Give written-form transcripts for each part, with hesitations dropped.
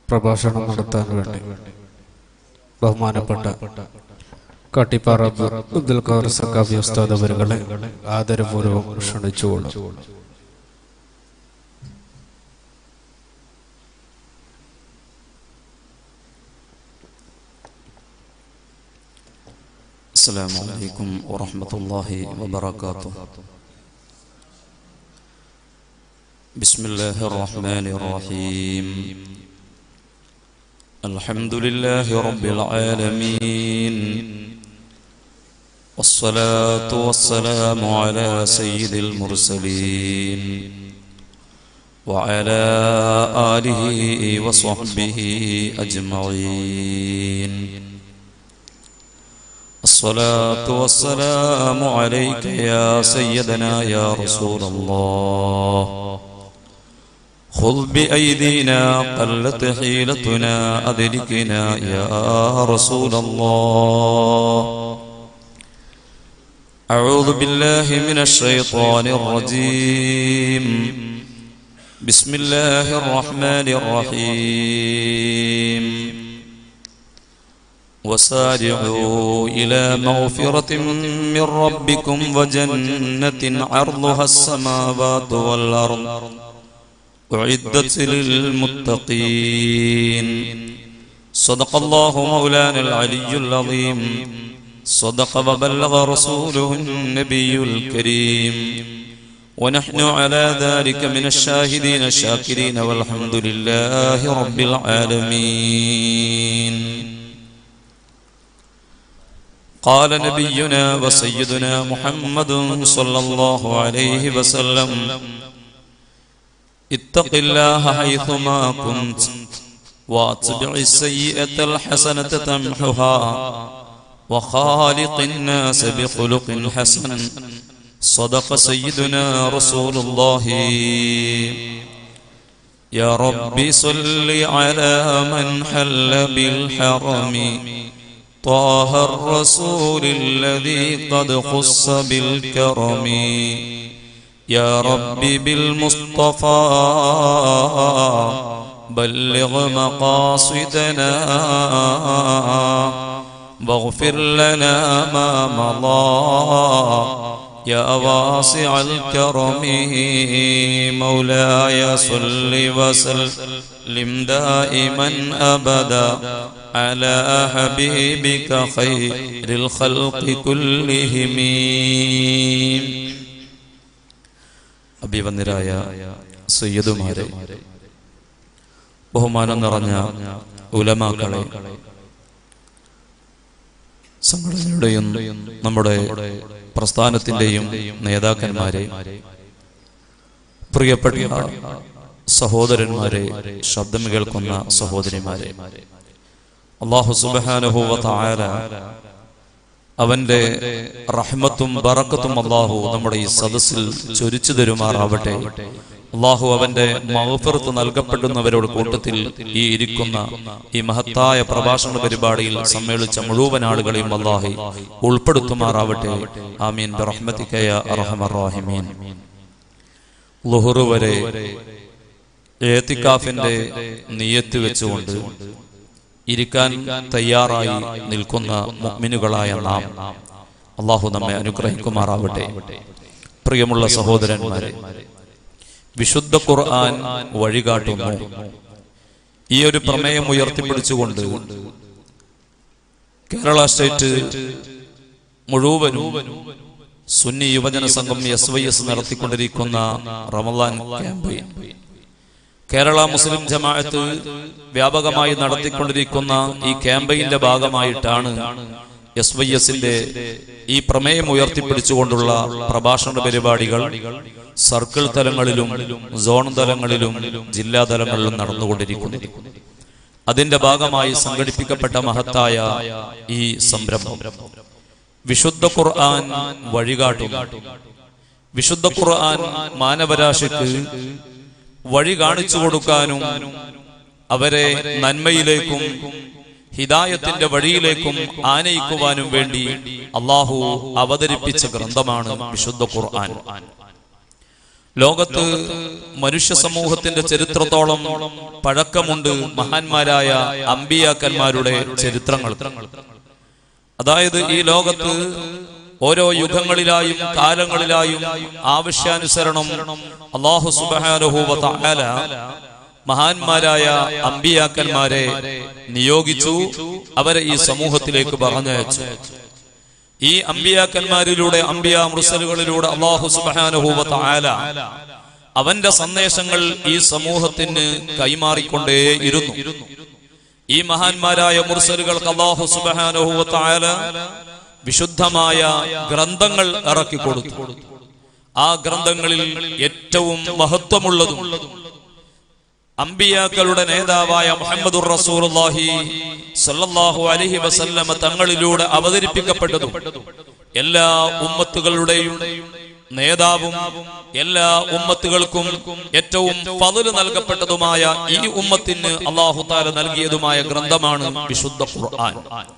പ്രഭാഷണം നടത്താൻ വേണ്ടി ബഹുമാനപ്പെട്ട കാട്ടിപ്പാറ അബ്ദുൽ ഖാദർ സഖാഫി ഉസ്താദ് അവരുകളെ ആദരപൂർവ്വം ക്ഷണിച്ചുകൊള്ളും. السلام عليكم ورحمة الله وبركاته. بسم الله الرحمن الرحيم. الحمد لله رب العالمين، والصلاة والسلام على سيد المرسلين وعلى آله وصحبه أجمعين. الصلاة والسلام عليك يا سيدنا يا رسول الله، خذ بأيدينا قلت حيلتنا أدركنا يا رسول الله. أعوذ بالله من الشيطان الرجيم، بسم الله الرحمن الرحيم. وسارعوا إلى مغفرة من ربكم وجنة عرضها السماوات والأرض أعدت للمتقين. صدق الله مولانا العلي العظيم، صدق وبلغ رسوله النبي الكريم، ونحن على ذلك من الشاهدين الشاكرين، والحمد لله رب العالمين. قال نبينا وسيدنا محمد صلى الله عليه وسلم: اتق الله حيثما كنت واتبع السيئة الحسنة تمحها وخالق الناس بخلق حسن. صدق سيدنا رسول الله. يا رب صل على من حل بالحرم طه الرسول الذي قد خص بالكرم. يا رب بالمصطفى بلغ مقاصدنا واغفر لنا ما مضى يا واسع الكرم. مولاي صل وسلم دائما أبدا على حبيبك خير الخلق كلهم. അഭിവന്ദരായ സയ്യിദുമാരെ, ബഹുമാനം നിറഞ്ഞ ഉലമാക്കളെ, സംഘടനയുടെയും നമ്മുടെ പ്രസ്ഥാനത്തിന്റെയും നേതാക്കന്മാരെ, പ്രിയപ്പെട്ട സഹോദരന്മാരെ, ശബ്ദം കേൾക്കുന്ന സഹോദരിമാരെ, അല്ലാഹു സുബ്ഹാനഹു വ തആല അവന്റെ റഹ്മത്തും ബറക്കത്തും അല്ലാഹു നമ്മുടെ ഈ സദസ്സിൽ ചൊരിച്ചു തരുമാറാവട്ടെ. അല്ലാഹു അവന്റെ മഗ്ഫിറത്ത് നൽകപ്പെടുന്നവരുടെ കൂട്ടത്തിൽ ഈ ഇരിക്കുന്ന ഈ മഹത്തായ പ്രഭാഷണ പരിപാടിയിൽ സമ്മേളിച്ച മുഴുവൻ ആളുകളെയും അല്ലാഹു ഉൾപ്പെടുത്തുമാറാവട്ടെ. ആമീൻ ബിറഹ്മതിക യാ അർഹമർ റഹീമീൻ. ളുഹ്ർ വരെ ഇഅ്തികാഫിന്റെ നിയ്യത്ത് വെച്ചുകൊണ്ട് ഇരിക്കാൻ തയ്യാറായി നിൽക്കുന്ന മുഅ്മിനുകളായ നാം, അല്ലാഹു നമ്മെ അനുഗ്രഹിക്കുമാറാവട്ടെ. പ്രിയമുള്ള സഹോദരന്മാരെ, വിശുദ്ധ ഖുർആൻ വഴികാട്ടുന്നു. ഈ ഒരു പ്രമേയം ഉയർത്തിപ്പിടിച്ചുകൊണ്ട് കേരള സ്റ്റേറ്റ് മുഴുവനും സുന്നി യുവജന സംഘം SYS നടത്തിക്കൊണ്ടിരിക്കുന്ന റമളാൻ ക്യാമ്പയിൻ, കേരള മുസ്ലിം ജമാഅത്ത് വ്യാപകമായി നടത്തിക്കൊണ്ടിരിക്കുന്ന ഈ ക്യാമ്പയിന്റെ ഭാഗമായിട്ടാണ് SYSന്റെ ഈ പ്രമേയം ഉയർത്തിപ്പിടിച്ചുകൊണ്ടുള്ള പ്രഭാഷണ പരിപാടികൾ സർക്കിൾ തലങ്ങളിലും സോൺ തലങ്ങളിലും ജില്ലാ തലങ്ങളിലും നടന്നുകൊണ്ടിരിക്കുന്നു. അതിന്റെ ഭാഗമായി സംഘടിപ്പിക്കപ്പെട്ട മഹത്തായ ഈ സംരംഭം വിശുദ്ധ ഖുർആൻ വഴികാട്ടുന്നു. വിശുദ്ധ ഖുർആൻ മാനവരാശിക്ക് വഴി കാണിച്ചു കൊടുക്കാനും അവരെ നന്മയിലേക്കും ഹിദായത്തിന്റെ വഴിയിലേക്കും ആനയിക്കുവാനും വേണ്ടി അല്ലാഹു അവതരിപ്പിച്ച ഗ്രന്ഥമാണ് വിശുദ്ധ ഖുർആൻ. ലോകത്ത് മനുഷ്യ സമൂഹത്തിന്റെ ചരിത്രത്തോളം പഴക്കമുണ്ട് മഹാന്മാരായ അമ്പിയാക്കന്മാരുടെ ചരിത്രങ്ങൾ. അതായത് ഈ ലോകത്ത് ഓരോ യുഗങ്ങളിലായും കാലങ്ങളിലായും ആവശ്യാനുസരണം അല്ലാഹു സുബ്ഹാനഹു വ തആല മഹാന്മാരായ അമ്പിയാക്കന്മാരെ നിയോഗിച്ചു, അവരെ ഈ സമൂഹത്തിലേക്ക് പറഞ്ഞയച്ചു. ഈ അമ്പിയാക്കന്മാരിലൂടെ, അമ്പിയാ മുർസലുകളിലൂടെ അല്ലാഹു സുബ്ഹാനഹു വ തആല അവന്റെ സന്ദേശങ്ങൾ ഈ സമൂഹത്തിന് കൈമാറിക്കൊണ്ടേയിരുന്നു. ഈ മഹാന്മാരായ മുർസലുകൾക്ക് അല്ലാഹു സുബ്ഹാനഹു വ തആല വിശുദ്ധമായ ഗ്രന്ഥങ്ങൾ ഇറക്കിക്കൊടുത്തു. ആ ഗ്രന്ഥങ്ങളിൽ ഏറ്റവും മഹത്വമുള്ളതും അമ്പിയാക്കളുടെ നേതാവായ മുഹമ്മദുർ റസൂലുള്ളാഹി സ്വല്ലല്ലാഹു അലൈഹി വസല്ലമ തങ്ങളിലൂടെ അവതരിപ്പിക്കപ്പെട്ടതും എല്ലാ ഉമ്മത്തുകളുടെയും നേതാവും എല്ലാ ഉമ്മത്തുകൾക്കും ഏറ്റവും ഫള് നൽകപ്പെട്ടതുമായ ഈ ഉമ്മത്തിന് അല്ലാഹു തആല നൽകിയതുമായ ഗ്രന്ഥമാണ് വിശുദ്ധ ഖുർആൻ.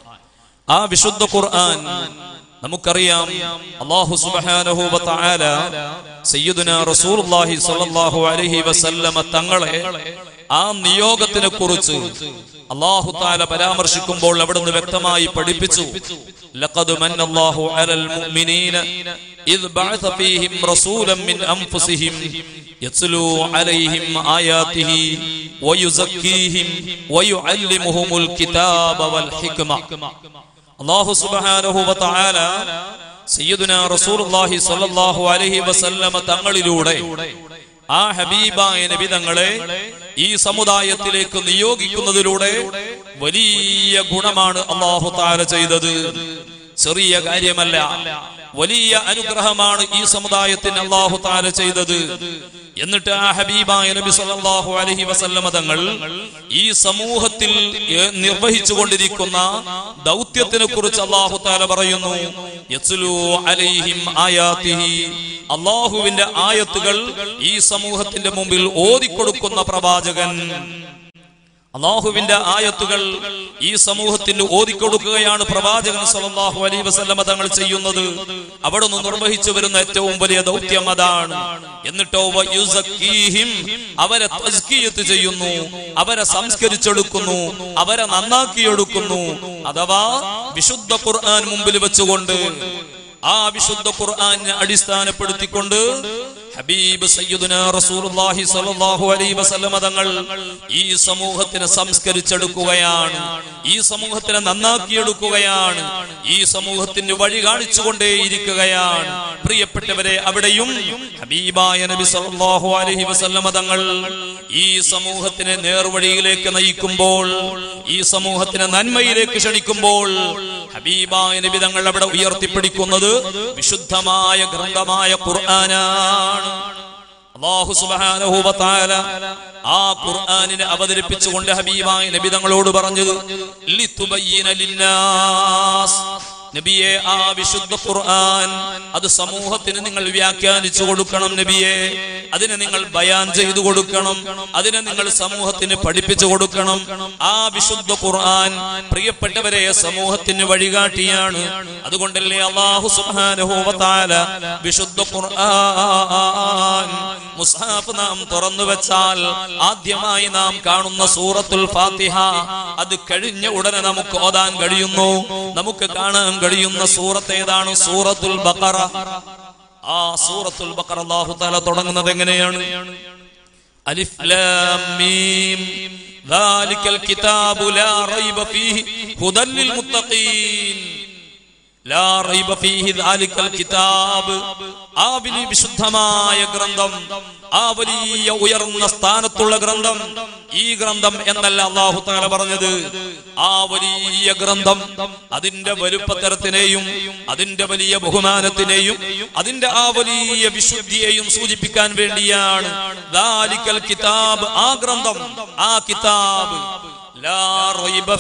ആ വിശുദ്ധ ഖുർആൻ നമുക്കറിയാം, അല്ലാഹു സുബ്ഹാനഹു വ തആല സയ്യിദുനാ റസൂലുള്ളാഹി സ്വല്ലല്ലാഹു അലൈഹി വസല്ലമ തങ്ങളെ ആ നിയോഗത്തിനെ കുറിച്ച് അല്ലാഹു തആല പരാമർശിക്കുമ്പോൾ അവിടുന്ന് വ്യക്തമായി പഠിപ്പിച്ചു, ലഖദ് മന്നല്ലാഹു അലൽ മുഅ്മിനീന ഇദ് ബഅസ ഫീഹിം റസൂലൻ മിൻ അൻഫുസിഹിം യത്ലൂ അലൈഹിം ആയാതിഹി വയുസക്കീഹിം വയുഅല്ലിമുഹുൽ കിതാബ വൽ ഹിക്മ. അല്ലാഹു സുബ്ഹാനഹു വ തആല സയ്യിദുനാ റസൂലുള്ളാഹി സ്വല്ലല്ലാഹു അലൈഹി വസല്ലമ തങ്ങളിലൂടെ ആ ഹബീബായ നബി തങ്ങളെ ഈ സമുദായത്തിലേക്ക് നിയോഗിക്കുന്നതിലൂടെ വലിയ ഗുണമാണ് അല്ലാഹു തആല ചെയ്തത്. ചെറിയ കാര്യമല്ല, വലിയ അനുഗ്രഹമാണ് ഈ സമുദായത്തിന് അല്ലാഹു തആല ചെയ്തത്. എന്നിട്ട് ആ ഹബീബായ നബി സല്ലല്ലാഹു അലൈഹി വസല്ലമ തങ്ങൾ ഈ സമൂഹത്തിൽ നിർവഹിച്ചു കൊണ്ടിരിക്കുന്ന ദൗത്യത്തിനെ കുറിച്ച് അല്ലാഹു തആല പറയുന്നു, യത്ലൂ അലൈഹിം ആയാതിഹി, അല്ലാഹുവിന്റെ ആയത്തുകൾ ഈ സമൂഹത്തിന്റെ മുമ്പിൽ ഓതിക്കൊടുക്കുന്ന പ്രവാചകൻ. അല്ലാഹുവിന്റെ ആയത്തുകൾ ഈ സമൂഹത്തിന് ഓതിക്കൊടുക്കുകയാണ് പ്രവാചകൻ സല്ലല്ലാഹു അലൈഹി വസല്ലമ തങ്ങൾ ചെയ്യുന്നത്. അവിടുന്ന് നിർവഹിച്ചു വരുന്ന ഏറ്റവും വലിയ ദൗത്യം അതാണ്. എന്നിട്ടോ വയുസക്കീഹിം, അവരെ തസ്കിയത്ത് ചെയ്യുന്നു, അവരെ സംസ്കരിച്ചെടുക്കുന്നു, അവരെ നന്നാക്കിയെടുക്കുന്നു. അഥവാ വിശുദ്ധ ഖുർആൻ മുമ്പിൽ വെച്ചുകൊണ്ട്, ആ വിശുദ്ധ ഖുർആനെ അടിസ്ഥാനപ്പെടുത്തിക്കൊണ്ട് ഹബീബ് സയ്യിദുനാ റസൂലുള്ളാഹി സ്വല്ലല്ലാഹു അലൈഹി വസല്ലമ തങ്ങൾ ഈ സമൂഹത്തിനെ സംസ്കരിച്ചെടുക്കുകയാണ്, ഈ സമൂഹത്തിനെ നന്നാക്കിയെടുക്കുകയാണ്, ഈ സമൂഹത്തിന് വഴി കാണിച്ചുകൊണ്ടേയിരിക്കുകയാണ്. പ്രിയപ്പെട്ടവരെ, അവിടെയും ഹബീബായ നബി സ്വല്ലല്ലാഹു അലൈഹി വസല്ലമ തങ്ങൾ ഈ സമൂഹത്തിനെ നേർവഴിയിലേക്ക് നയിക്കുമ്പോൾ, ഈ സമൂഹത്തിനെ നന്മയിലേക്ക് ക്ഷണിക്കുമ്പോൾ ഹബീബായ നബി തങ്ങൾ അവിടെ ഉയർത്തിപ്പിടിക്കുന്നത് വിശുദ്ധമായ ഗ്രന്ഥമായ ഖുർആനാണ്. അല്ലാഹു സുബ്ഹാനഹു വ തആല ആ ഖുർആനിനെ അവതരിപ്പിച്ചുകൊണ്ട് ഹബീബായ നബി തങ്ങളോട് പറഞ്ഞത്, ലിതുബയ്യിന ലിന്നാസ്, നബിയെ ആ വിശുദ്ധ ഖുർആൻ അത് സമൂഹത്തിന് നിങ്ങൾ വ്യാഖ്യാനിച്ചു കൊടുക്കണം നബിയെ, അതിനെ നിങ്ങൾ ബയാൻ ചെയ്തു കൊടുക്കണം, അതിനെ നിങ്ങൾ സമൂഹത്തിന് പഠിപ്പിച്ചു കൊടുക്കണം. ആ വിശുദ്ധ ഖുർആൻ പ്രിയപ്പെട്ടവരെ സമൂഹത്തിന് വഴികാട്ടിയാണ്. അതുകൊണ്ടല്ലേ അല്ലാഹു സുബ്ഹാനഹു വ തആല വിശുദ്ധ ഖുർആൻ മുസ്ഹഫ് നാം തുറന്നു വെച്ചാൽ ആദ്യമായി നാം കാണുന്ന സൂറത്തുൽ ഫാത്തിഹ, അത് കഴിഞ്ഞ ഉടനെ നമുക്ക് ഓതാൻ കഴിയുന്നു. നമുക്ക് കാണാൻ കഴിയുന്ന സൂറത്ത് ഏതാണ്? സൂറത്തുൽ ബഖറ. ആ സൂറത്തുൽ ബഖറ അല്ലാഹു തആല തുടങ്ങുന്നത് എങ്ങനെയാണ്? അലിഫ് ലാം മീം ദാലികൽ കിതാബു ലാ റൈബ ഫീഹി ഹുദൽ ലിൽ മുത്തഖീൻ. ലാ റൈബ ഫീഹി ദാലികൽ കിതാബ്, ആ വലിയ വിശുദ്ധമായ ഗ്രന്ഥം, ആ വലിയ ഉയർന്ന സ്ഥാനത്തുള്ള ഗ്രന്ഥം. ഈ ഗ്രന്ഥം എന്നല്ല അല്ലാഹു തആല പറഞ്ഞത്, ആ വലിയ ഗ്രന്ഥം അതിന്റെ വലുപ്പത്തരത്തിനെയും അതിന്റെ വലിയ ബഹുമാനത്തിനെയും അതിന്റെ ആ വലിയ വിശുദ്ധിയെയും സൂചിപ്പിക്കാൻ വേണ്ടിയാണ്. ദാലികൽ കിതാബ്, ആ ഗ്രന്ഥം, ആ കിതാബ്, ലാ റൈബ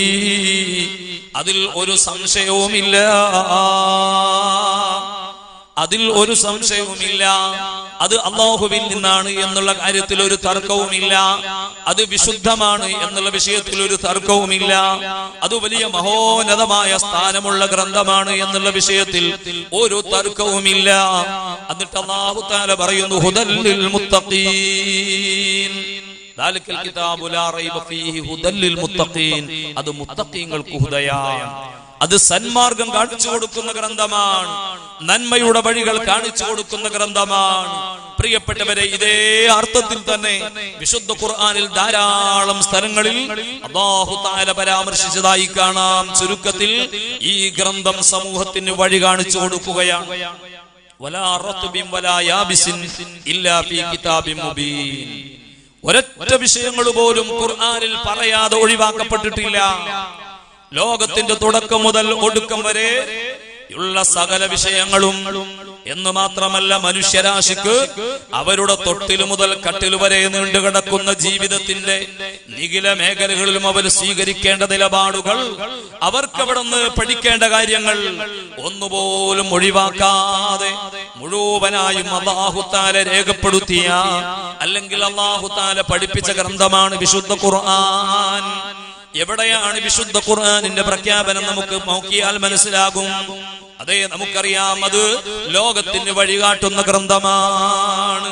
ഫീഹി, അതിൽ ഒരു സംശയവുമില്ല. അതിൽ ഒരു സംശയവുമില്ല. അത് അല്ലാഹുവിൽ നിന്നാണ് എന്നുള്ള കാര്യത്തിൽ ഒരു തർക്കവുമില്ല. അത് വിശുദ്ധമാണ് എന്നുള്ള വിഷയത്തിൽ ഒരു തർക്കവുമില്ല. അത് വലിയ മഹോന്നതമായ സ്ഥാനമുള്ള ഗ്രന്ഥമാണ് എന്നുള്ള വിഷയത്തിൽ ഒരു തർക്കവുമില്ല. എന്നിട്ട് അല്ലാഹു തആല പറയുന്നു ഹുദൽ ലിൽ മുത്തഖീൻ, ദാലികൽ കിതാബു ലാ റൈബ ഫീഹി ഹുദൽ ലിൽ മുത്തഖീൻ. അത് മുത്തഖീങ്ങൾക്ക് ഹുദയാണ്. അത് സന്മാർഗം കാണിച്ചു കൊടുക്കുന്ന ഗ്രന്ഥമാണ്, നന്മയുടെ വഴികൾ കാണിച്ചു കൊടുക്കുന്ന ഗ്രന്ഥമാണ്. പ്രിയപ്പെട്ടവരെ, ഇതേ അർത്ഥത്തിൽ തന്നെ വിശുദ്ധ ഖുർആനിൽ ധാരാളം സ്ഥലങ്ങളിൽ അല്ലാഹു തആല പരാമർശിച്ചതായി കാണാം. ചുരുക്കത്തിൽ ഈ ഗ്രന്ഥം സമൂഹത്തിന് വഴി കാണിച്ചു കൊടുക്കുകയാണ്. വലാ റത്ബിൻ വലാ യാബിസിൻ ഇല്ലാ ഫീ കിതാബിൻ മുബീൻ. ഒരൊറ്റ വിഷയങ്ങൾ പോലും ഖുർആനിൽ പറയാതെ ഒഴിവാക്കപ്പെട്ടിട്ടില്ല. ലോകത്തിന്റെ തുടക്കം മുതൽ ഒടുക്കം വരെ ഉള്ള സകല വിഷയങ്ങളും എന്ന് മാത്രമല്ല, മനുഷ്യരാശിക്ക് അവരുടെ തൊട്ടിൽ മുതൽ കട്ടിൽ വരെ നീണ്ടുകിടക്കുന്ന ജീവിതത്തിന്റെ നിഖില മേഖലകളിലും അവർ സ്വീകരിക്കേണ്ട നിലപാടുകൾ, അവർക്കവിടുന്ന് പഠിക്കേണ്ട കാര്യങ്ങൾ ഒന്നുപോലും ഒഴിവാക്കാതെ മുഴുവനായും അല്ലാഹു തആല രേഖപ്പെടുത്തിയ, അല്ലെങ്കിൽ അല്ലാഹു തആല പഠിപ്പിച്ച ഗ്രന്ഥമാണ് വിശുദ്ധ ഖുർആൻ. എവിടെയാണ് വിശുദ്ധ ഖുർആനിന്റെ പ്രഖ്യാപനം നമുക്ക് നോക്കിയാൽ മനസ്സിലാകും. അതെ, നമുക്കറിയാം, അത് ലോകത്തിന് വഴികാട്ടുന്ന ഗ്രന്ഥമാണ്.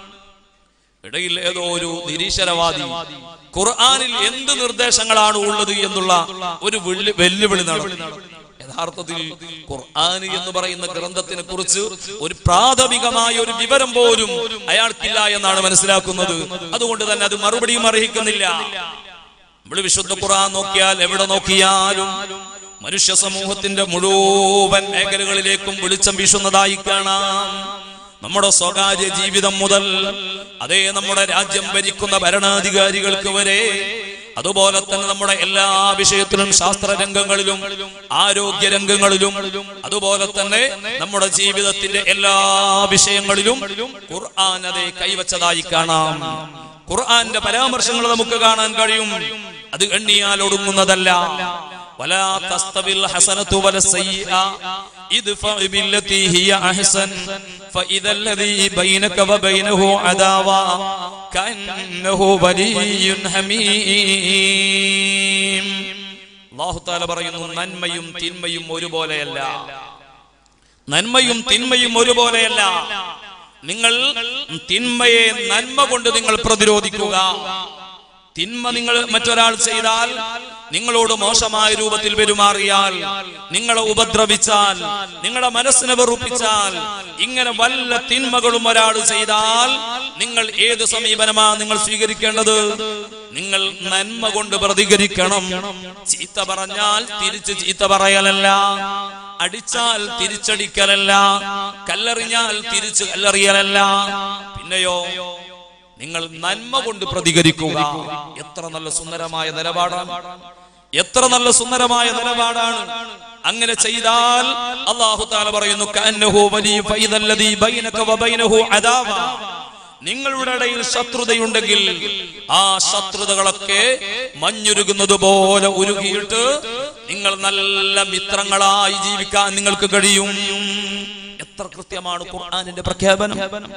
ഇടയിൽ ഏതോ ഒരു നിരീശ്വരവാദി ഖുർആനിൽ എന്ത് നിർദ്ദേശങ്ങളാണ് ഉള്ളത് എന്നുള്ള ഒരു വെല്ലുവിളി നടത്തി. യഥാർത്ഥത്തിൽ ഖുർആൻ എന്ന് പറയുന്ന ഗ്രന്ഥത്തിനെ കുറിച്ച് ഒരു പ്രാഥമികമായ ഒരു വിവരം പോലും അയാൾക്കില്ല എന്നാണ് മനസ്സിലാക്കുന്നത്. അതുകൊണ്ട് തന്നെ അത് മറുപടിയും അർഹിക്കുന്നില്ല. നമ്മൾ വിശുദ്ധ ഖുർആൻ നോക്കിയാൽ എവിടെ നോക്കിയാലും മനുഷ്യ സമൂഹത്തിന്റെ മുഴുവൻ മേഖലകളിലേക്കും വെളിച്ചം വീശുന്നതായി കാണാം. നമ്മുടെ സ്വകാര്യ ജീവിതം മുതൽ അതേ നമ്മുടെ രാജ്യം ഭരിക്കുന്ന ഭരണാധികാരികൾക്ക് വരെ, അതുപോലെ തന്നെ നമ്മുടെ എല്ലാ വിഷയത്തിലും, ശാസ്ത്ര രംഗങ്ങളിലും ആരോഗ്യ രംഗങ്ങളിലും, അതുപോലെ തന്നെ നമ്മുടെ ജീവിതത്തിന്റെ എല്ലാ വിഷയങ്ങളിലും ഖുർആൻ അതേ കൈവച്ചതായി കാണാം. ഖുർആന്റെ പരാമർശങ്ങൾ നമുക്ക് കാണാൻ കഴിയും. അത് എണ്ണിയാൽ ഒടുങ്ങുന്നതല്ല. വലാ തസ്തവിൽ ഹസനതു വലസയ്യിഅ ഇദ്ഫഅ ബില്ലതി ഹിയ അഹ്സൻ ഫഇദല്ലദീ ബൈനക വബൈനഹു അദാവ കഅന്നഹു വലിയ്യുൻ ഹമീം. അല്ലാഹു തആല പറയുന്നു, നന്മയും തിന്മയും ഒരുപോലെയല്ല. നന്മയും തിന്മയും ഒരുപോലെയല്ല. നിങ്ങൾ തിന്മയെ നന്മ കൊണ്ട് നിങ്ങൾ പ്രതിരോധിക്കുക. തിന്മ നിങ്ങൾ മറ്റൊരാൾ ചെയ്താൽ, നിങ്ങളോട് മോശമായ രൂപത്തിൽ പെരുമാറിയാൽ, നിങ്ങളെ ഉപദ്രവിച്ചാൽ, നിങ്ങളുടെ മനസ്സിനെ വെറുപ്പിച്ചാൽ, ഇങ്ങനെ വല്ല തിന്മകളും ഒരാൾ ചെയ്താൽ നിങ്ങൾ ഏത് സമീപനമാണ് നിങ്ങൾ സ്വീകരിക്കേണ്ടത്? നിങ്ങൾ നന്മ കൊണ്ട് പ്രതികരിക്കണം. ചീത്ത പറഞ്ഞാൽ തിരിച്ച് ചീത്ത പറയലല്ല, അടിച്ചാൽ തിരിച്ചടിക്കലല്ല, കല്ലെറിഞ്ഞാൽ തിരിച്ച് കല്ലെറിയലല്ല. പിന്നെയോ നിങ്ങൾ നന്മ കൊണ്ട് പ്രതികരിക്കുക. എത്ര നല്ല സുന്ദരമായ നിലപാടാണ്! എത്ര നല്ല സുന്ദരമായ നിലപാടാണ്! അങ്ങനെ ചെയ്താൽ അല്ലാഹു തആല പറയുന്നു, കഅന്നഹു വലിയ ഫൈദല്ലദീ ബൈനക വബൈനഹു അദാവ. നിങ്ങളുടെ ഇടയിൽ ശത്രുതയുണ്ടെങ്കിൽ ആ ശത്രുതകളൊക്കെ മഞ്ഞുരുകുന്നത് പോലെ ഉരുകിയിട്ട് നിങ്ങൾ നല്ല മിത്രങ്ങളായി ജീവിക്കാൻ നിങ്ങൾക്ക് കഴിയും. എത്ര കൃത്യമാണ് ഖുർആനിന്റെ പ്രഖ്യാപനം!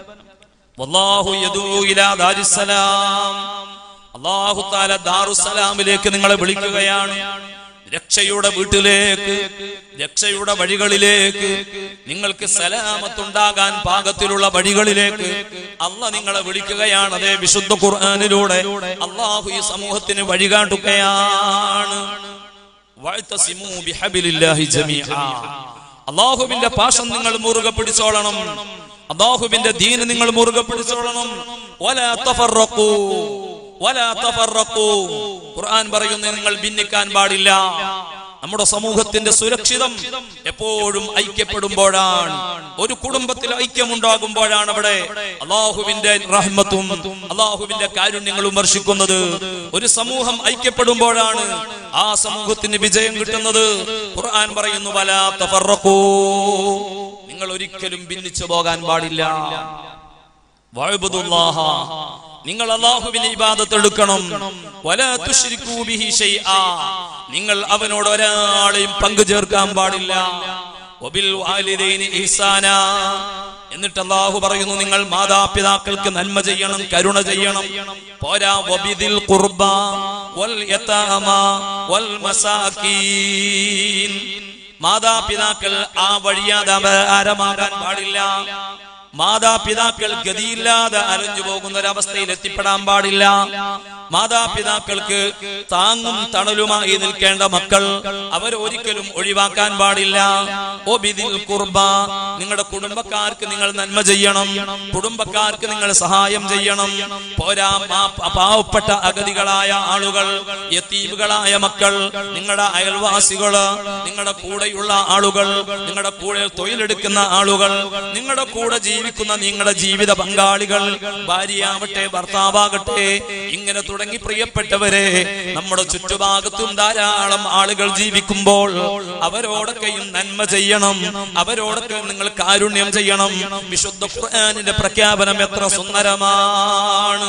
വല്ലാഹു യദൂ ഇലാ ദാരിസ്സലാം. അല്ലാഹു തആല ദാറുസ്സലാമിലേക്ക് നിങ്ങളെ വിളിക്കുകയാണ്. രക്ഷയുടെ വീട്ടിലേക്ക്, രക്ഷയുടെ വഴികളിലേക്ക്, നിങ്ങൾക്ക് സലാമത്തുണ്ടാകാൻ പാകത്തിലുള്ള വഴികളിലേക്ക് അല്ലാഹു നിങ്ങളെ വിളിക്കുകയാണ്. അതേ വിശുദ്ധ ഖുർആനിലൂടെ അല്ലാഹു ഈ സമൂഹത്തിന് വഴികാട്ടുകയാണ്. വഅതസിമൂ ബിഹബിലില്ലാഹി ജമീഅ. അല്ലാഹുവിന്റെ പാശം നിങ്ങൾ മുറുകെ പിടിച്ചോളണം. അല്ലാഹുവിന്റെ ദീൻ നിങ്ങൾ മുറുകെ പിടിച്ചോളണം. വലാ തഫറഖൂ വലാ തഫറഖൂ. ഖുർആൻ പറയുന്നു, നിങ്ങൾ ഭിന്നിക്കാൻ പാടില്ല. നമ്മുടെ സമൂഹത്തിന്റെ സുരക്ഷിതം എപ്പോഴും ഐക്യപ്പെടുമ്പോഴാണ്. ഒരു കുടുംബത്തിൽ ഐക്യമുണ്ടാകുമ്പോഴാണ് അവിടെ അല്ലാഹുവിന്റെ റഹ്മത്തും അല്ലാഹുവിന്റെ കാരുണ്യങ്ങളും വർഷിക്കുന്നത്. ഒരു സമൂഹം ഐക്യപ്പെടുമ്പോഴാണ് ആ സമൂഹത്തിന് വിജയം കിട്ടുന്നത്. ഖുർആൻ പറയുന്നു, വലാ തഫറഖൂ. നിങ്ങൾ ഒരിക്കലും ഭിന്നിച്ചു പോകാൻ പാടില്ല. വഅബ്ദുല്ലാഹ. നിങ്ങൾ അല്ലാഹുവിനെ ഇബാദത്ത് എടുക്കണം. വലാ തുശ്രികൂ ബിഹി ശൈആ. നിങ്ങൾ അവനോട് ഒരാളെയും പങ്കു ചേർക്കാൻ പാടില്ല. വബിൽ വാലിദൈനി ഇഹ്സാനാ. എന്നിട്ട് അല്ലാഹു പറയുന്നു, നിങ്ങൾ മാതാപിതാക്കൾക്ക് നന്മ ചെയ്യണം, കരുണ ചെയ്യണം. പോരാ, വബിദിൽ ഖുർബ വൽ യതാമ വൽ മസാകീൻ. മാതാപിതാക്കൾ ആ വഴിയാതെ ആരമാകാൻ പാടില്ല. മാതാപിതാക്കൾ ഗതിയില്ലാതെ അലഞ്ഞു പോകുന്ന ഒരവസ്ഥയിൽ എത്തിപ്പെടാൻ പാടില്ല. മാതാപിതാക്കൾക്ക് താങ്ങും തണലുമായി നിൽക്കേണ്ട മക്കൾ അവരൊരിക്കലും ഒഴിവാക്കാൻ പാടില്ല. ഒബിദിൽ ഖുർബ, നിങ്ങളുടെ കുടുംബക്കാർക്ക് നിങ്ങൾ നന്മ ചെയ്യണം, കുടുംബക്കാർക്ക് നിങ്ങൾ സഹായം ചെയ്യണം. പോരാ, പാവപ്പെട്ട അഗതികളായ ആളുകൾ, യതീമുകളായ മക്കൾ, നിങ്ങളുടെ അയൽവാസികള്, നിങ്ങളുടെ കൂടെയുള്ള ആളുകൾ, നിങ്ങളുടെ കൂടെ തൊഴിലെടുക്കുന്ന ആളുകൾ, നിങ്ങളുടെ കൂടെ ജീവിക്കുന്ന നിങ്ങളുടെ ജീവിത പങ്കാളികൾ, ഭാര്യയാവട്ടെ ഭർത്താവാകട്ടെ, ഇങ്ങനെ തുടങ്ങി പ്രിയപ്പെട്ടവരെ, നമ്മുടെ ചുറ്റുഭാഗത്തും ധാരാളം ആളുകൾ ജീവിക്കുമ്പോൾ അവരോടൊക്കെയും നന്മ ചെയ്യണം, അവരോടൊക്കെ നിങ്ങൾ കാരുണ്യം ചെയ്യണം. വിശുദ്ധ ഖുർആനിന്റെ പ്രഖ്യാപനം എത്ര സുന്ദരമാണ്.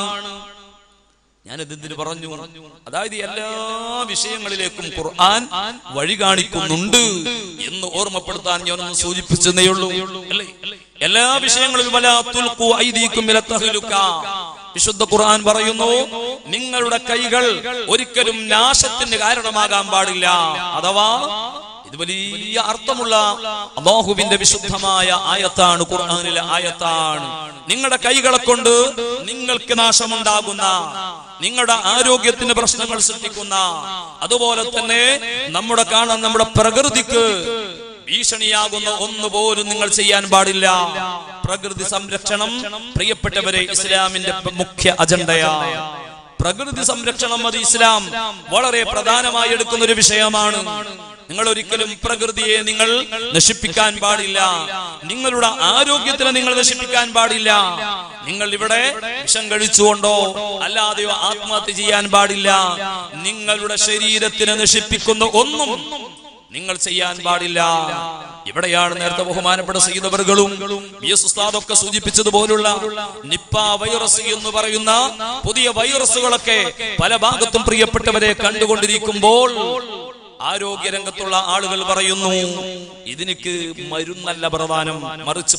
ഞാനിതിന് പറഞ്ഞു, അതായത് എല്ലാ വിഷയങ്ങളിലേക്കും ഖുർആൻ വഴി കാണിക്കുന്നുണ്ട് എന്ന് ഓർമ്മപ്പെടുത്താൻ ഞാനൊന്ന് സൂചിപ്പിച്ചതേ ഉള്ളൂ, അല്ലേ? എല്ലാ വിഷയങ്ങളിലും വലാ തുൽഖു ഐദീകും ഇല തഹ്ലുക. വിശുദ്ധ ഖുർആൻ പറയുന്നു, നിങ്ങളുടെ കൈകൾ ഒരിക്കലും നാശത്തിന് കാരണമാകാൻ പാടില്ല. അഥവാ ഇത് വലിയ അർത്ഥമുള്ള അല്ലാഹുവിന്റെ വിശുദ്ധമായ ആയത്താണ്, ഖുർആനിലെ ആയത്താണ്. നിങ്ങളുടെ കൈകളെ കൊണ്ട് നിങ്ങൾക്ക് നാശമുണ്ടാകുന്ന, നിങ്ങളുടെ ആരോഗ്യത്തിന് പ്രശ്നങ്ങൾ സൃഷ്ടിക്കുന്ന, അതുപോലെ തന്നെ നമ്മുടെ പ്രകൃതിക്ക് ഭീഷണിയാകുന്ന ഒന്നുപോലും നിങ്ങൾ ചെയ്യാൻ പാടില്ല. പ്രകൃതി സംരക്ഷണം പ്രിയപ്പെട്ടവരെ ഇസ്ലാമിന്റെ മുഖ്യ അജണ്ടയാണ്. പ്രകൃതി സംരക്ഷണം അത് ഇസ്ലാം വളരെ പ്രധാനമായി എടുക്കുന്ന ഒരു വിഷയമാണ്. നിങ്ങൾ ഒരിക്കലും പ്രകൃതിയെ നിങ്ങൾ നശിപ്പിക്കാൻ പാടില്ല. നിങ്ങളുടെ ആരോഗ്യത്തിനെ നിങ്ങൾ നശിപ്പിക്കാൻ പാടില്ല. നിങ്ങൾ ഇവിടെ വിഷം കഴിച്ചുകൊണ്ടോ അല്ലാതെയോ ആത്മഹത്യ ചെയ്യാൻ പാടില്ല. നിങ്ങളുടെ ശരീരത്തിനെ നശിപ്പിക്കുന്ന ഒന്നും നിങ്ങൾ ചെയ്യാൻ പാടില്ല. ഇവിടെയാണ് നേരത്തെ ബഹുമാനപ്പെട്ട സയ്യിദ് അവറുകളും ഉസ്താദൊക്കെ സൂചിപ്പിച്ചതുപോലുള്ള നിപ്പ വൈറസ് എന്ന് പറയുന്ന പുതിയ വൈറസുകളൊക്കെ പല ഭാഗത്തും പ്രിയപ്പെട്ടവരെ കണ്ടുകൊണ്ടിരിക്കുമ്പോൾ ആരോഗ്യരംഗത്തുള്ള ആളുകൾ പറയുന്നു, ഇതിനിക്ക് മരുന്നല്ല പ്രധാനം, മറിച്ച്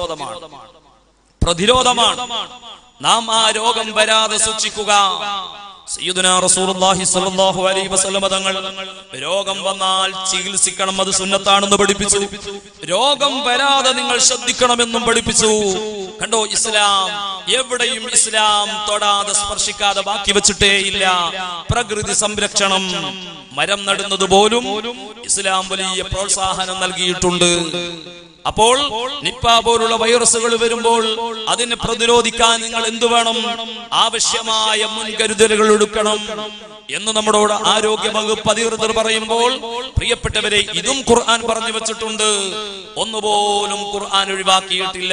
പ്രതിരോധമാണ്. നാം ആ രോഗം വരാതെ സൂക്ഷിക്കുക. സയ്യിദുനാ റസൂലുള്ളാഹി സ്വല്ലല്ലാഹു അലൈഹി വസല്ലം തങ്ങൾ രോഗം വന്നാൽ ചികിത്സിക്കണം, അത് സുന്നത്താണെന്ന് പഠിപ്പിച്ചു. രോഗം വരാതെ നിങ്ങൾ ശ്രദ്ധിക്കണമെന്നും പഠിപ്പിച്ചു. കണ്ടോ, ഇസ്ലാം എവിടെയും ഇസ്ലാം തൊടാതെ സ്പർശിക്കാതെ ബാക്കി വെച്ചിട്ടേ ഇല്ല. പ്രകൃതി സംരക്ഷണം, മരം നടുന്നത് പോലും ഇസ്ലാം വലിയ പ്രോത്സാഹനം നൽകിയിട്ടുണ്ട്. അപ്പോൾ നിപ്പ പോലുള്ള വൈറസുകൾ വരുമ്പോൾ അതിനെ പ്രതിരോധിക്കാൻ നിങ്ങൾ എന്തു വേണം? ആവശ്യമായ മുൻകരുതലുകൾ എടുക്കണം എന്ന് നമ്മളോട് ആരോഗ്യ വകുപ്പ് അധികൃതർ പറയുമ്പോൾ പ്രിയപ്പെട്ടവരെ, ഇതും ഖുർആൻ പറഞ്ഞു വെച്ചിട്ടുണ്ട്. ഒന്നുപോലും ഖുർആൻ ഒഴിവാക്കിയിട്ടില്ല.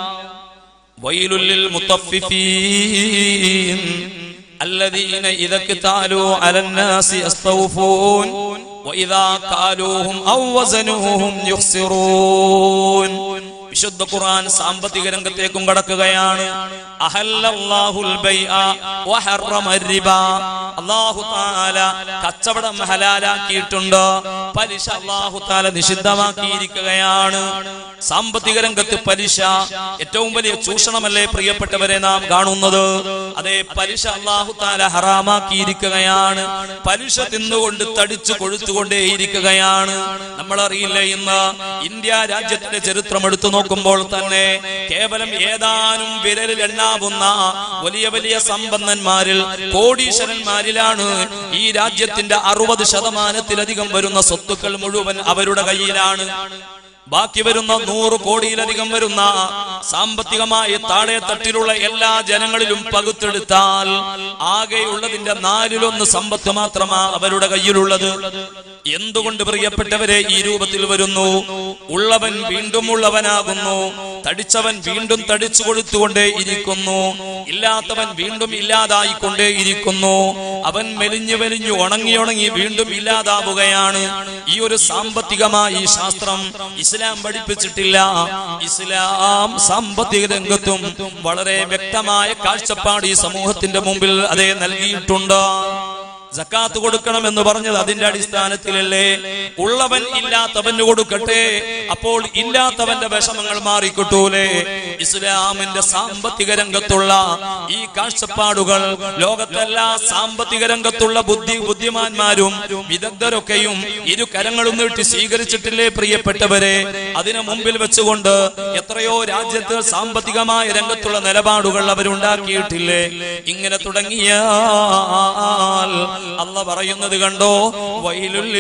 വൈലുൽ ലിൽ മുത്തഫിഫീൻ الذين إذا اكتالوا على الناس يستوفون وإذا كالوهم أو وزنوهم يخسرون. വിശുദ്ധ ഖുർആൻ സാമ്പത്തിക രംഗത്തേക്കും കടക്കുകയാണ്. അഹല്ലല്ലാഹുൽ ബൈഅ വഹറമ റിബ. അല്ലാഹു തആല കച്ചവടം ഹലാലാക്കിയിട്ടുണ്ട്, പലിശ അല്ലാഹു തആല നിഷിദ്ധമാക്കിയിരിക്കുകയാണ്. സാമ്പത്തിക രംഗത്ത് പലിശ ഏറ്റവും വലിയ ചൂഷണമല്ലേ പ്രിയപ്പെട്ടവരെ നാം കാണുന്നത്? അതേ പലിശ അല്ലാഹു തആല ഹറാമാക്കിയിരിക്കുകയാണ്. പലിശ തിന്നുകൊണ്ട് തടിച്ചു കൊഴുത്തുകൊണ്ടേയിരിക്കുകയാണ്. നമ്മളറിയില്ല, ഇന്ന് ഇന്ത്യ രാജ്യത്തിന്റെ ചരിത്രം എടുത്തു നോക്കുമ്പോൾ തന്നെ കേവലം ഏതാനും വിരലിൽ എണ്ണാവുന്ന വലിയ വലിയ സമ്പന്നന്മാരിൽ, കോടീശ്വരന്മാരിലാണ് ഈ രാജ്യത്തിന്റെ 60% വരുന്ന സ്വത്തുക്കൾ മുഴുവൻ അവരുടെ കയ്യിലാണ്. ബാക്കി വരുന്ന 100 കോടിയിലധികം വരുന്ന സാമ്പത്തികമായി താഴെ തട്ടിലുള്ള എല്ലാ ജനങ്ങളിലും പകുത്തെടുത്താൽ ആകെയുള്ളതിന്റെ 1/4 സമ്പത്ത് മാത്രമാണ് അവരുടെ കയ്യിലുള്ളത്. എന്തുകൊണ്ട് പ്രിയപ്പെട്ടവരെ ഈ രൂപത്തിൽ വരുന്നു? ഉള്ളവൻ വീണ്ടും ഉള്ളവനാകുന്നു, തടിച്ചവൻ വീണ്ടും തടിച്ചു കൊടുത്തുകൊണ്ടേ ഇരിക്കുന്നു, ഇല്ലാത്തവൻ വീണ്ടും ഇല്ലാതായിക്കൊണ്ടേ ഇരിക്കുന്നു. അവൻ മെലിഞ്ഞു മെലിഞ്ഞു ഉണങ്ങി വീണ്ടും ഇല്ലാതാവുകയാണ്. ഈ ഒരു സാമ്പത്തികമായി ശാസ്ത്രം ഇസ്ലാം പഠിപ്പിച്ചിട്ടില്ല. ഇസ്ലാം സാമ്പത്തിക രംഗത്തും വളരെ വ്യക്തമായ കാഴ്ചപ്പാട് ഈ സമൂഹത്തിന്റെ മുമ്പിൽ അതേ നൽകിയിട്ടുണ്ട്. സക്കാത്ത് കൊടുക്കണം എന്ന് പറഞ്ഞത് അതിന്റെ അടിസ്ഥാനത്തിലല്ലേ? ഉള്ളവൻ ഇല്ലാത്തവന് കൊടുക്കട്ടെ, അപ്പോൾ ഇല്ലാത്തവന്റെ വിഷമങ്ങൾ മാറിക്കിട്ടൂലേ? ഇസ്ലാമിന്റെ സാമ്പത്തിക രംഗത്തുള്ള ഈ കാഴ്ചപ്പാടുകൾ ലോകത്തെല്ലാ സാമ്പത്തിക രംഗത്തുള്ള ബുദ്ധിമാന്മാരും വിദഗ്ധരൊക്കെയും ഇരു കരങ്ങളും നീട്ടി സ്വീകരിച്ചിട്ടില്ലേ പ്രിയപ്പെട്ടവരെ? അതിനു മുമ്പിൽ വെച്ചുകൊണ്ട് എത്രയോ രാജ്യത്ത് സാമ്പത്തികമായ രംഗത്തുള്ള നിലപാടുകൾ അവരുണ്ടാക്കിയിട്ടില്ലേ? ഇങ്ങനെ തുടങ്ങിയാൽ അല്ലാഹ് പറയുന്നത് കണ്ടോ, വൈലുൽ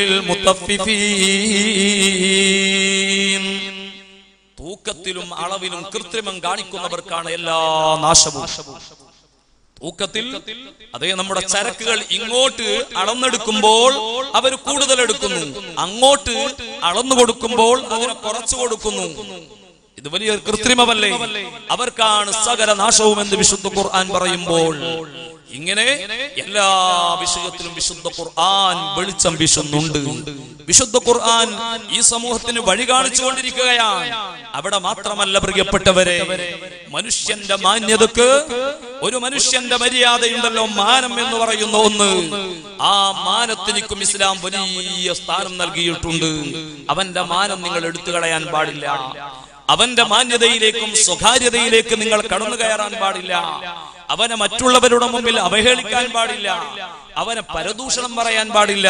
മുത്തഫിഫീൻ. തൂക്കത്തിലും അളവിലും കൃത്രിമം കാണിക്കുന്നവർക്കാണ് എല്ലാ നാശവും. തൂക്കത്തിൽ അതേ നമ്മുടെ ചരക്കുകൾ ഇങ്ങോട്ട് അളന്നെടുക്കുമ്പോൾ അവർ കൂടുതൽ എടുക്കുന്നു, അങ്ങോട്ട് അളന്നു കൊടുക്കുമ്പോൾ അതിനെ കുറച്ചു കൊടുക്കുന്നു. ഇത് വലിയ കൃത്രിമമല്ലേ? അവർക്കാണ് സകല നാശവും എന്ന് വിശുദ്ധ ഖുർആൻ പറയുമ്പോൾ ഇങ്ങനെ എല്ലാ വിഷയത്തിലും വിശുദ്ധ ഖുർആൻ വെളിച്ചം വീശുന്നുണ്ട്. വിശുദ്ധ ഖുർആൻ ഈ സമൂഹത്തിന് വഴി കാണിച്ചുകൊണ്ടിരിക്കുകയാണ്. അവിടെ മാത്രമല്ല പ്രിയപ്പെട്ടവരെ, മനുഷ്യന്റെ മാന്യതക്ക് ഒരു മനുഷ്യന്റെ മര്യാദയുണ്ടല്ലോ, മാനം എന്ന് പറയുന്ന ഒന്ന്. ആ മാനത്തിനും ഇസ്ലാം വലിയ സ്ഥാനം നൽകിയിട്ടുണ്ട്. അവന്റെ മാനം നിങ്ങൾ എടുത്തു കളയാൻ പാടില്ല. അവന്റെ മാന്യതയിലേക്കും സ്വകാര്യതയിലേക്ക് നിങ്ങൾ കടന്നു കയറാൻ പാടില്ല. അവനെ മറ്റുള്ളവരുടെ മുമ്പിൽ അവഹേളിക്കാൻ പാടില്ല. അവനെ പരദൂഷണം പറയാൻ പാടില്ല.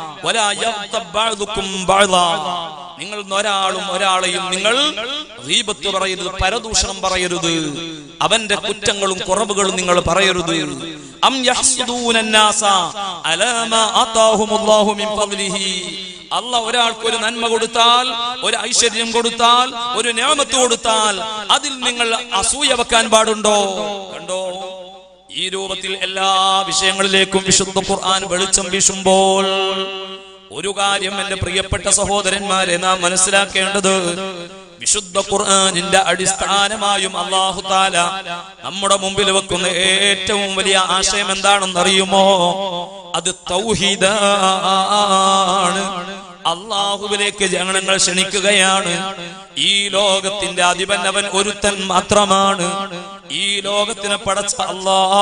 നിങ്ങൾ ഒരാളും ഒരാളെയും നിങ്ങൾ ഗീബത്ത് പറയരുത്, പരദൂഷണം പറയരുത്. അവന്റെ കുറ്റങ്ങളും കുറവുകളും നിങ്ങൾ പറയരുത്. അം യഹ്സുദൂനന്നാസ അലാ മാ ആതാഹുമുല്ലാഹു മിൻ ഫദ്ലിഹി. അല്ലാഹ് ഒരാൾക്ക് ഒരു നന്മ കൊടുത്താൽ, ഒരു ഐശ്വര്യം കൊടുത്താൽ, ഒരു നിഅമത്ത് കൊടുത്താൽ അതിൽ നിങ്ങൾ അസൂയ വെക്കാൻ പാടുണ്ടോ? കണ്ടോ, ഈ രൂപത്തിൽ എല്ലാ വിഷയങ്ങളിലേക്കും വിശുദ്ധ ഖുർആൻ വെളിച്ചം വീശുമ്പോൾ ഒരു കാര്യം എന്റെ പ്രിയപ്പെട്ട സഹോദരന്മാരെ നാം മനസ്സിലാക്കേണ്ടത്, വിശുദ്ധ ഖുർആനിന്റെ അടിസ്ഥാനമായും അല്ലാഹു തആല നമ്മുടെ മുമ്പിൽ വെക്കുന്ന ഏറ്റവും വലിയ ആശയം എന്താണെന്ന് അറിയുമോ? അത് തൗഹീദാണ്. അല്ലാഹുവിലേക്ക് ജനങ്ങൾ ക്ഷണിക്കുകയാണ്. ഈ ലോകത്തിന്റെ അധിപൻ അവൻ ഒരുത്തൻ മാത്രമാണ്. ഈ ലോകത്തിനെ പടച്ച അല്ലാഹ്,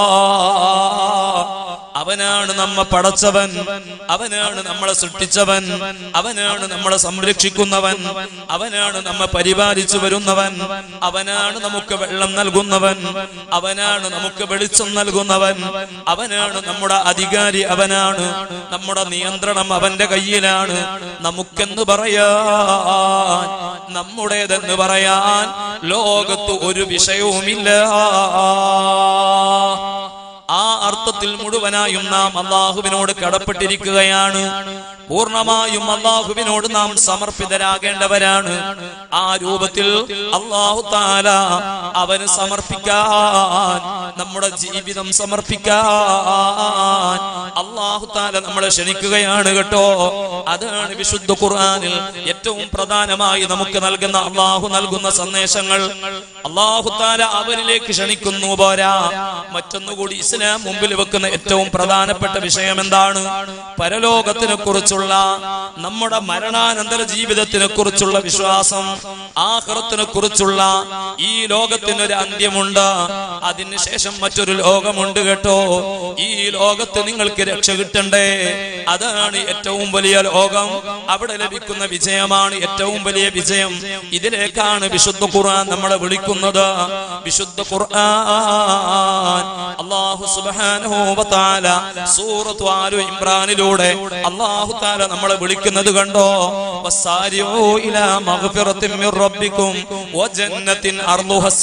അവനാണ് നമ്മെ പടച്ചവൻ, അവനാണ് നമ്മളെ സൃഷ്ടിച്ചവൻ, അവനാണ് നമ്മളെ സംരക്ഷിക്കുന്നവൻ, അവനാണ് നമ്മെ പരിപാലിച്ചു വരുന്നവൻ, അവനാണ് നമുക്ക് വെള്ളം നൽകുന്നവൻ, അവനാണ് നമുക്ക് വെളിച്ചം നൽകുന്നവൻ, അവനാണ് നമ്മുടെ അധികാരി, അവനാണ് നമ്മുടെ നിയന്ത്രണം അവന്റെ കയ്യിലാണ്. നമുക്കെന്ന് പറയാൻ, നമ്മുടേതെന്ന് പറയാൻ ലോകത്ത് ഒരു വിഷയവുമില്ല. ആ അർത്ഥത്തിൽ മുഴുവനായും നാം അല്ലാഹുവിനോട് കടപ്പെട്ടിരിക്കുകയാണ്. പൂർണ്ണമായും അല്ലാഹുവിനോട് നാം സമർപ്പിതരാകേണ്ടവരാണ്. ആ രൂപത്തിൽ അല്ലാഹു തആല അവന് സമർപ്പിക്കാൻ, നമ്മുടെ ജീവിതം സമർപ്പിക്കാൻ അല്ലാഹു തആല നമ്മളെ ക്ഷണിക്കുകയാണ് കേട്ടോ. അതാണ് വിശുദ്ധ ഖുർആനിൽ ഏറ്റവും പ്രധാനമായി നമുക്ക് നൽകുന്ന അല്ലാഹു നൽകുന്ന സന്ദേശങ്ങൾ. അല്ലാഹു തആല അവനിലേക്ക് ക്ഷണിക്കുന്നു പോരാ, മറ്റൊന്നുകൂടി ഇസ്ലാം മുമ്പിൽ വെക്കുന്ന ഏറ്റവും പ്രധാനപ്പെട്ട വിഷയം എന്താണ്? പരലോകത്തിനെ കുറിച്ചുള്ള, നമ്മുടെ മരണാനന്തര ജീവിതത്തിനെ കുറിച്ചുള്ള വിശ്വാസം, ആഖിറത്തിനെ കുറിച്ചുള്ള. ഈ ലോകത്തിനൊരു അന്ത്യമുണ്ട്, അതിനുശേഷം മറ്റൊരു ലോകമുണ്ട് കേട്ടോ. ഈ ലോകത്ത് നിങ്ങൾക്ക് രക്ഷ കിട്ടണ്ടേ? അതാണ് ഏറ്റവും വലിയ ലോകം. അവിടെ ലഭിക്കുന്ന വിജയമാണ് ഏറ്റവും വലിയ വിജയം. ഇതിലേക്കാണ് വിശുദ്ധ ഖുർആൻ നമ്മളെ വിളിക്കുന്നത്. വിശുദ്ധ ഖുർആൻ അല്ലാഹു സുബ്ഹാനഹു വ തആല സൂറത്തു ആലു ഇംറാനിലൂടെ അല്ലാഹു തആല നമ്മളെ വിളിക്കുന്നത് കണ്ടോ. വസാരിഊ ഇലാ മഗ്ഫിറത്തിൻ മിർ റബ്ബിക്കും വ ജന്നത്തിൻ അർളുഹസ്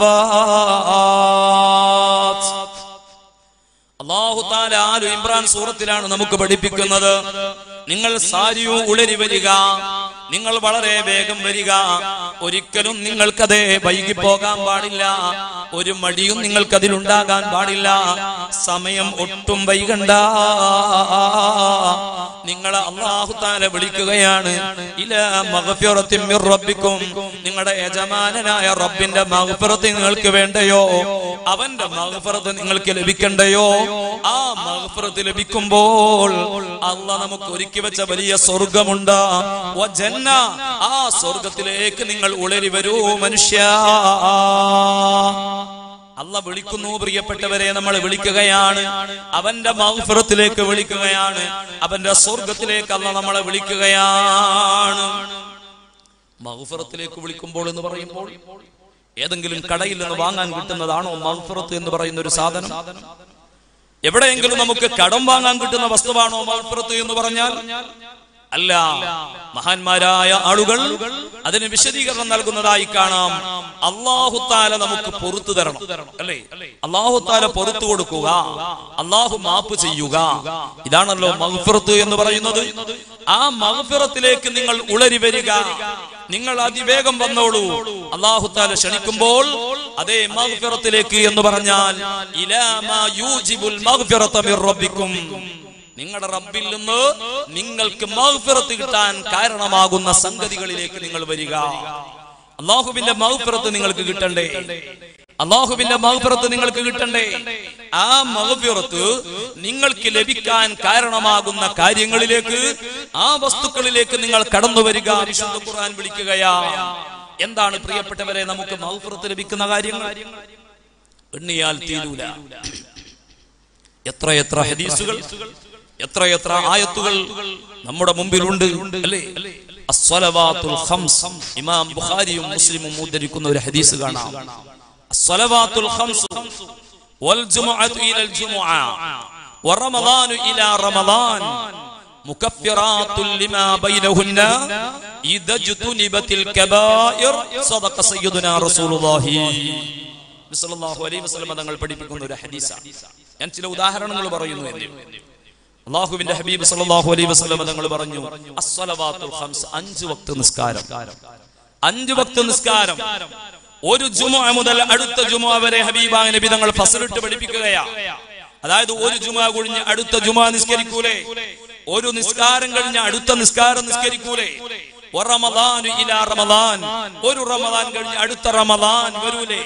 സമാവാത്. അല്ലാഹു തആല ആലു ഇംറാൻ സൂറത്തിലാണ് നമുക്ക് പഠിപ്പിക്കുന്നത്, നിങ്ങൾ സാരിയു ഉളരി വരിക, നിങ്ങൾ വളരെ വേഗം വരിക. ഒരിക്കലും നിങ്ങൾക്കതേ വൈകി പോകാൻ പാടില്ല. ഒരു മടിയും നിങ്ങൾക്കതിലുണ്ടാകാൻ പാടില്ല. സമയം ഒട്ടും വൈകണ്ട. നിങ്ങളെ അല്ലാഹു തആല വിളിക്കുകയാണ്. ഇലാ മഗ്ഫിറത്തിൻ മിർ റബ്ബിക്കും, നിങ്ങളുടെ യജമാനനായ റബ്ബിന്റെ മഗ്ഫിറത്ത് നിങ്ങൾക്ക് വേണ്ടയോ? അവന്റെ മഗ്ഫിറത്ത് നിങ്ങൾക്ക് ലഭിക്കണ്ടയോ? ആ മഗ്ഫിറത്ത് ലഭിക്കുമ്പോൾ അല്ലാഹ് നമുക്ക് ഒരുക്കി വെച്ച വലിയ സ്വർഗ്ഗമുണ്ട്. വ ജന്ന, ആ സ്വർഗ്ഗത്തിലേക്ക് നിങ്ങൾ ഉളരി വരൂ മനുഷ്യ. അല്ല വിളിക്കുന്നു പ്രിയപ്പെട്ടവരെ, നമ്മൾ വിളിക്കുകയാണ്, അവന്റെ മഗ്ഫിറത്തിലേക്ക് വിളിക്കുകയാണ്, അവന്റെ സ്വർഗത്തിലേക്ക് അല്ല നമ്മളെ വിളിക്കുകയാണ്. മഗ്ഫിറത്തിലേക്ക് വിളിക്കുമ്പോൾ എന്ന് പറയുമ്പോൾ ഏതെങ്കിലും കടയിൽ നിന്ന് വാങ്ങാൻ കിട്ടുന്നതാണോ മഗ്ഫിറത്ത് എന്ന് പറയുന്ന ഒരു സാധനം? എവിടെയെങ്കിലും നമുക്ക് കടം വാങ്ങാൻ കിട്ടുന്ന വസ്തുവാണോ മഗ്ഫിറത്ത് എന്ന് പറഞ്ഞാൽ? അല്ല. മഹാന്മാരായ ആളുകൾ അതിന് വിശദീകരണം നൽകുന്നതായി കാണാം. അല്ലാഹു തആല നമുക്ക് പൊറുത്തു തരണം, അല്ലേ? അല്ലാഹു തആല പൊറുത്തു കൊടുക്കുക, അല്ലാഹു മാപ്പ് ചെയ്യുക, ഇതാണല്ലോ മഗ്ഫിറത്ത് എന്ന് പറയുന്നത്. ആ മഗ്ഫിറത്തിലേക്ക് നിങ്ങൾ ഉളരി വരിക, നിങ്ങൾ അതിവേഗം വന്നോളൂ. അല്ലാഹു തആല ക്ഷണിക്കുമ്പോൾ അതേ മഗ്ഫിറത്തിലേക്ക് എന്ന് പറഞ്ഞാൽ ഇലാ മാ യൂജിബുൽ മഗ്ഫിറത മിർ റബ്ബിക്കും, നിങ്ങളുടെ റബ്ബിൽ നിന്ന് നിങ്ങൾക്ക് മഗ്ഫിറത്ത് കിട്ടാൻ കാരണമാകുന്ന സംഗതികളിലേക്ക് നിങ്ങൾ വരിക. അല്ലാഹുവിന്റെ മഗ്ഫിറത്ത് നിങ്ങൾക്ക് കിട്ടണ്ടേ? അല്ലാഹുവിന്റെ മഗ്ഫിറത്ത് നിങ്ങൾക്ക് കിട്ടണ്ടേ? ആ മഗ്ഫിറത്ത് നിങ്ങൾക്ക് ലഭിക്കാൻ കാരണമാകുന്ന കാര്യങ്ങളിലേക്ക്, ആ വസ്തുക്കളിലേക്ക് നിങ്ങൾ കടന്നു വരിക. വിശുദ്ധ ഖുർആൻ വിളിക്കുകയാ. എന്താണ് പ്രിയപ്പെട്ടവരെ നമുക്ക് മഗ്ഫിറത്ത് ലഭിക്കുന്ന കാര്യങ്ങൾ? എണ്ണിയാൽ തീരൂല. എത്രയെത്ര ഹദീസുകൾ, എത്രയെത്ര ആയത്തുകൾ നമ്മുടെ മുമ്പിലുണ്ട്, അല്ലേ? അസ്സലവാത്തുൽ ഖംസ്, ഇമാം ബുഖാരിയും മുസ്ലിമും ഉദ്ധരിക്കുന്ന ഒരു ഹദീസ് കാണാം. അസ്സലവാത്തുൽ ഖംസ് വൽ ജുമുഅതു ഇലൽ ജുമുഅ വറമളാനു ഇലാ റമളാൻ മുകഫിറാത്തുൽ ലിമാ ബൈനഹുന്ന ഇദജ്തുനിബത്തിൽ കബായിർ സദഖ സയ്യിദുനാ റസൂലുള്ളാഹി സ്വല്ലല്ലാഹു അലൈഹി വസല്ലം തങ്ങൾ പഠിപ്പിക്കുന്ന ഒരു ഹദീസാണ്. ഞാൻ ചില ഉദാഹരണങ്ങൾ പറയുന്നു. അല്ലാഹുവിന്റെ ഹബീബ് സ്വല്ലല്ലാഹു അലൈഹി വസല്ലം തങ്ങൾ പറഞ്ഞു, അസ്സലവാത്തുൽ ഖംസ്, 5 വക്ത് നിസ്കാരം. 5 വക്ത് നിസ്കാരം ഒരു ജുമുഅ മുതൽ അടുത്ത ജുമുഅ വരെ ഹബീബായ നബി തങ്ങൾ ഫസ്ലിട്ട് പഠിപ്പിക്കുകയാണ്. അതായത് ഒരു ജുമുഅ കഴിഞ്ഞ് അടുത്ത ജുമുഅ നിസ്കരിക്കൂലേ, ഒരു നിസ്കാരം കഴിഞ്ഞ് അടുത്ത നിസ്കാരം നിസ്കരിക്കൂലേ, റമളാൻ ഇലാ റമളാൻ, ഒരു റമളാൻ കഴിഞ്ഞ് അടുത്ത റമളാൻ വരൂലേ.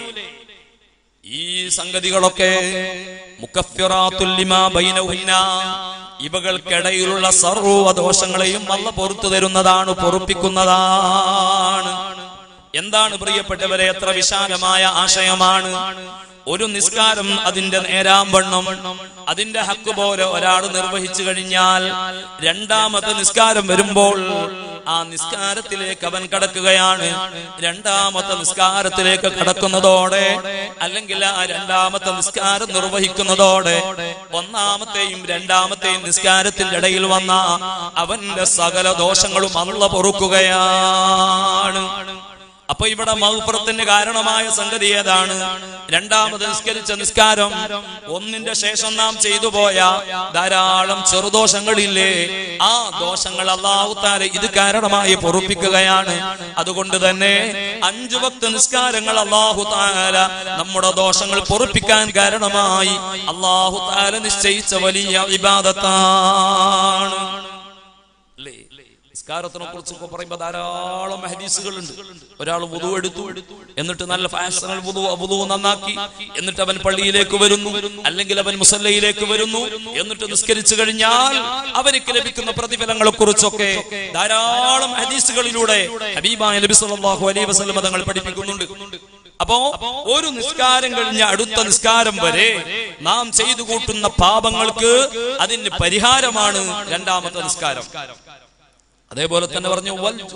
ഈ സംഗതികളൊക്കെ മുകഫിറാത്തുൽ ലിമാ ബൈനഹുന്ന, ഇവകൾക്കിടയിലുള്ള സർവ്വ ദോഷങ്ങളെയും അല്ലാഹു പൊറുത്തു തരുന്നതാണ്, പൊറുപ്പിക്കുന്നതാണ്. എന്താണ് പ്രിയപ്പെട്ടവരെ, എത്ര വിശാലമായ ആശയമാണ്. ഒരു നിസ്കാരം അതിന്റെ നേരാംവണ്ണം അതിന്റെ ഹക്ക് പോലെ ഒരാൾ നിർവഹിച്ചു കഴിഞ്ഞാൽ രണ്ടാമത്തെ നിസ്കാരം വരുമ്പോൾ ആ നിസ്കാരത്തിലേക്ക് അവൻ കടക്കുകയാണ്. രണ്ടാമത്തെ നിസ്കാരത്തിലേക്ക് കടക്കുന്നതോടെ, അല്ലെങ്കിൽ ആ രണ്ടാമത്തെ നിസ്കാരം നിർവഹിക്കുന്നതോടെ ഒന്നാമത്തെയും രണ്ടാമത്തെയും നിസ്കാരത്തിന്റെ ഇടയിൽ വന്ന അവന്റെ സകല ദോഷങ്ങളും അല്ലാഹു പൊറുക്കുകയാണ്. അപ്പൊ ഇവിടെ മഗ്ഫിറത്തിന് കാരണമായ സംഗതി ഏതാണ്? രണ്ടാമത് നിസ്കരിച്ച നിസ്കാരം, ഒന്നിന്റെ ശേഷം നാം ചെയ്തു പോയ ധാരാളം ചെറുദോഷങ്ങളില്ലേ, ആ ദോഷങ്ങൾ അല്ലാഹു തആല ഇത് കാരണമായി പൊറുപ്പിക്കുകയാണ്. അതുകൊണ്ട് തന്നെ 5 വക്ത് നിസ്കാരങ്ങൾ അല്ലാഹു തആല നമ്മുടെ ദോഷങ്ങൾ പൊറുപ്പിക്കാൻ കാരണമായി അല്ലാഹു തആല നിശ്ചയിച്ച വലിയ ഇബാദത്താണ്. നിസ്കാരത്തിനെ കുറിച്ചൊക്കെ പറയുമ്പോൾ ധാരാളം ഹദീസുകളുണ്ട്. ഒരാൾ വുദു എടുത്തു, എന്നിട്ട് നല്ല ഫാഷനൽ വുദു നന്നാക്കി, എന്നിട്ട് അവൻ പള്ളിയിലേക്ക് വരുന്നു, അല്ലെങ്കിൽ അവൻ മുസല്ലയിലേക്ക് വരുന്നു, എന്നിട്ട് നിസ്കരിച്ചു കഴിഞ്ഞാൽ അവർക്ക് ലഭിക്കുന്ന പ്രതിഫലങ്ങളെ കുറിച്ചൊക്കെ ധാരാളം ഹദീസുകളിലൂടെ ഹബീബായ നബി സല്ലല്ലാഹു അലൈഹി വസല്ലം തങ്ങൾ പഠിപ്പിക്കുന്നുണ്ട്. അപ്പോ ഒരു നിസ്കാരം കഴിഞ്ഞ അടുത്ത നിസ്കാരം വരെ നാം ചെയ്തു കൂട്ടുന്ന പാപങ്ങൾക്ക് അതിന് പരിഹാരമാണ് രണ്ടാമത്തെ നിസ്കാരം. അതേപോലെ തന്നെ പറഞ്ഞു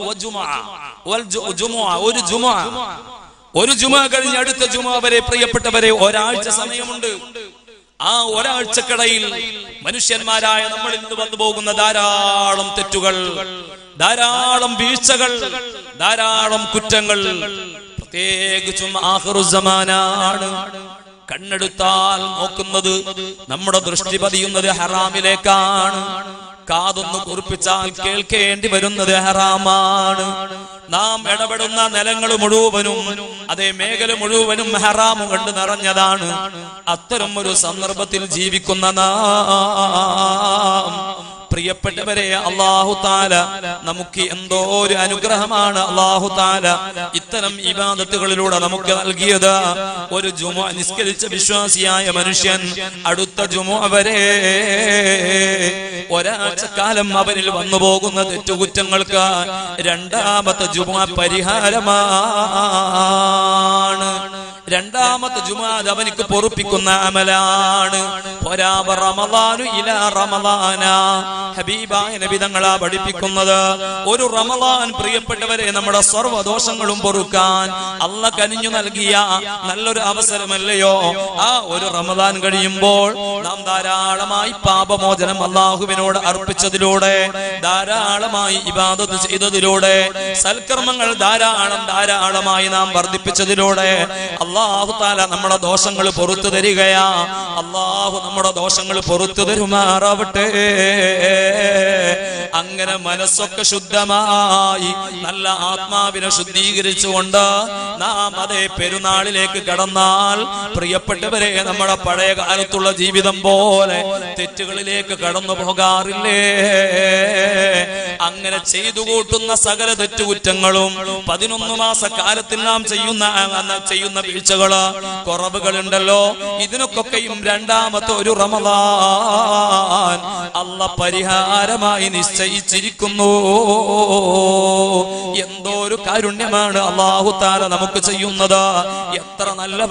ഒരു ജുമുഅ കഴിഞ്ഞ് അടുത്ത ജുമുഅ വരെ പ്രിയപ്പെട്ടവരെ ഒരാഴ്ച സമയമുണ്ട്. ആ ഒരാഴ്ചക്കിടയിൽ മനുഷ്യന്മാരായ നമ്മളിൽ നിന്ന് വന്നു പോകുന്ന ധാരാളം തെറ്റുകൾ, ധാരാളം വീഴ്ചകൾ, ധാരാളം കുറ്റങ്ങൾ, പ്രത്യേകിച്ചും ആഖിറുസ്സമാനാണ്. കണ്ണെടുത്താൽ നോക്കുന്നത്, നമ്മുടെ ദൃഷ്ടി പതിയുന്നത് ഹറാമിലേക്കാണ്. കാതൊന്ന് കുറിപ്പിച്ചാൽ കേൾക്കേണ്ടി വരുന്നത് ഹറാമാണ്. നാം ഇടപെടുന്ന നിലങ്ങൾ മുഴുവനും, അതേ മേഖല മുഴുവനും ഹറാമു കൊണ്ട് നിറഞ്ഞതാണ്. അത്തരം ഒരു സന്ദർഭത്തിൽ ജീവിക്കുന്ന നാം പ്രിയപ്പെട്ടവരെ, അല്ലാഹു തആല നമുക്ക് എന്തോ ഒരു അനുഗ്രഹമാണ് അല്ലാഹു തആല ഇത്തരം ഇബാദത്തുകളിലൂടെ നമുക്ക് നൽകിയത്. ഒരു ജുമുഅ നിസ്കരിച്ച വിശ്വാസിയായ മനുഷ്യൻ അടുത്ത ജുമുഅ വരെ ഒരാഴ്ചക്കാലം അവനിൽ വന്നു പോകുന്ന തെറ്റുകുറ്റങ്ങൾക്ക് രണ്ടാമത്തെ ജുമുഅ പരിഹാരമാണ്. രണ്ടാമത്തെ ജുമാഅത്ത് അവനിക്ക് പൊറുപ്പിക്കുന്ന അമലാണ്. റമളാനു ഇലാ റമളാന, ഹബീബായ നബി തങ്ങളാ പഠിപ്പിക്കുന്നത്. ഒരു റമളാൻ പ്രിയപ്പെട്ടവരെ നമ്മുടെ സർവ്വദോഷങ്ങളും പൊറുക്കാൻ അല്ലാഹ് കനിഞ്ഞു നൽകിയ നല്ലൊരു അവസരമല്ലയോ? ആ ഒരു റമളാൻ കഴിയുമ്പോൾ നാം ധാരാളമായി പാപമോചനം അല്ലാഹുവിനോട് അർപ്പിച്ചതിലൂടെ, ധാരാളമായി ഇബാദത്ത് ചെയ്തതിലൂടെ, സൽക്കർമ്മങ്ങൾ ധാരാളമായി നാം വർദ്ധിപ്പിച്ചതിലൂടെ അല്ലാഹു തആല നമ്മുടെ ദോഷങ്ങൾ പൊറുത്തു തരികയാ. അല്ലാഹു നമ്മുടെ ദോഷങ്ങൾ പൊറുത്തു തരുമാറാവട്ടെ. അങ്ങനെ മനസ്സൊക്കെ ശുദ്ധമായി നല്ല ആത്മാവിനെ ശുദ്ധീകരിച്ചുകൊണ്ട് നാം അതേ പെരുന്നാളിലേക്ക് കടന്നാൽ പ്രിയപ്പെട്ടവരെ നമ്മുടെ പഴയ കാലത്തുള്ള ജീവിതം പോലെ തെറ്റുകളിലേക്ക് കടന്നു പോകാറില്ലേ? അങ്ങനെ ചെയ്തു കൂട്ടുന്ന സകല തെറ്റുകുറ്റങ്ങളും 11 മാസക്കാലത്തിൽ നാം ചെയ്യുന്ന വീഴ്ചകള്, കുറവുകളുണ്ടല്ലോ, ഇതിനൊക്കെയും രണ്ടാമത്തെ ഒരു റമളാൻ അല്ലാഹ് പരിഹാരമായി നിശ്ചയിച്ചിരിക്കുന്നു. എന്തോ ഒരു കാരുണ്യമാണ് അല്ലാഹു തആല നമുക്ക് ചെയ്യുന്നത്. എത്ര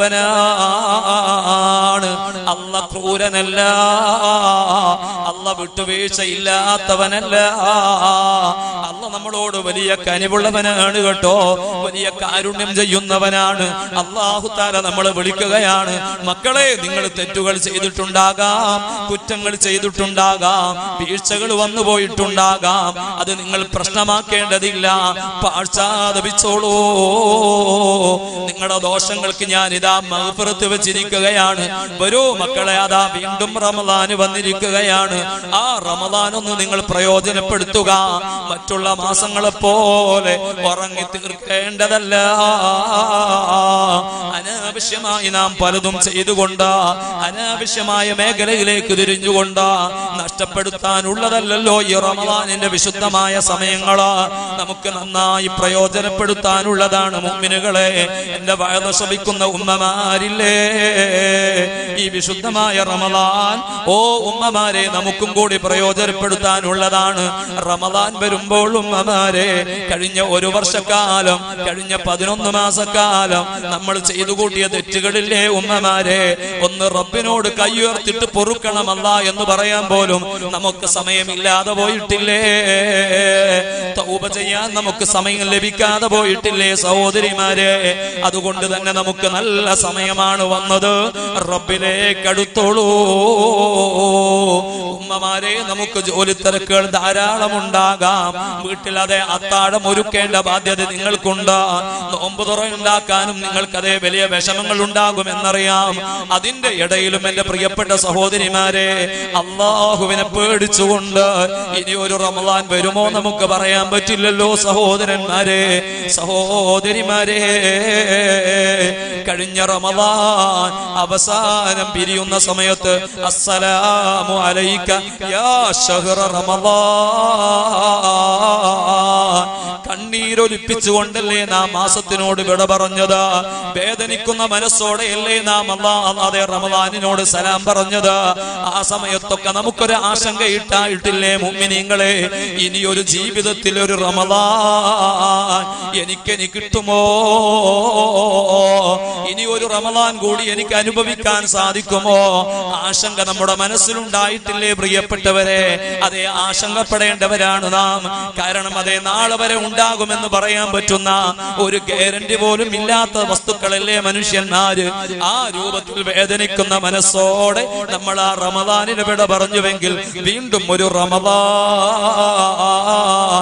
നല്ലവനാണ് അല്ലാഹ്. ക്രൂരനല്ല, അല്ലാഹ് വിട്ടുവീഴ്ച ഇല്ലാത്തവനല്ല. അല്ലാഹ് നമ്മളോട് വലിയ കനിവുള്ളവനാണ് കേട്ടോ, വലിയ കാരുണ്യം ചെയ്യുന്നവനാണ്. അല്ലാഹു തആല നമ്മളെ വിളിക്കുകയാണ്, മക്കളെ നിങ്ങൾ തെറ്റുകൾ ചെയ്തിട്ടുണ്ടാകാം, കുറ്റങ്ങൾ ചെയ്തിട്ടുണ്ടാകാം, വീഴ്ചകൾ വന്നു പോയിട്ടുണ്ടാകാം. അത് നിങ്ങൾ പ്രശ്നമാക്കേണ്ടതില്ല, പാശ്ചാത്തപിച്ചോളൂ. നിങ്ങളുടെ ദോഷങ്ങൾക്ക് ഞാൻ ഇതാ മഗ്ഫിറത്ത് വെച്ചിരിക്കുകയാണ്. വരൂ മക്കളെ, അതാ വീണ്ടും റമളാൻ വന്നിരിക്കുകയാണ്. ആ റമളാൻ ഒന്ന് നിങ്ങൾ പ്രയോജനപ്പെടുത്തുക. മറ്റുള്ള മാസങ്ങളെ പോലെ ഉറങ്ങി തീർക്കേണ്ടതല്ല. അനാവശ്യമായി നാം പലതും ചെയ്തുകൊണ്ട്, അനാവശ്യമായ മേഖലയിലേക്ക് തിരിഞ്ഞുകൊണ്ട് നഷ്ടപ്പെടുത്താനുള്ളതല്ലോ ഈ റമളാനിന്റെ വിശുദ്ധമായ സമയങ്ങള്. നമുക്ക് നന്നായി പ്രയോജനപ്പെടുത്താനുള്ളതാണ്. മുഅ്മിനുകളെ, എന്റെ വഅദ് ശ്രവിക്കുന്ന ഉമ്മമാരില്ലേ, ഈ വിശുദ്ധമായ റമളാൻ ഓ ഉമ്മമാരെ നമുക്കും കൂടി പ്രയോജനപ്പെടുത്താനുള്ളതാണ്. റമളാൻ വരുമ്പോൾ ഉമ്മമാരെ, കഴിഞ്ഞ ഒരു വർഷക്കാലം, കഴിഞ്ഞ 11 മാസക്കാലം നമ്മൾ ചെയ്തു കൂട്ടിയ തെറ്റുകളില്ലേ ഉമ്മമാരെ, ഒന്ന് റബ്ബിനോട് കയ്യുയർത്തിട്ട് പൊറുക്കണമല്ല എന്ന് പറയാൻ പോലും നമുക്ക് സമയമില്ലാതെ പോയിട്ടില്ലേ? തൗബ ചെയ്യാൻ നമുക്ക് സമയം ലഭിക്കാതെ പോയിട്ടില്ലേ സഹോദരിമാരെ? അതുകൊണ്ട് തന്നെ നമുക്ക് നല്ല സമയമാണ് വന്നത്. റബ്ബിലേക്ക് അടുത്തോളൂ ഉമ്മമാരെ. നമുക്ക് ജോലി തിരക്കുകൾ ധാരാളം ഉണ്ടാകാം. വീട്ടിൽ അതേ അത്താഴം ഒരുക്കേണ്ട ബാധ്യത നിങ്ങൾക്കുണ്ട്. നോമ്പ് തുറ ഉണ്ടാക്കാനും നിങ്ങൾക്കതേ വലിയ വിഷമങ്ങൾ ഉണ്ടാകുമെന്നറിയാം. അതിന്റെ ഇടയിലും എന്റെ പ്രിയപ്പെട്ട സഹോദരിമാരെ, അല്ലാഹുവിനെ പേടിച്ചുകൊണ്ട് ഇനി ഒരു റമളാൻ വരുമോ നമുക്ക് പറയാൻ പറ്റില്ലല്ലോ സഹോദരന്മാരെ, സഹോദരിമാരെ. കഴിഞ്ഞ റമളാൻ അവസാനം പിരിയുന്ന സമയത്ത് അസ്സലാമു അലൈക യാ ശഹ്റ റമളാൻ, കണ്ണീരൊലിപ്പിച്ചുകൊണ്ടല്ലേ നാം മാസത്തിനോട് വിട പറഞ്ഞത്? വേദനിക്കുന്ന മനസ്സോടെയല്ലേ നാം അതേ റമളാനിനോട് സലാം പറഞ്ഞത്? ആ സമയത്തൊക്കെ നമുക്കൊരു ആശങ്ക ഇട്ടായിട്ടില്ലേ മുഅ്മിനീങ്ങളെ? ഇനിയൊരു ജീവിതത്തിൽ ഒരു റമളാൻ എനിക്ക് കിട്ടുമോ? ഇനി ഒരു റമളാൻ കൂടി എനിക്ക് അനുഭവിക്കാൻ സാധിക്കുമോ? ആശങ്ക നമ്മുടെ മനസ്സിലുണ്ടായിട്ടില്ലേ പ്രിയപ്പെട്ടവരെ? അതേ ആശങ്കപ്പെടേണ്ടവരാണ് നാം. കാരണം അതേ നാളെ വരെ ഉണ്ടാകുമെന്ന് പറയാൻ പറ്റുന്ന ഒരു ഗ്യാരണ്ടി പോലും ഇല്ലാത്ത വസ്തുക്കളല്ലേ മനുഷ്യന്മാര്. ആ രൂപത്തിൽ വേദനിക്കുന്ന മനസ്സോടെ നമ്മൾ ആ റമളാനിനെ വിട പറഞ്ഞുവെങ്കിൽ വീണ്ടും ഒരു റമളാൻ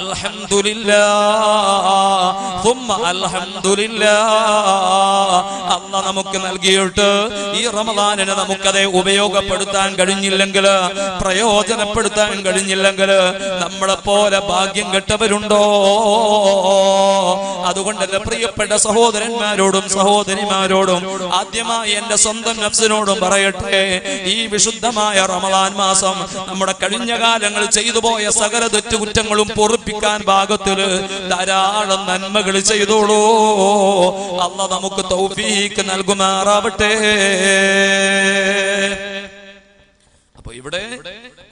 അൽഹംദുലില്ലാഹ് സുമ്മ അൽഹംദുലില്ലാഹ് അല്ലാഹ് നമുക്ക് നൽകിയിട്ട് ഈ റമളാനിനെ നമുക്കതേ ഉപയോഗപ്പെടുത്താൻ കഴിഞ്ഞില്ലെങ്കിൽ, പ്രയോജനപ്പെടുത്താൻ കഴിഞ്ഞില്ലെങ്കിൽ നമ്മളെ പോലെ ഭാഗ്യം കെട്ടവരുണ്ടോ? അതുകൊണ്ട് എന്റെ പ്രിയപ്പെട്ട സഹോദരന്മാരോടും സഹോദരിമാരോടും ആദ്യമായി എന്റെ സ്വന്തം നഫ്സിനോടും പറയട്ടെ, ഈ വിശുദ്ധമായ റമളാൻ മാസം നമ്മുടെ കഴിഞ്ഞ കാലങ്ങൾ ചെയ്തു പോയ സകല തെറ്റുകുറ്റങ്ങളും പൊറുപ്പിക്കാൻ ഭാഗത്തിൽ ധാരാളം നന്മകൾ ചെയ്തോളൂ. അല്ലാഹ് നമുക്ക് തൗഫീഖ് നൽകുമാറാവട്ടെ. അപ്പൊ ഇവിടെ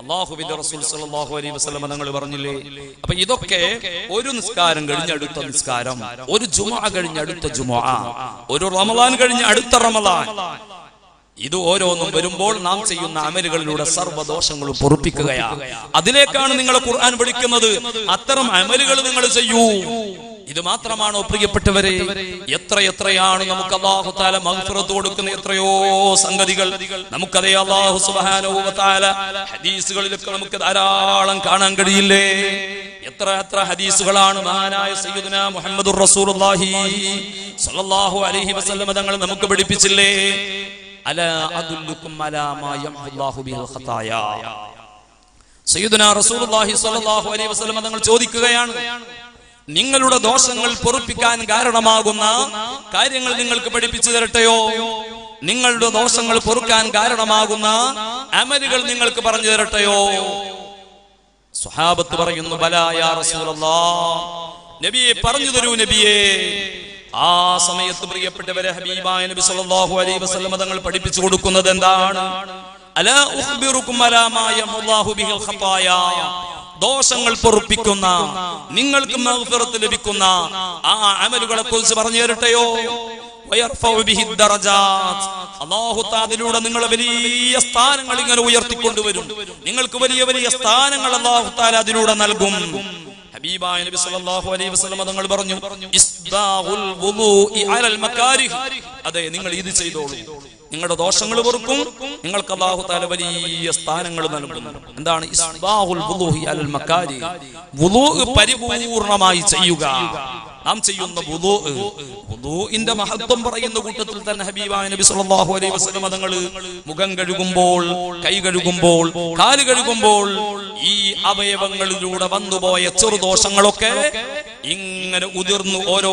അല്ലാഹുവിന്റെ റസൂൽ സല്ലല്ലാഹു അലൈഹി വസല്ലം തങ്ങൾ പറഞ്ഞില്ലേ? അപ്പൊ ഇതൊക്കെ ഒരു നിസ്കാരം കഴിഞ്ഞ് അടുത്ത നിസ്കാരം, ഒരു ജുമുഅ കഴിഞ്ഞ് അടുത്ത ജുമുഅ, ഒരു റമളാൻ കഴിഞ്ഞ് അടുത്ത റമളാൻ, ഇത് ഓരോന്നും വരുമ്പോൾ നാം ചെയ്യുന്ന അമലുകളിലൂടെ സർവ്വദോഷങ്ങളും പൊറുപ്പിക്കുകയാണ്. അതിലേക്കാണ് നിങ്ങളെ ഖുർആൻ വിളിക്കുന്നത്. അത്തരം അമലുകൾ നിങ്ങൾ ചെയ്യൂ. ഇത് മാത്രമാണോ പ്രിയപ്പെട്ടവരെ? എത്രയാണ് നമുക്ക് അല്ലാഹു തആല മഗ്ഫിറത്ത് കൊടുക്കുന്ന എത്രയോ സംഗതികൾ നമുക്കതേ അല്ലാഹു സുബ്ഹാനഹു വ തആല ഹദീസുകളിലൊക്കെ നമുക്ക് ധാരാളം കാണാൻ കഴിയില്ലേ? എത്ര ഹദീസുകളാണ് മഹാനായ സയ്യിദുനാ മുഹമ്മദുർ റസൂലുള്ളാഹി സ്വല്ലല്ലാഹു അലൈഹി വസല്ലം തങ്ങൾ നമുക്ക് പഠിപ്പിച്ചില്ലേ? അലാ അദുല്ലുക്കും അലാ മാ യംഹുല്ലാഹു ബിൽ ഖതായാ. സയ്യിദുനാ റസൂലുള്ളാഹി സ്വല്ലല്ലാഹു അലൈഹി വസല്ലം തങ്ങൾ ചോദിക്കുകയാണ്, നിങ്ങളുടെ ദോഷങ്ങൾ പൊറുപ്പിക്കാൻ കാരണമാകുന്ന കാര്യങ്ങൾ നിങ്ങൾക്ക് പഠിപ്പിച്ചു തരട്ടെയോ? നിങ്ങളുടെ ദോഷങ്ങൾ പൊറുക്കാൻ കാരണമാകുന്ന അമലുകൾ നിങ്ങൾക്ക് പറഞ്ഞു തരട്ടെയോ? സ്വഹാബത്ത് പറയുന്നു, ബലാ യാ റസൂലല്ലാഹ്, നബിയെ പറഞ്ഞു തരൂ നബിയെ. ആ സമയത്ത് പ്രിയപ്പെട്ടവരെ ഹബീബായ നബി സല്ലല്ലാഹു അലൈഹി വസല്ലം തങ്ങൾ പഠിപ്പിച്ചു കൊടുക്കുന്നത് എന്താണ്? അലാ ഉഖ്ബിറുക്കും അലാ മാ യംഹുല്ലാഹു ബിൽ ഖതായാ. ദോഷങ്ങൾ പൊറുപ്പിക്കുന്ന, നിങ്ങൾക്ക് മഗ്ഫിറത്ത് ലഭിക്കുന്ന ആ അമലുകളെ കുറിച്ച് പറഞ്ഞു തരട്ടെയോ? അല്ലാഹു തആലയിലൂടെ നിങ്ങളെ വലിയ സ്ഥാനങ്ങൾ ഇങ്ങനെ ഉയർത്തിക്കൊണ്ടുവരും. നിങ്ങൾക്ക് വലിയ വലിയ സ്ഥാനങ്ങൾ അല്ലാഹു തആല അതിലൂടെ നൽകും. ഹബീബായ നബി സല്ലല്ലാഹു അലൈഹി വസല്ലം തങ്ങൾ പറഞ്ഞു, ഇസ്ബാഉൽ വുളൂഇ അലൽ മകാരിഹ്. അതെ, നിങ്ങൾ ഇത് ചെയ്തോളൂ, നിങ്ങളുടെ ദോഷങ്ങൾ പൊറുക്കും, നിങ്ങൾക്ക് അല്ലാഹു തആല വലിയ സ്ഥാനങ്ങൾ നൽകും. എന്താണ് ഇസ്ബാഉൽ വുളൂഇ അലൽ മകാരിഹ്? വുളൂ പരിപൂർണമായി ചെയ്യുക. നാം ചെയ്യുന്ന വുളൂഇന്റെ മഹത്വം പറയുന്ന കൂട്ടത്തിൽ തന്നെ ഹബീബായ നബി സല്ലല്ലാഹു അലൈഹി വസല്ലം തങ്ങൾ മുഖം കഴുകുമ്പോൾ, കൈ കഴുകുമ്പോൾ, കാല് കഴുകുമ്പോൾ ഈ അവയവങ്ങളിലൂടെ വന്നുപോയ ചെറുദോഷങ്ങളൊക്കെ ഇങ്ങനെ ഉതിർന്നു ഓരോ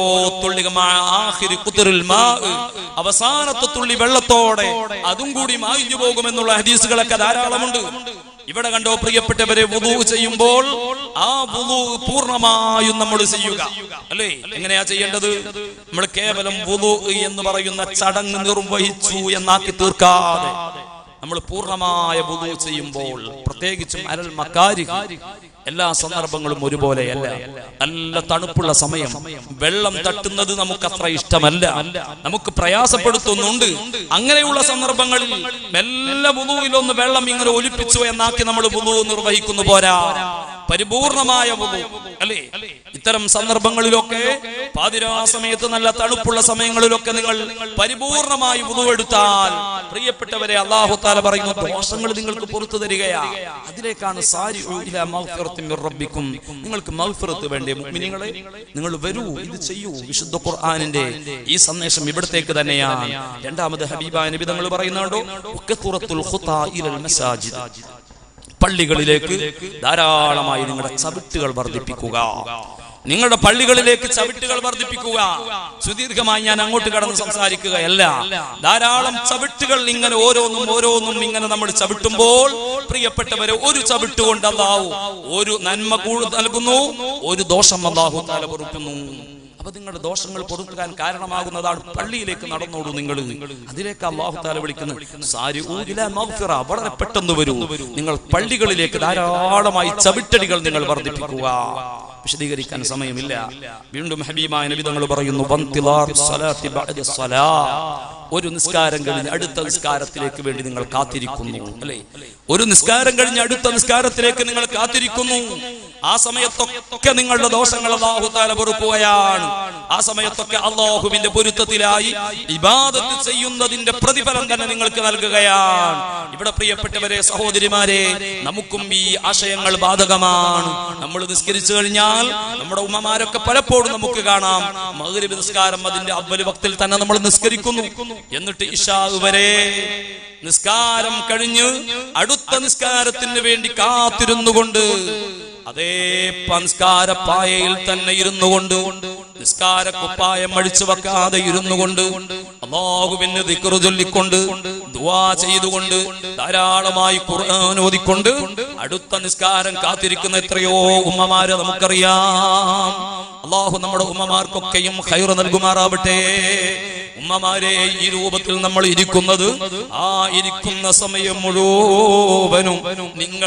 അവസാനത്തെ തുള്ളി വെള്ളത്തോടെ അതും കൂടി മായിഞ്ഞു പോകുമെന്നുള്ള ഹദീസുകളൊക്കെ ധാരാളമുണ്ട്. ഇവിടെ കണ്ടോ പ്രിയപ്പെട്ടവരെ, വുളൂ ചെയ്യുമ്പോൾ ആ വുളൂ പൂർണ്ണമായും നമ്മൾ ചെയ്യുക. അല്ലേ? എങ്ങനെയാ ചെയ്യേണ്ടത്? നമ്മൾ കേവലം വുളൂ എന്ന് പറയുന്ന ചടങ്ങ് നിർവഹിച്ചു എന്നാക്കി തീർക്കാതെ നമ്മൾ പൂർണ്ണമായ വുളൂ ചെയ്യുമ്പോൾ, പ്രത്യേകിച്ചും അലൽ മകാരിഹ്, എല്ലാ സന്ദർഭങ്ങളും ഒരുപോലെയല്ല. നല്ല തണുപ്പുള്ള സമയം, വെള്ളം തട്ടുന്നത് നമുക്ക് അത്ര ഇഷ്ടമല്ല, നമുക്ക് പ്രയാസപ്പെടുത്തുന്നുണ്ട്. അങ്ങനെയുള്ള സന്ദർഭങ്ങളിൽ മെല്ലെ വുളൂയിലൊന്ന് വെള്ളം ഇങ്ങനെ ഒലിപ്പിച്ചു എന്നാക്കി നമ്മൾ വുളൂ നിർവഹിക്കുന്നു പോരാ. പരിപൂർണമായ വുളൂ, അല്ലേ? ഇത്തരം സന്ദർഭങ്ങളിലൊക്കെ പാതിരാ സമയത്ത് നല്ല തണുപ്പുള്ള സമയങ്ങളിലൊക്കെ നിങ്ങൾ പരിപൂർണമായി വുളൂ എടുത്താൽ പ്രിയപ്പെട്ടവരെ, അല്ലാഹു തആല പറയുന്ന ദോഷങ്ങൾ നിങ്ങൾക്ക് പുറത്തു തരികയാ. അതിലേക്കാണ് സാരിഉ ഇലാ മഗ്ഫിറത്തിൻ മിർ റബ്ബിക്കും. നിങ്ങൾക്ക് മഗ്ഫിറത്ത് വേണ്ടേ മുഅ്മിനീങ്ങളെ? നിങ്ങൾ വരൂ, ഇത് ചെയ്യൂ. വിശുദ്ധ ഖുർആനിന്റെ ഈ സന്ദേശം ഇവിടത്തേക്ക് തന്നെയാണ്. രണ്ടാമത് ഹബീബായ നബി തങ്ങൾ പറയുന്നുണ്ടോ, വഖത്തുറത്തുൽ ഖുതാ ഇലൽ മസാജിദ്. പള്ളികളിലേക്ക് ധാരാളമായി നിങ്ങളുടെ ചവിട്ടുകൾ വർദ്ധിപ്പിക്കുക. നിങ്ങളുടെ പള്ളികളിലേക്ക് ചവിട്ടുകൾ വർദ്ധിപ്പിക്കുക. സുദീർഘമായി ഞാൻ അങ്ങോട്ട് കടന്ന് സംസാരിക്കുകയല്ല. ധാരാളം ചവിട്ടുകൾ ഇങ്ങനെ ഓരോന്നും ഇങ്ങനെ നമ്മൾ ചവിട്ടുമ്പോൾ പ്രിയപ്പെട്ടവരെ, ഒരു ചവിട്ടുകൊണ്ട് അല്ലാഹു ഒരു നന്മ കൂടുതൽ നൽകുന്നു, ഒരു ദോഷം അല്ലാഹു തആല പൊറുക്കുന്നു. അപ്പൊ നിങ്ങളുടെ ദോഷങ്ങൾ പൊറുക്കാൻ കാരണമാകുന്നതാണ് പള്ളിയിലേക്ക് നടന്നോളൂ. നിങ്ങൾ അതിലേക്ക് അല്ലാഹു തആല വിളിക്കുന്നു, സാരിഉ ഇലാ മഗ്ഫിറ. വളരെ പെട്ടെന്ന് വരൂ, നിങ്ങൾ പള്ളികളിലേക്ക് ധാരാളമായി ചവിട്ടടികൾ നിങ്ങൾ വർദ്ധിപ്പിക്കുക. വിശദീകരിക്കാൻ സമയമില്ല. വീണ്ടും ഹബീബായ നബി തങ്ങൾ പറയുന്നു, വന്തിലാർ സ്വലാത്തി ബഅദ സ്വലാ. ഒരു നിസ്കാരം കഴിഞ്ഞ് അടുത്ത നിസ്കാരത്തിലേക്ക് വേണ്ടി നിങ്ങൾ കാത്തിരിക്കുന്നു. അല്ലേ? ഒരു നിസ്കാരം കഴിഞ്ഞ് അടുത്ത നിസ്കാരത്തിലേക്ക് നിങ്ങൾ കാത്തിരിക്കുന്നു. ആ സമയത്തൊക്കെ നിങ്ങളുടെ ദോഷങ്ങൾ അല്ലാഹു തആല പൊറുക്കുകയാണ്. ആ സമയത്തൊക്കെ അല്ലാഹുവിന്റെ പൊരുത്തത്തിലായി ഇബാദത്ത് ചെയ്യുന്നതിന്റെ പ്രതിഫലം തന്നെ നിങ്ങൾക്ക് നൽകുകയാണ്. ഇവിടെ പ്രിയപ്പെട്ടവരെ, സഹോദരിമാരെ, നമുക്കും ഈ ആശയങ്ങൾ ബാധകമാണ്. നമ്മൾ നിസ്കരിച്ചു കഴിഞ്ഞാൽ നമ്മുടെ ഉമ്മമാരൊക്കെ പലപ്പോഴും നമുക്ക് കാണാം, മഗ്രിബ് നിസ്കാരം അതിന്റെ അവ്വൽ വക്തിൽ തന്നെ നമ്മൾ നിസ്കരിക്കുന്നു. എന്നിട്ട് ഇശാ വരെ നിസ്കാരം കഴിഞ്ഞ് അടുത്ത നിസ്കാരത്തിന് വേണ്ടി കാത്തിരുന്നുകൊണ്ട് അതേ നിസ്കാര പായയിൽ തന്നെ ഇരുന്നുകൊണ്ട്, നിസ്കാര കുപ്പായം അഴിച്ചു വെക്കാതെ ഇരുന്നുകൊണ്ട്, അല്ലാഹുവിനെ ദിക്റ് ചൊല്ലിക്കൊണ്ട്, ദുആ ചെയ്തുകൊണ്ട്, ധാരാളമായി ഖുർആൻ ഓതിക്കൊണ്ട് അടുത്ത നിസ്കാരം കാത്തിരിക്കുന്ന എത്രയോ ഉമ്മമാരെ നമുക്കറിയാം. അല്ലാഹു നമ്മുടെ ഉമ്മമാർക്കൊക്കെയും ഖൈർ നൽകുമാറാവട്ടെ. ഉമ്മമാരെ, ഈ രൂപത്തിൽ നമ്മൾ ഇരിക്കുന്നത്, ആ ഇരിക്കുന്ന സമയം മുഴുവനും നിങ്ങൾ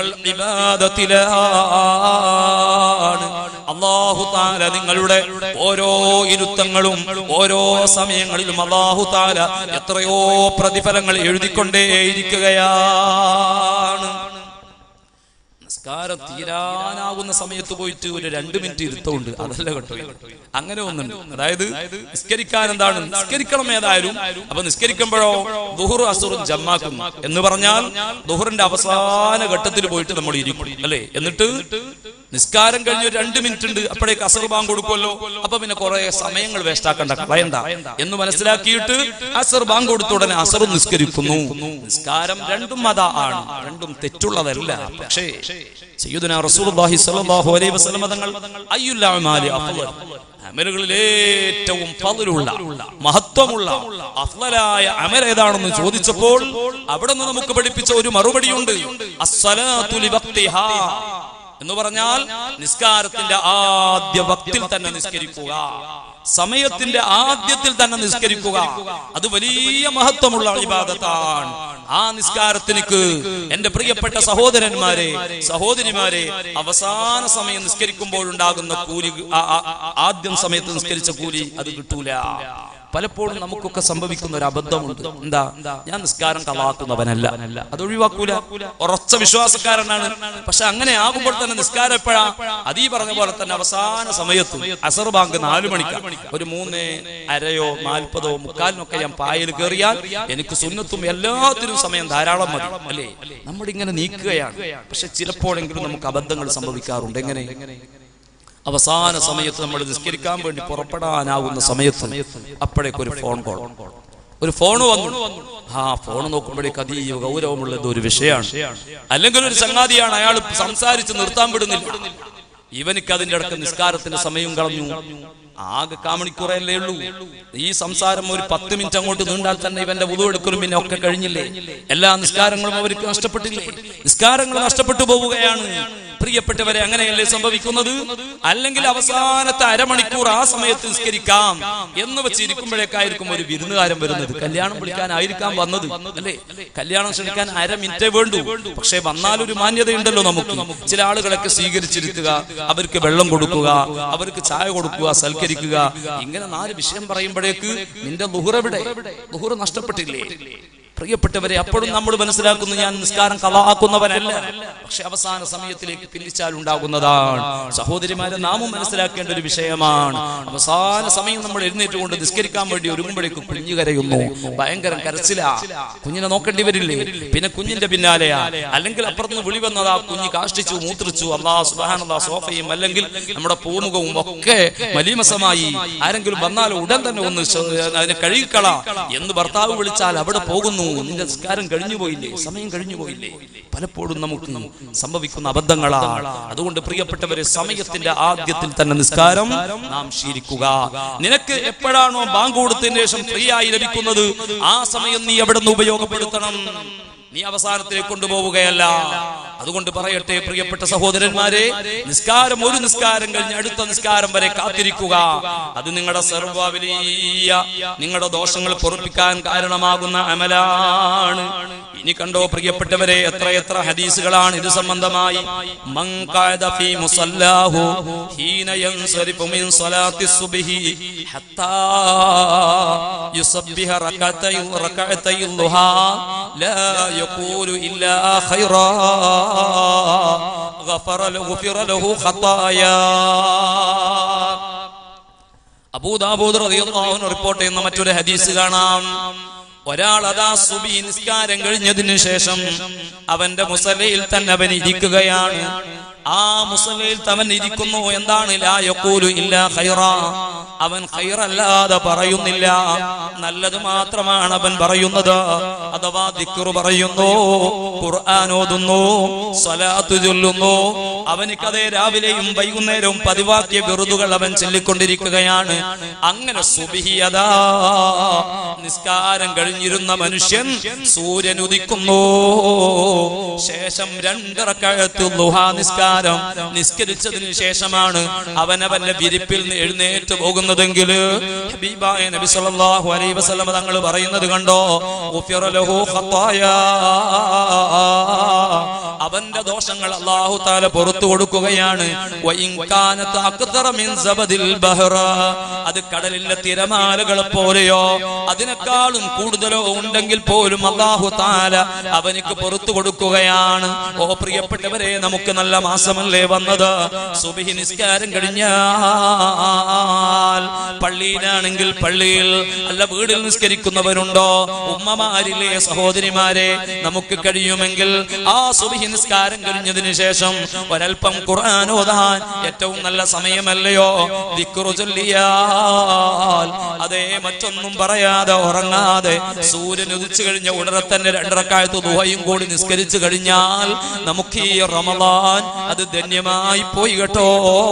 ഇബാദത്തിലാണ്. അല്ലാഹു തആല നിങ്ങളുടെ ഓരോ ഇരുത്തങ്ങളും ഓരോ സമയങ്ങളിലും അല്ലാഹു തആല എത്രയോ പ്രതിഫലങ്ങൾ എഴുതിക്കൊണ്ടേയിരിക്കുകയാണ്. നിസ്കാരം തീരാനാകുന്ന സമയത്ത് പോയിട്ട് ഒരു 2 മിനിറ്റ് ഇരുത്തമുണ്ട്, അതല്ല കേട്ടോ. അങ്ങനെ ഒന്നുണ്ട്. അതായത് നിസ്കരിക്കാൻ എന്താണ്, നിസ്കരിക്കണം ഏതായാലും. അപ്പൊ നിസ്കരിക്കുമ്പോഴോ ദുഹുർ അസുറും ജമ്മാക്കുന്നു എന്ന് പറഞ്ഞാൽ ദുഹറിന്റെ അവസാന ഘട്ടത്തിൽ പോയിട്ട് നമ്മൾ ഇരിക്കും അല്ലെ. എന്നിട്ട് നിസ്കാരം കഴിഞ്ഞ് ഒരു 2 മിനിറ്റ് ഉണ്ട്, അപ്പോഴേക്ക് അസർ ബാങ്ക് കൊടുക്കുമല്ലോ. അപ്പൊ പിന്നെ കുറെ സമയങ്ങൾ വേസ്റ്റ് ആക്കണ്ട, കളയണ്ട എന്ന് മനസ്സിലാക്കിയിട്ട് അസർ ബാങ്ക് കൊടുത്ത ഉടനെ അസറും നിസ്കരിക്കുന്നു. നിസ്കാരം രണ്ടും മതാ ആണ്, രണ്ടും തെറ്റുള്ളതല്ല. പക്ഷേ സയ്യിദുനാ റസൂലുള്ളാഹി സ്വല്ലല്ലാഹു അലൈഹി വസല്ലം തങ്ങൾ അയ്യുൽ അഅമാലി അഫ്ളൽ, അമലുകളിൽ ഏറ്റവും ഫളലുള്ള മഹത്വമുള്ള അഫ്ളലായ അമൽ ഏതാണെന്ന് ചോദിച്ചപ്പോൾ അവിടെ നിന്ന് നമുക്ക് പഠിപ്പിച്ച ഒരു മറുപടിയുണ്ട്. അസ്സലാത്തു ലിവഖ്തിഹാ എന്ന് പറഞ്ഞാൽ നിസ്കാരത്തിന്റെ ആദ്യ വക്തിൽ തന്നെ നിസ്കരിക്കുക, സമയത്തിന്റെ ആദ്യത്തിൽ തന്നെ നിസ്കരിക്കുക. അത് വലിയ മഹത്വമുള്ള ഇബാദത്താണ്. ആ നിസ്കാരത്തിനിക്ക് എന്റെ പ്രിയപ്പെട്ട സഹോദരന്മാരെ, സഹോദരിമാരെ, അവസാന സമയം നിസ്കരിക്കുമ്പോഴുണ്ടാകുന്ന കൂലി, ആദ്യം സമയത്ത് നിസ്കരിച്ച കൂലി അത് കിട്ടൂല. പലപ്പോഴും നമുക്കൊക്കെ സംഭവിക്കുന്ന ഒരു അബദ്ധമുണ്ട്. എന്താ, ഞാൻ നിസ്കാരം കളാക്കുന്നവനല്ല, അത് ഒഴിവാക്കൂല, ഉറച്ച വിശ്വാസക്കാരനാണ്. പക്ഷെ അങ്ങനെ ആകുമ്പോൾ തന്നെ നിസ്കാരം എപ്പോഴാ, അതീ പറഞ്ഞ പോലെ തന്നെ അവസാന സമയത്ത് അസർ ബാങ്ക് 4 മണിക്ക് ഒരു 3:30 40 മുക്കാലിനൊക്കെ ഞാൻ പായൽ കയറിയാൽ എനിക്ക് സുന്നത്തും എല്ലാത്തിനും സമയം ധാരാളം മതി അല്ലേ. നമ്മളിങ്ങനെ നീക്കുകയാണ്. പക്ഷെ ചിലപ്പോഴെങ്കിലും നമുക്ക് അബദ്ധങ്ങൾ സംഭവിക്കാറുണ്ട്. എങ്ങനെ? അവസാന സമയത്ത് നമ്മൾ നിസ്കരിക്കാൻ വേണ്ടി പുറപ്പെടാനാവുന്ന സമയത്ത് അപ്പോഴേക്ക് ഒരു ഫോൺ കോൾ, ഒരു ഫോൺ വന്നു. ആ ഫോൺ നോക്കുമ്പോഴേക്ക് അതീവ ഗൗരവമുള്ളത് ഒരു വിഷയമാണ്. അല്ലെങ്കിൽ ഒരു ചങ്ങാതിയാണ്, അയാൾ സംസാരിച്ച് നിർത്താൻ വിടുന്നില്ല. ഇവനിക്ക് അതിന്റെ ഇടയ്ക്ക് നിസ്കാരത്തിന്റെ സമയം കളഞ്ഞു. ആകെ 1/4 മണിക്കൂറല്ലേ ഉള്ളൂ. ഈ സംസാരം ഒരു 10 മിനിറ്റ് അങ്ങോട്ട് നീണ്ടാൽ തന്നെ ഇവന്റെ വുളു എടുക്കലും പിന്നെ ഒക്കെ കഴിഞ്ഞില്ലേ. എല്ലാ നിസ്കാരങ്ങളും അവർക്ക് നഷ്ടപ്പെട്ടില്ലേ. നിസ്കാരങ്ങൾ നഷ്ടപ്പെട്ടു പോവുകയാണ്. പ്രിയപ്പെട്ടവരെ, അങ്ങനെയല്ലേ സംഭവിക്കുന്നത്? അല്ലെങ്കിൽ അവസാനത്തെ അരമണിക്കൂർ ആ സമയത്ത് നിസ്കരിക്കാം എന്ന് വെച്ചിരിക്കുമ്പോഴേക്കായിരിക്കും ഒരു വിരുന്നുകാരൻ വരുന്നത്. കല്യാണം വിളിക്കാനായിരിക്കാം വന്നത് അല്ലേ. കല്യാണം ക്ഷണിക്കാൻ 1/2 മിനിറ്റേ വേണ്ടൂ. പക്ഷെ വന്നാലൊരു മാന്യതയുണ്ടല്ലോ നമുക്ക്. ചില ആളുകളൊക്കെ സ്വീകരിച്ചിരുത്തുക, അവർക്ക് വെള്ളം കൊടുക്കുക, അവർക്ക് ചായ കൊടുക്കുക, സൽക്കരിക്കുക, ഇങ്ങനെ 4 വിഷയം പറയുമ്പോഴേക്ക് നിന്റെ ളുഹർ എവിടെ? ളുഹർ നഷ്ടപ്പെട്ടില്ലേ? പ്രിയപ്പെട്ടവരെ, അപ്പോഴും നമ്മൾ മനസ്സിലാക്കുന്നു, ഞാൻ നിസ്കാരം കളാക്കുന്നവനല്ല. പക്ഷെ അവസാന സമയത്തിലേക്ക് പിന്നിച്ചാൽ ഉണ്ടാകുന്നതാണ്. സഹോദരിമാരെ, നാമും മനസ്സിലാക്കേണ്ട ഒരു വിഷയമാണ്. അവസാന സമയം നമ്മൾ എഴുന്നേറ്റ് കൊണ്ട് നിസ്കരിക്കാൻ വേണ്ടി ഒരുങ്ങുമ്പോഴേക്കും കുഞ്ഞു കരയുന്നു, ഭയങ്കര കരച്ചിലാ. കുഞ്ഞിനെ നോക്കേണ്ടി വരില്ലേ? പിന്നെ കുഞ്ഞിന്റെ പിന്നാലെയാ. അല്ലെങ്കിൽ അപ്പുറത്ത് വിളി വന്നതാ, കുഞ്ഞ് കാഷ്ടിച്ചു, മൂത്രിച്ചു, അല്ലാഹു സുബ്ഹാനല്ലാഹ് സോഫയും അല്ലെങ്കിൽ നമ്മുടെ പൂമുഖവും ഒക്കെ മലീമസമായി. ആരെങ്കിലും വന്നാൽ ഉടൻ തന്നെ ഒന്ന് അതിനെ കഴുകിക്കള എന്ന് ഭർത്താവ് വിളിച്ചാൽ അവിടെ പോകുന്നു. നിന്റെ നിസ്കാരം കഴിഞ്ഞു പോയില്ലേ, സമയം കഴിഞ്ഞു പോയില്ലേ? പലപ്പോഴും നമുക്ക് സംഭവിക്കുന്ന അബദ്ധങ്ങളാണ്. അതുകൊണ്ട് പ്രിയപ്പെട്ടവരെ, സമയത്തിന്റെ ആദ്യത്തിൽ തന്നെ നിസ്കാരം നാം ശീലിക്കുക. നിനക്ക് എപ്പോഴാണോ ബാങ്ക് കൊടുത്തതിന് ശേഷം ഫ്രീ ആയി ലഭിക്കുന്നത്, ആ സമയം നീ എവിടെ നിന്ന് ഉപയോഗപ്പെടുത്തണം. നീ അവസാനത്തിലേക്ക് കൊണ്ടുപോവുകയല്ല. അതുകൊണ്ട് പറയട്ടെ പ്രിയപ്പെട്ട സഹോദരന്മാരെ, നിസ്കാരം ഒരു നിസ്കാരം കഴിഞ്ഞ് അടുത്ത നിസ്കാരം വരെ കാത്തിരിക്കുക. അത് നിങ്ങളുടെ സർവ്വ നിങ്ങളുടെ ദോഷങ്ങൾ പൊറുപ്പിക്കാൻ കാരണമാകുന്ന അമലാണ്. ഇനി കണ്ടോ പ്രിയപ്പെട്ടവരെ, എത്ര ഹദീസുകളാണ് ഇത് സംബന്ധമായി. മൻ ഖഅദ ഫീ മുസല്ലാഹു ഹീന യൻസരിഫു മിൻ സ്വലാത്തി സുബ്ഹി ഹത്താ യുസബ്ബിഹ റകഅതൈ ളുഹാ ലാ യഖൂലു ഇല്ലാ ഖൈറാ ഗഫറ ലഹു ഖതായാ. അബൂ ദാവൂദ് റളിയല്ലാഹു അൻഹു റിപ്പോർട്ട് ചെയ്യുന്ന മറ്റൊരു ഹദീസ് കാണാം. ഒരാൾ അതാ സുബഹി നിസ്കാരം കഴിഞ്ഞതിന് ശേഷം അവന്റെ മുസല്ലയിൽ തന്നെ അവൻ ഇരിക്കുകയാണ്. ആ മുസല്ലയിൽ അവൻ ഇരിക്കുന്നു. എന്താണ്? ലാ യഖൂലു ഇല്ലാ ഖൈറാ, അവൻ ഖൈറല്ലാതെ പറയുന്നില്ല, നല്ലത് മാത്രമാണ് അവൻ പറയുന്നത്. അഥവാ ദിക്ർ പറയുന്നു, ഖുർആൻ ഓതുന്നു, സ്വലാത്ത് ചൊല്ലുന്നു, അവനിക്കതേ രാവിലെയും വൈകുന്നേരവും പതിവാക്കിയ വിറുതുകൾ അവൻ ചൊല്ലിക്കൊണ്ടിരിക്കുകയാണ്. അങ്ങനെ സുബ്ഹിയദാ നിസ്കാരം കഴിഞ്ഞിരുന്ന മനുഷ്യൻ സൂര്യൻ ഉദിക്കുന്നു. ശേഷം 2 റക്അത്ത് ദുഹാ നിസ്കാരം നിസ്കരിച്ചതിന് ശേഷമാണ് അവനവന്റെ വിരിപ്പിൽ നിന്ന് എഴുന്നേറ്റ് പോകുന്നതെങ്കിൽ ഹബീബായ നബി സല്ലല്ലാഹു അലൈഹി വസല്ലം തങ്ങൾ പറയുന്നത് കണ്ടോ, ഗുഫിറ ലഹു ഖത്തായാ, അവന്റെ ദോഷങ്ങൾ അല്ലാഹു തആല പുറത്തു കൊടുക്കുകയാണ്. വഇൻ കാനത അക്തറ മിൻ സബദിൽ ബഹ്റ, അത് കടലിലെ തിരമാലകളെ പോലെയോ അതിനേക്കാളും കൂടുതലോ ഉണ്ടെങ്കിൽ പോലും അല്ലാഹു തആല അവനിക്ക് പുറത്തു കൊടുക്കുകയാണ്. ഓ പ്രിയപ്പെട്ടവരെ, നമുക്ക് നല്ല മാസമല്ലേ വന്നത്. സുബ്ഹി നിസ്കാരം കഴിഞ്ഞാൽ പള്ളിയിലാണെങ്കിൽ പള്ളിയിൽ, അല്ല വീടിൽ നിസ്കരിക്കുന്നവരുണ്ടോ? ഉമ്മമാരിലെ സഹോദരിമാരെ, നമുക്ക് കഴിയുമെങ്കിൽ ആ സുബ്ഹി നിസ്കാരം കഴിഞ്ഞതിന് ശേഷം ഒരൽപ്പം ഖുർആൻ ഓതാൻ ഏറ്റവും നല്ല സമയമല്ലയോ? ദിക്റ് ചൊല്ലിയാൽ, അതേ മറ്റൊന്നും പറയാതെ ഉറങ്ങാതെ സൂര്യൻ ഉദിച്ചു കഴിഞ്ഞ ഉടനെ തന്നെ 2 റക്അത്ത് ദുഹയും കൂടി നിസ്കരിച്ചു കഴിഞ്ഞാൽ നമുക്ക് ഈ റമളാൻ അത് ധന്യമായി പോയി കേട്ടോ.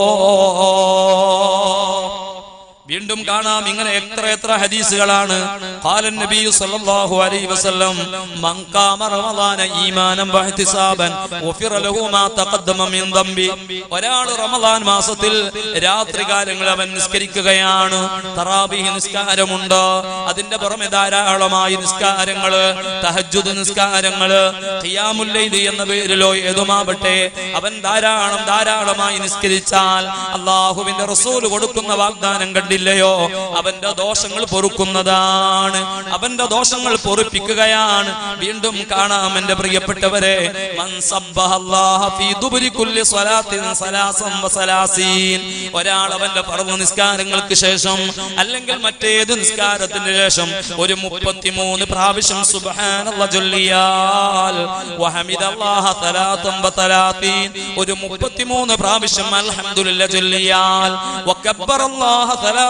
വീണ്ടും കാണാം ഇങ്ങനെ എത്ര ഹദീസുകളാണ്. ഖാലൻ നബി സല്ലല്ലാഹു അലൈഹി വസല്ലം മൻ ഖാമ റമളാന ഈമാനൻ വഹ്തിസാബൻ ഗുഫിറ ലഹു മാ തഖദ്ദമ മിൻ ദംബി. ഒരാൾ റമളാൻ മാസത്തിൽ രാത്രികാലങ്ങൾ അവൻ നിസ്കരിക്കുകയാണ്. തറാബീഹ് നിസ്കാരമുണ്ട്, അതിന്റെ പുറമെ ധാരാളമായി നിസ്കാരങ്ങള്, തഹജ്ജുദ് നിസ്കാരങ്ങള്, ഖിയാമുൽ ലൈൽ എന്ന പേരിലോ ഏതുമാവട്ടെ, അവൻ ധാരാളമായി നിസ്കരിച്ചാൽ അല്ലാഹുവിന്റെ റസൂൽ കൊടുക്കുന്ന വാഗ്ദാനം കണ്ടില്ലയോ? അവന്റെ ദോഷങ്ങൾ പൊറുക്കുന്നതാണ്, അവന്റെ ദോഷങ്ങൾ പൊറുപ്പിക്കുകയാണ്. വീണ്ടും കാണാം എന്റെ പ്രിയപ്പെട്ടവരെ, മൻ സബ്ബഹല്ലാഹ ഫീ ദുബരി കുല്ലി സ്വലാത്തിൻ സലാസൻ വസലാസീൻ. ഒരാൾ അവന്റെ ഫർദ് നിസ്കാരങ്ങൾക്ക് ശേഷം അല്ലെങ്കിൽ മറ്റേത് നിസ്കാരത്തിന് ശേഷം ഒരു 33 പ്രാവശ്യം സുബ്ഹാനല്ലാഹ് ചൊല്ലിയാൽ, വഹമിദല്ലാഹ തലാതൻ വതലാതീൻ, ഒരു 33 പ്രാവശ്യം അൽഹംദുലില്ലാഹ് ചൊല്ലിയാൽ, വകബ്ബറല്ലാഹ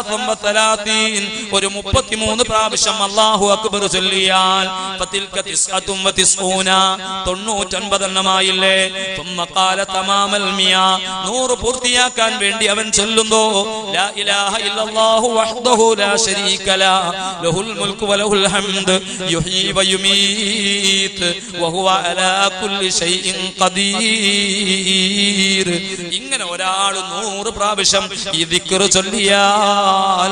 ഒരു 33 പ്രാവശ്യം അല്ലാഹു അക്ബർ ചൊല്ലിയാൽ, ഫതിൽക 99 എണ്ണമായില്ലേ? ثم قال تمام المئة 100 പൂർത്തിയാക്കാൻ വേണ്ടി അവൻ ചൊല്ലുന്നു, ലാ ഇലാഹ ഇല്ലല്ലാഹു വഹ്ദഹു ലാ ശരീക ല ലഹുൽ മുൽക്കു വലഹുൽ ഹംദ് യുഹ്യി വയുമീത് വഹുവ അലാ കുല്ലി ഷൈഇൻ ഖദീർ. ഇങ്ങനെ ഒരാൾ 100 പ്രാവശ്യം ഈ ദിക്ർ ചൊല്ലിയാൽ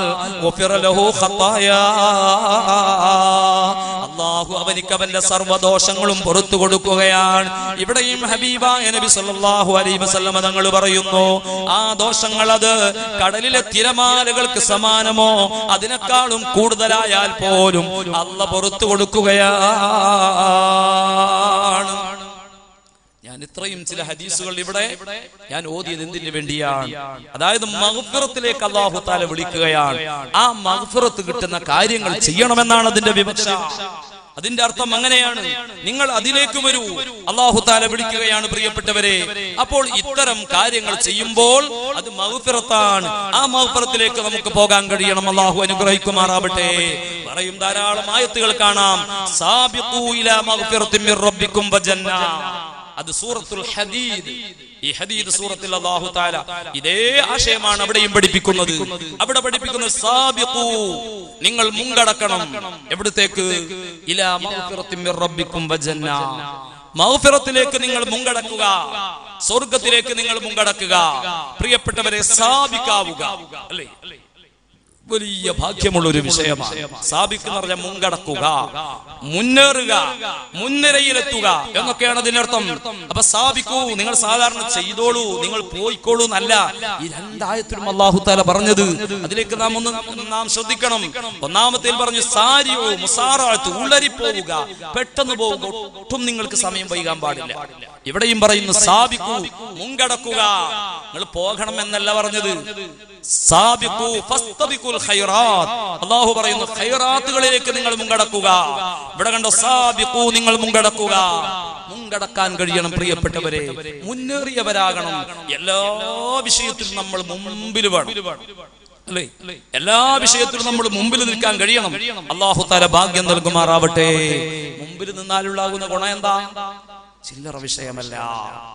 അല്ലാഹു അവനിക്ക് അവന്റെ സർവ്വദോഷങ്ങളും പുറത്തു കൊടുക്കുകയാണ്. ഇവിടെയും ഹബീബായ നബി സല്ലല്ലാഹു അലൈഹി വസല്ലം തങ്ങൾ പറയുന്നു, ആ ദോഷങ്ങൾ അത് കടലിലെ തിരമാലകൾക്ക് സമാനമോ അതിനേക്കാളും കൂടുതലായാൽ പോലും അല്ലാഹു പുറത്തു കൊടുക്കുകയാണ്. ഞാൻ ഇത്രയും ചില ഹദീസുകൾ ഇവിടെ ഞാൻ ഓതിയത് എന്തിനു വേണ്ടിയാണ്? അതായത് മഗ്ഫിറത്തിലേക്ക് അല്ലാഹു തആല വിളിക്കുകയാണ്. ആ മഗ്ഫിറത്ത് കിട്ടുന്ന കാര്യങ്ങൾ ചെയ്യണമെന്നാണ് അതിന്റെ വിവക്ഷ. അതിന്റെ അർത്ഥം അങ്ങനെയാണ്, നിങ്ങൾ അതിലേക്ക് വരൂ, അല്ലാഹു തആല വിളിക്കുകയാണ് പ്രിയപ്പെട്ടവരെ. അപ്പോൾ ഇത്തരം കാര്യങ്ങൾ ചെയ്യുമ്പോൾ അത് മഗ്ഫിറത്താണ്. ആ മഗ്ഫിറത്തിലേക്ക് നമുക്ക് പോകാൻ കഴിയണം. അല്ലാഹു അനുഗ്രഹിക്കുമാറാവട്ടെ. പറയും ധാരാളം ആയത്തുകൾ കാണാം, സാബിഖൂ ഇലാ മഗ്ഫിറത്തിൻ മിർ റബ്ബിക്കും വജന്ന. അത് സൂറത്തുൽ ഹദീദ്. ഈ ഹദീദ് സൂറത്തിൽ അല്ലാഹു തആല ഇതേ ആശയമാണ് അവിടെയും പഠിപ്പിക്കുന്നത്. അവിടെ പഠിപ്പിക്കുന്നത് സാബിഖൂ, നിങ്ങൾ മുൻകടക്കണം. എവിടത്തേക്ക്? ഇലാ മഗ്ഫിറത്തിൻ മിർ റബ്ബിക്കും വജന്ന. മഗ്ഫിറത്തിലേക്ക് നിങ്ങൾ മുൻകടക്കുക, സ്വർഗ്ഗത്തിലേക്ക് നിങ്ങൾ മുൻകടക്കുക. പ്രിയപ്പെട്ടവരെ, സാബിക്കാവുക അല്ലേ, വലിയ ഭാഗ്യമുള്ള ഒരു വിഷയമാണ്. സാബിക്ക് എന്ന് പറഞ്ഞാൽ മുൻകടക്കുക, മുന്നേറുക, മുൻനിരയിലെത്തുക എന്നൊക്കെയാണ് അതിനർത്ഥം. അപ്പൊ സാബിക്കൂ, നിങ്ങൾ സാധാരണ ചെയ്തോളൂ, നിങ്ങൾ പോയിക്കോളൂ എന്നല്ല ഈ 2 ആയത്തിലും അല്ലാഹു തആല പറഞ്ഞത്. അതിലേക്ക് നാം ശ്രദ്ധിക്കണം. ഒന്നാമത്തേൽ പറഞ്ഞു സാരിയോ മുസാറാത്ത്, ഉള്ളരിപ്പോവുക, പെട്ടെന്ന് പോവുക, ഒട്ടും നിങ്ങൾക്ക് സമയം വൈകാൻ പാടില്ല. ഇവിടെയും പറയുന്നു സാബിക്കൂ, മുൻകടക്കുക. നിങ്ങൾ പോകണം എന്നല്ല പറഞ്ഞത്. സാബിഖൂ ഫസ്തബിഖുൽ ഖൈറാത്ത്, അല്ലാഹു പറയുന്നു ഖൈറാത്തുകളിലേക്ക് നിങ്ങൾ മുൻകടക്കുക. ഇവിടെ കണ്ടോ, സാബിഖൂ, നിങ്ങൾ മുൻകടക്കുക. മുൻകടക്കാൻ കഴിയണം പ്രിയപ്പെട്ടവരെ, മുന്നേറിയവരാകണം. എല്ലാ വിഷയത്തിലും നമ്മൾ മുമ്പിൽ വേണം അല്ലേ? എല്ലാ വിഷയത്തിലും നമ്മൾ മുമ്പിൽ നിൽക്കാൻ കഴിയണം. അല്ലാഹു തആല ഭാഗ്യം നൽകുമാറാവട്ടെ. മുമ്പിൽ നിന്നാലുണ്ടാകുന്ന ഗുണം എന്താ? ചില്ലറ വിഷയമല്ല.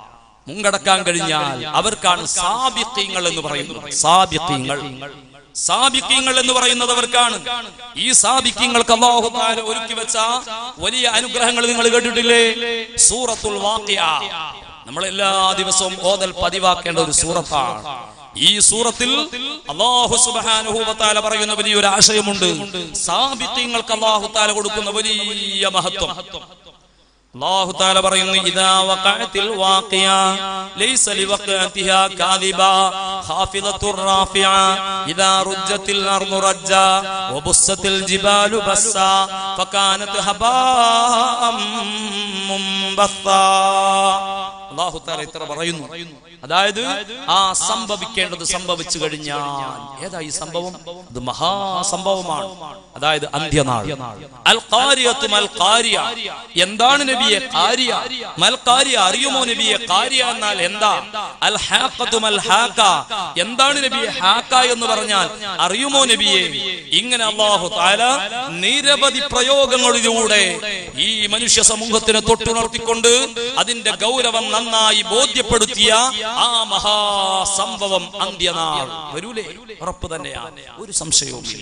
മുങ്കടക്കാൻ കഴിഞ്ഞാൽ അവർക്കാണ് സാബിഖീങ്ങൾ എന്ന് പറയുന്നത്. സാബിഖീങ്ങൾ എന്ന് പറയുന്നത് അവർക്കാണ്. ഈ സാബിഖീങ്ങൾക്ക് അല്ലാഹു തആല ഒരുക്കി വെച്ച വലിയ അനുഗ്രഹങ്ങൾ നിങ്ങൾ കേട്ടിട്ടില്ലേ? സൂറത്തുൽ വാഖിഅ നമ്മൾ എല്ലാ ദിവസവും ഓതൽ പതിവാക്കേണ്ട ഒരു സൂറത്താണ്. ഈ സൂറത്തിൽ അല്ലാഹു സുബ്ഹാനഹു വ തആല പറയുന്ന വലിയൊരു ആശയമുണ്ട്. സാബിഖീങ്ങൾക്ക് അല്ലാഹു തആല കൊടുക്കുന്ന വലിയ മഹത്വം. അല്ലാഹു തആല പറയുന്നു, ഇദാ വഖഅത്തിൽ വാഖിയ ലൈസ ലിവഖഅതിഹാ കാദിബ ഖാഫിദത്തുർ റാഫിഅ ഇദാ റുജ്ജത്തിൽ അർദു റജ്ജ വബുസ്സത്തിൽ ജിബാലു ബസ്സാ ഫകാനത് ഹബാഅം മുംബസ്സാ. അല്ലാഹു തആല ഇത്ര പറയുന്നു. അതായത് ആ സംഭവിക്കേണ്ടത് സംഭവിച്ചു കഴിഞ്ഞാൽ ഏതാ ഈ സംഭവം? അത് മഹാസംഭവമാണ്. അതായത് അന്ത്യനാൾ. അൽ ഖാരിയത്തു മൽ ഖാരിയ. എന്താണ് നബിയെ ഖാരിയ? മൽ ഖാരിയ അറിയുമോ നബിയെ? ഖാരിയ എന്നാൽ എന്താ? അൽ ഹാഖത്തു മൽ ഹാഖ. എന്താണ് നബിയെ ഹാഖ എന്ന് പറഞ്ഞാൽ അറിയുമോ നബിയെ? ഇങ്ങനെ അല്ലാഹു തആല നിരവധി പ്രയോഗങ്ങളിലൂടെ ഈ മനുഷ്യ സമൂഹത്തിനെ തൊട്ടുണർത്തിക്കൊണ്ട് അതിന്റെ ഗൗരവം നന്നായി ബോധ്യപ്പെടുത്തിയ ആ മഹാസംഭവം അന്ത്യനാൾ വരൂലേ? ഉറപ്പ് തന്നെയാണ്, ഒരു സംശയവുമില്ല.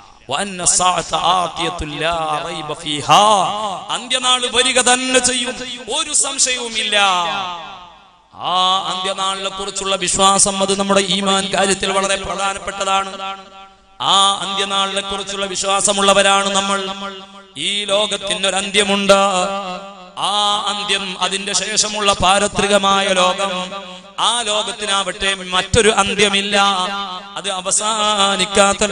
അന്ത്യനാൾ വരിക തന്നെ ചെയ്യും, ഒരു സംശയവുമില്ല. ആ അന്ത്യനാളിനെ കുറിച്ചുള്ള വിശ്വാസം അത് നമ്മുടെ ഈമാൻ കാര്യത്തിൽ വളരെ പ്രധാനപ്പെട്ടതാണ്. ആ അന്ത്യനാളിനെ കുറിച്ചുള്ള വിശ്വാസമുള്ളവരാണ് നമ്മൾ. ഈ ലോകത്തിനൊരു അന്ത്യമുണ്ട്. ആ അന്ത്യം, അതിന്റെ ശേഷമുള്ള പാരത്രികമായ ലോകം, ആ ലോകത്തിനാവട്ടെ മറ്റൊരു അന്ത്യമില്ല. അത് അവസാനിക്കാത്ത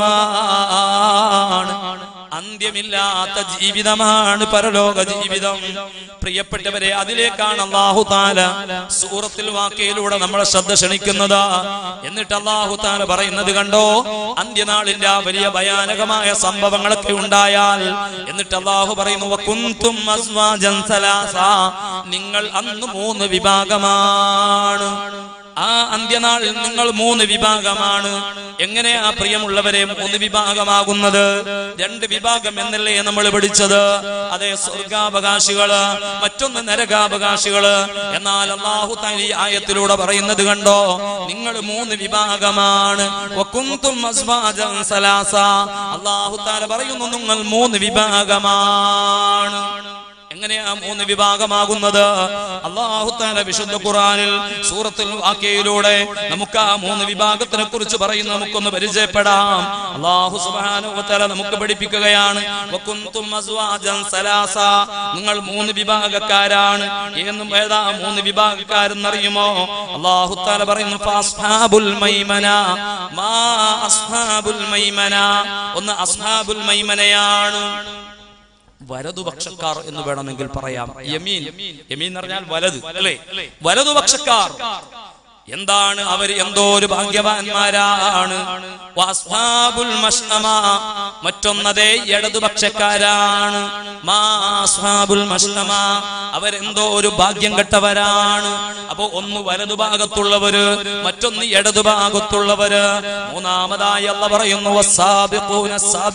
ലോകമാണ്. അന്ത്യമില്ലാത്ത ജീവിതമാണ് പരലോക ജീവിതം. പ്രിയപ്പെട്ടവരെ, അതിലേക്കാണ് അല്ലാഹു തആല സൂറത്തുൽ വാഖിയയിലൂടെ നമ്മളെ ശ്രദ്ധ ക്ഷണിക്കുന്നത്. എന്നിട്ട് അല്ലാഹു തആല പറയുന്നത് കണ്ടോ, അന്ത്യനാളിന്റെ ആ വലിയ ഭയാനകമായ സംഭവങ്ങളൊക്കെ ഉണ്ടായാൽ എന്നിട്ട് അല്ലാഹു പറയുന്നു, വകുന്തും അസ്വാജൻ സലാസ. നിങ്ങൾ അന്ന് 3 വിഭാഗമാണ്. ആ അന്ത്യനാളിൽ നിങ്ങൾ 3 വിഭാഗമാണ്. എങ്ങനെയാ പ്രിയമുള്ളവരെ 3 വിഭാഗമാകുന്നത്? 2 വിഭാഗം എന്നല്ലേ നമ്മൾ പഠിച്ചത്? അതെ, സ്വർഗാവകാശികള്, മറ്റൊന്ന് നരകാവകാശികള്. എന്നാൽ അല്ലാഹു തആല ഈ ആയത്തിലൂടെ പറയുന്നത് കണ്ടോ, നിങ്ങൾ 3 വിഭാഗമാണ്. വകുന്തും അസ്വാജൻ സലാസ. അല്ലാഹു തആല പറയുന്നു, നിങ്ങൾ 3 വിഭാഗമാണ്. എങ്ങനെയാ 3 വിഭാഗമാകുന്നത്? അല്ലാഹു തആല വിശുദ്ധ ഖുർആനിൽ സൂറത്തുൽ വാഖിയയിലൂടെ നമുക്ക് ആ 3 വിഭാഗത്തിനെ കുറിച്ച് പറയുന്നു. നമുക്കൊന്ന് പരിചയപ്പെടാം. അല്ലാഹു സുബ്ഹാനഹു വ തആല നമുക്ക് പഠിപ്പിക്കുകയാണ്, വകുന്തും അസ്വാജൻ സലാസ. നിങ്ങൾ 3 വിഭാഗക്കാരാണ്. ഏതാ 3 വിഭാഗക്കാരെന്നറിയുമോ? അല്ലാഹു തആല പറയുന്നു, ഫഅസ്ഹാബുൽ മൈമന. മാ അസ്ഹാബുൽ മൈമന. ഒന്ന് അസ്ഹാബുൽ മൈമനയാണ്, വലതുപക്ഷക്കാർ എന്ന് വേണമെങ്കിൽ പറയാം. യമീൻ, യമീൻ എന്ന് പറഞ്ഞാൽ വലത്, അല്ലേ? വലതുപക്ഷക്കാർ. എന്താണ് അവർ? എന്തോ ഒരു ഭാഗ്യവാന്മാരാണ്. വഅസ്ഹാബുൽ മശ്അമ. മറ്റൊന്നതേ ഇടതുപക്ഷക്കാരാണ്. മാ അസ്ഹാബുൽ മശ്അമ. അവരെന്തോ ഒരു ഭാഗ്യം കെട്ടവരാണ്. അപ്പോ ഒന്ന് വലതുഭാഗത്തുള്ളവര്, മറ്റൊന്ന് ഇടതുഭാഗത്തുള്ളവര്. മൂന്നാമതായി അല്ലാഹു പറയുന്നു, വസ്സാബിഖൂന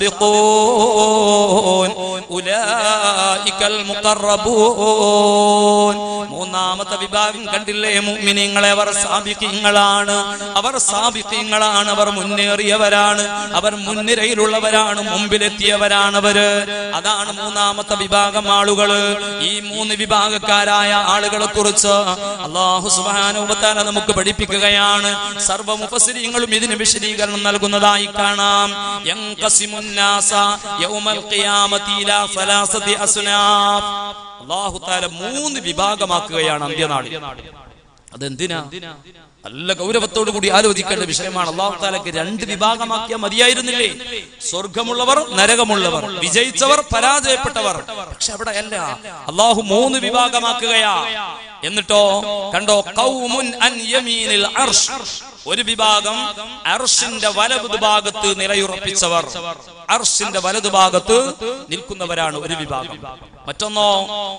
സാബിഖൂൻ ഉലൈകൽ മുഖറബൂൻ. മൂന്നാമത്തെ വിഭാഗം കണ്ടില്ലേ മുഅ്മിനീങ്ങളെ? അവർ സാബിഖീങ്ങളാണ്. അവർ സാബിഖീങ്ങളാണ്. അവർ മുന്നേറിയവരാണ്. അവർ മുൻനിരയിലുള്ളവരാണ്. മുമ്പിലെത്തിയവരാണ് അവര്. അതാണ് മൂന്നാമത്തെ വിഭാഗം ആളുകള്. ഈ 3 വിഭാഗക്കാരായ ആളുകളെ കുറിച്ച് അല്ലാഹു സുബ്ഹാനഹു വ തആല നമുക്ക് പഠിപ്പിക്കുകയാണ്. സർവ്വ മുഫസ്സിരീങ്ങളും ഇതിന് വിശദീകരണം നൽകുന്നതായി കാണാം. യൻഖസിമുന്നാസ യൗമൽ ഖിയാമത്തി ഇലാ സലാസതി അസ്നാഫ്. അല്ലാഹു തആല 3 വിഭാഗമാക്കുകയാണ് അന്ത്യനാളിൽ. അതെന്തിനാ? നല്ല ഗൗരവത്തോടു കൂടി ആലോചിക്കേണ്ട വിഷയമാണ്. അല്ലാഹു തആലക്ക് 2 വിഭാഗമാക്കിയാൽ മതിയായിരുന്നില്ലേ? സ്വർഗമുള്ളവർ, നരകമുള്ളവർ, വിജയിച്ചവർ, പരാജയപ്പെട്ടവർ. പക്ഷെ അവിടെ അല്ല, അല്ലാഹു 3 വിഭാഗമാക്കുകയാ. എന്നിട്ടോ കണ്ടോ, ഖൗമുൻ അൻ യമീനിൽ അർശ്. ഒരു വിഭാഗം അർശിന്റെ വലതുഭാഗത്ത് നിലയുറപ്പിച്ചവർ, അർശിന്റെ വലതുഭാഗത്ത് നിൽക്കുന്നവരാണ് ഒരു വിഭാഗം. മറ്റൊന്നോ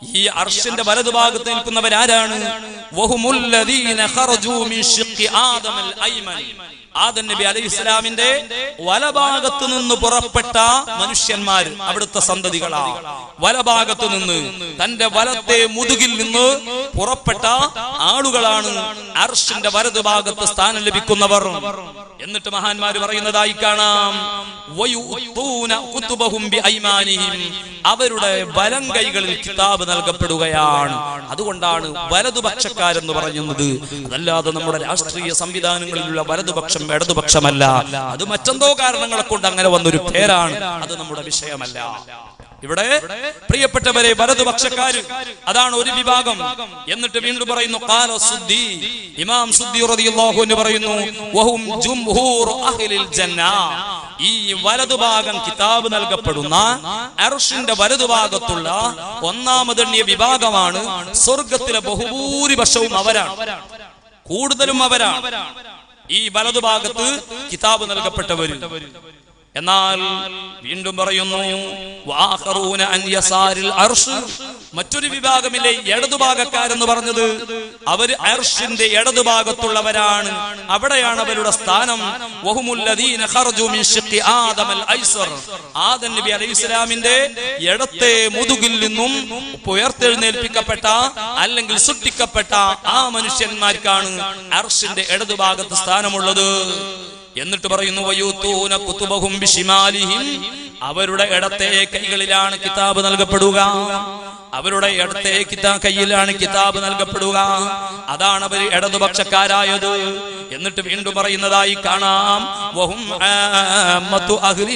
ഈ അർശിന്റെ വലതുഭാഗത്ത് നിൽക്കുന്നവരാരാണ്? വഹുമുല്ലദീന ഖറജൂ മിൻ ശിഖ്ഖി ആദമൽ ഐമൻ. ആദം നബി അലൈഹിസ്സലാമിന്റെ വലഭാഗത്ത് നിന്ന് പുറപ്പെട്ട മനുഷ്യന്മാർ അവിടുത്തെ സന്തതികളാണ്. വലഭാഗത്ത് നിന്ന് തന്റെ വലത്തെ മുതുകിൽ നിന്ന് പുറപ്പെട്ട ആളുകളാണ് അർശിന്റെ വലതുഭാഗത്ത് സ്ഥാനം ലഭിക്കുന്നവർ. എന്നിട്ട് മഹാന്മാര് പറയുന്നതായി കാണാം, വയുതൂന കുതുബഹും ബിഐമാനിഹിം. അവരുടെ വലം കൈകളിൽ കിതാബ് നൽകപ്പെടുകയാണ്. അതുകൊണ്ടാണ് വലതുപക്ഷക്കാരെന്ന് പറയുന്നത്. അതല്ലാതെ നമ്മുടെ രാഷ്ട്രീയ സംവിധാനങ്ങളിലുള്ള വലതുപക്ഷം ഇടതുപക്ഷമല്ല. അത് മറ്റെന്തോ കാരണങ്ങളെ കൊണ്ട് അങ്ങനെ വന്നൊരു പേരാണ്. അത് നമ്മുടെ വിഷയമല്ല. ഇവിടെ പ്രിയപ്പെട്ടവരെ, വലതുപക്ഷക്കാര് അതാണ് ഒരു വിഭാഗം. എന്നിട്ട് വീണ്ടും പറയുന്നു, ഖാല സുദ്ദി, ഇമാം സുദ്ദി റളിയല്ലാഹു അൻഹു പറയുന്നു, വഹും ജുംഹൂർ അഹ്ലിൽ ജന്ന. ഈ വലതുഭാഗം കിതാബ് നൽകപ്പെടുന്ന അർശിന്റെ വലതുഭാഗത്തുള്ള ഒന്നാമതെണ്ണിയ വിഭാഗമാണ് സ്വർഗത്തിലെ ബഹുഭൂരിപക്ഷവും അവരാണ്, കൂടുതലും അവരാണ് ഈ വലതുഭാഗത്ത് കിതാബ് നൽകപ്പെട്ടവര്. എന്നാൽ വീണ്ടും പറയുന്നു, വആഖറൂന അൻ യസാരിൽ അർശ്. മറ്റൊരു വിഭാഗമില്ലേ ഇടതുഭാഗക്കാരെന്ന് പറഞ്ഞത്, അവര് അർശിന്റെ ഇടതുഭാഗത്തുള്ളവരാണ്. അവിടെയാണ് അവരുടെ സ്ഥാനം. വഹുമുല്ലദീന ഖറജൂ മിൻ ശിഖ്ഖി ആദമൽ ഐസർ. ആദം നബി അലൈഹിസ്സലാമിന്റെ ഇടത്തെ മുതുകിൽ നിന്നും ഉയർത്തെഴുന്നേൽപ്പിക്കപ്പെട്ട അല്ലെങ്കിൽ സൃഷ്ടിക്കപ്പെട്ട ആ മനുഷ്യന്മാർക്കാണ് അർശിന്റെ ഇടതുഭാഗത്ത് സ്ഥാനമുള്ളത്. എന്നിട്ട് പറയുന്നു, വയൂതൂന കുതുബഹും ബിശിമാലിഹിം. അവരുടെ ഇടത്തെ കൈകളിലാണ് കിതാബ് നൽകപ്പെടുക. അവരുടെ ഇടത്തെ കയ്യിലാണ് കിതാബ് നൽകപ്പെടുക. അതാണ് അവർ ഇടതുപക്ഷക്കാരായത്. എന്നിട്ട് വീണ്ടും പറയുന്നതായി കാണാം, വഹും ആമ്മത്തു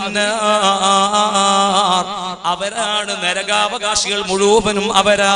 അഹ്ലിന്നാർ. അവരാണ് നരകാവകാശികൾ മുഴുവനും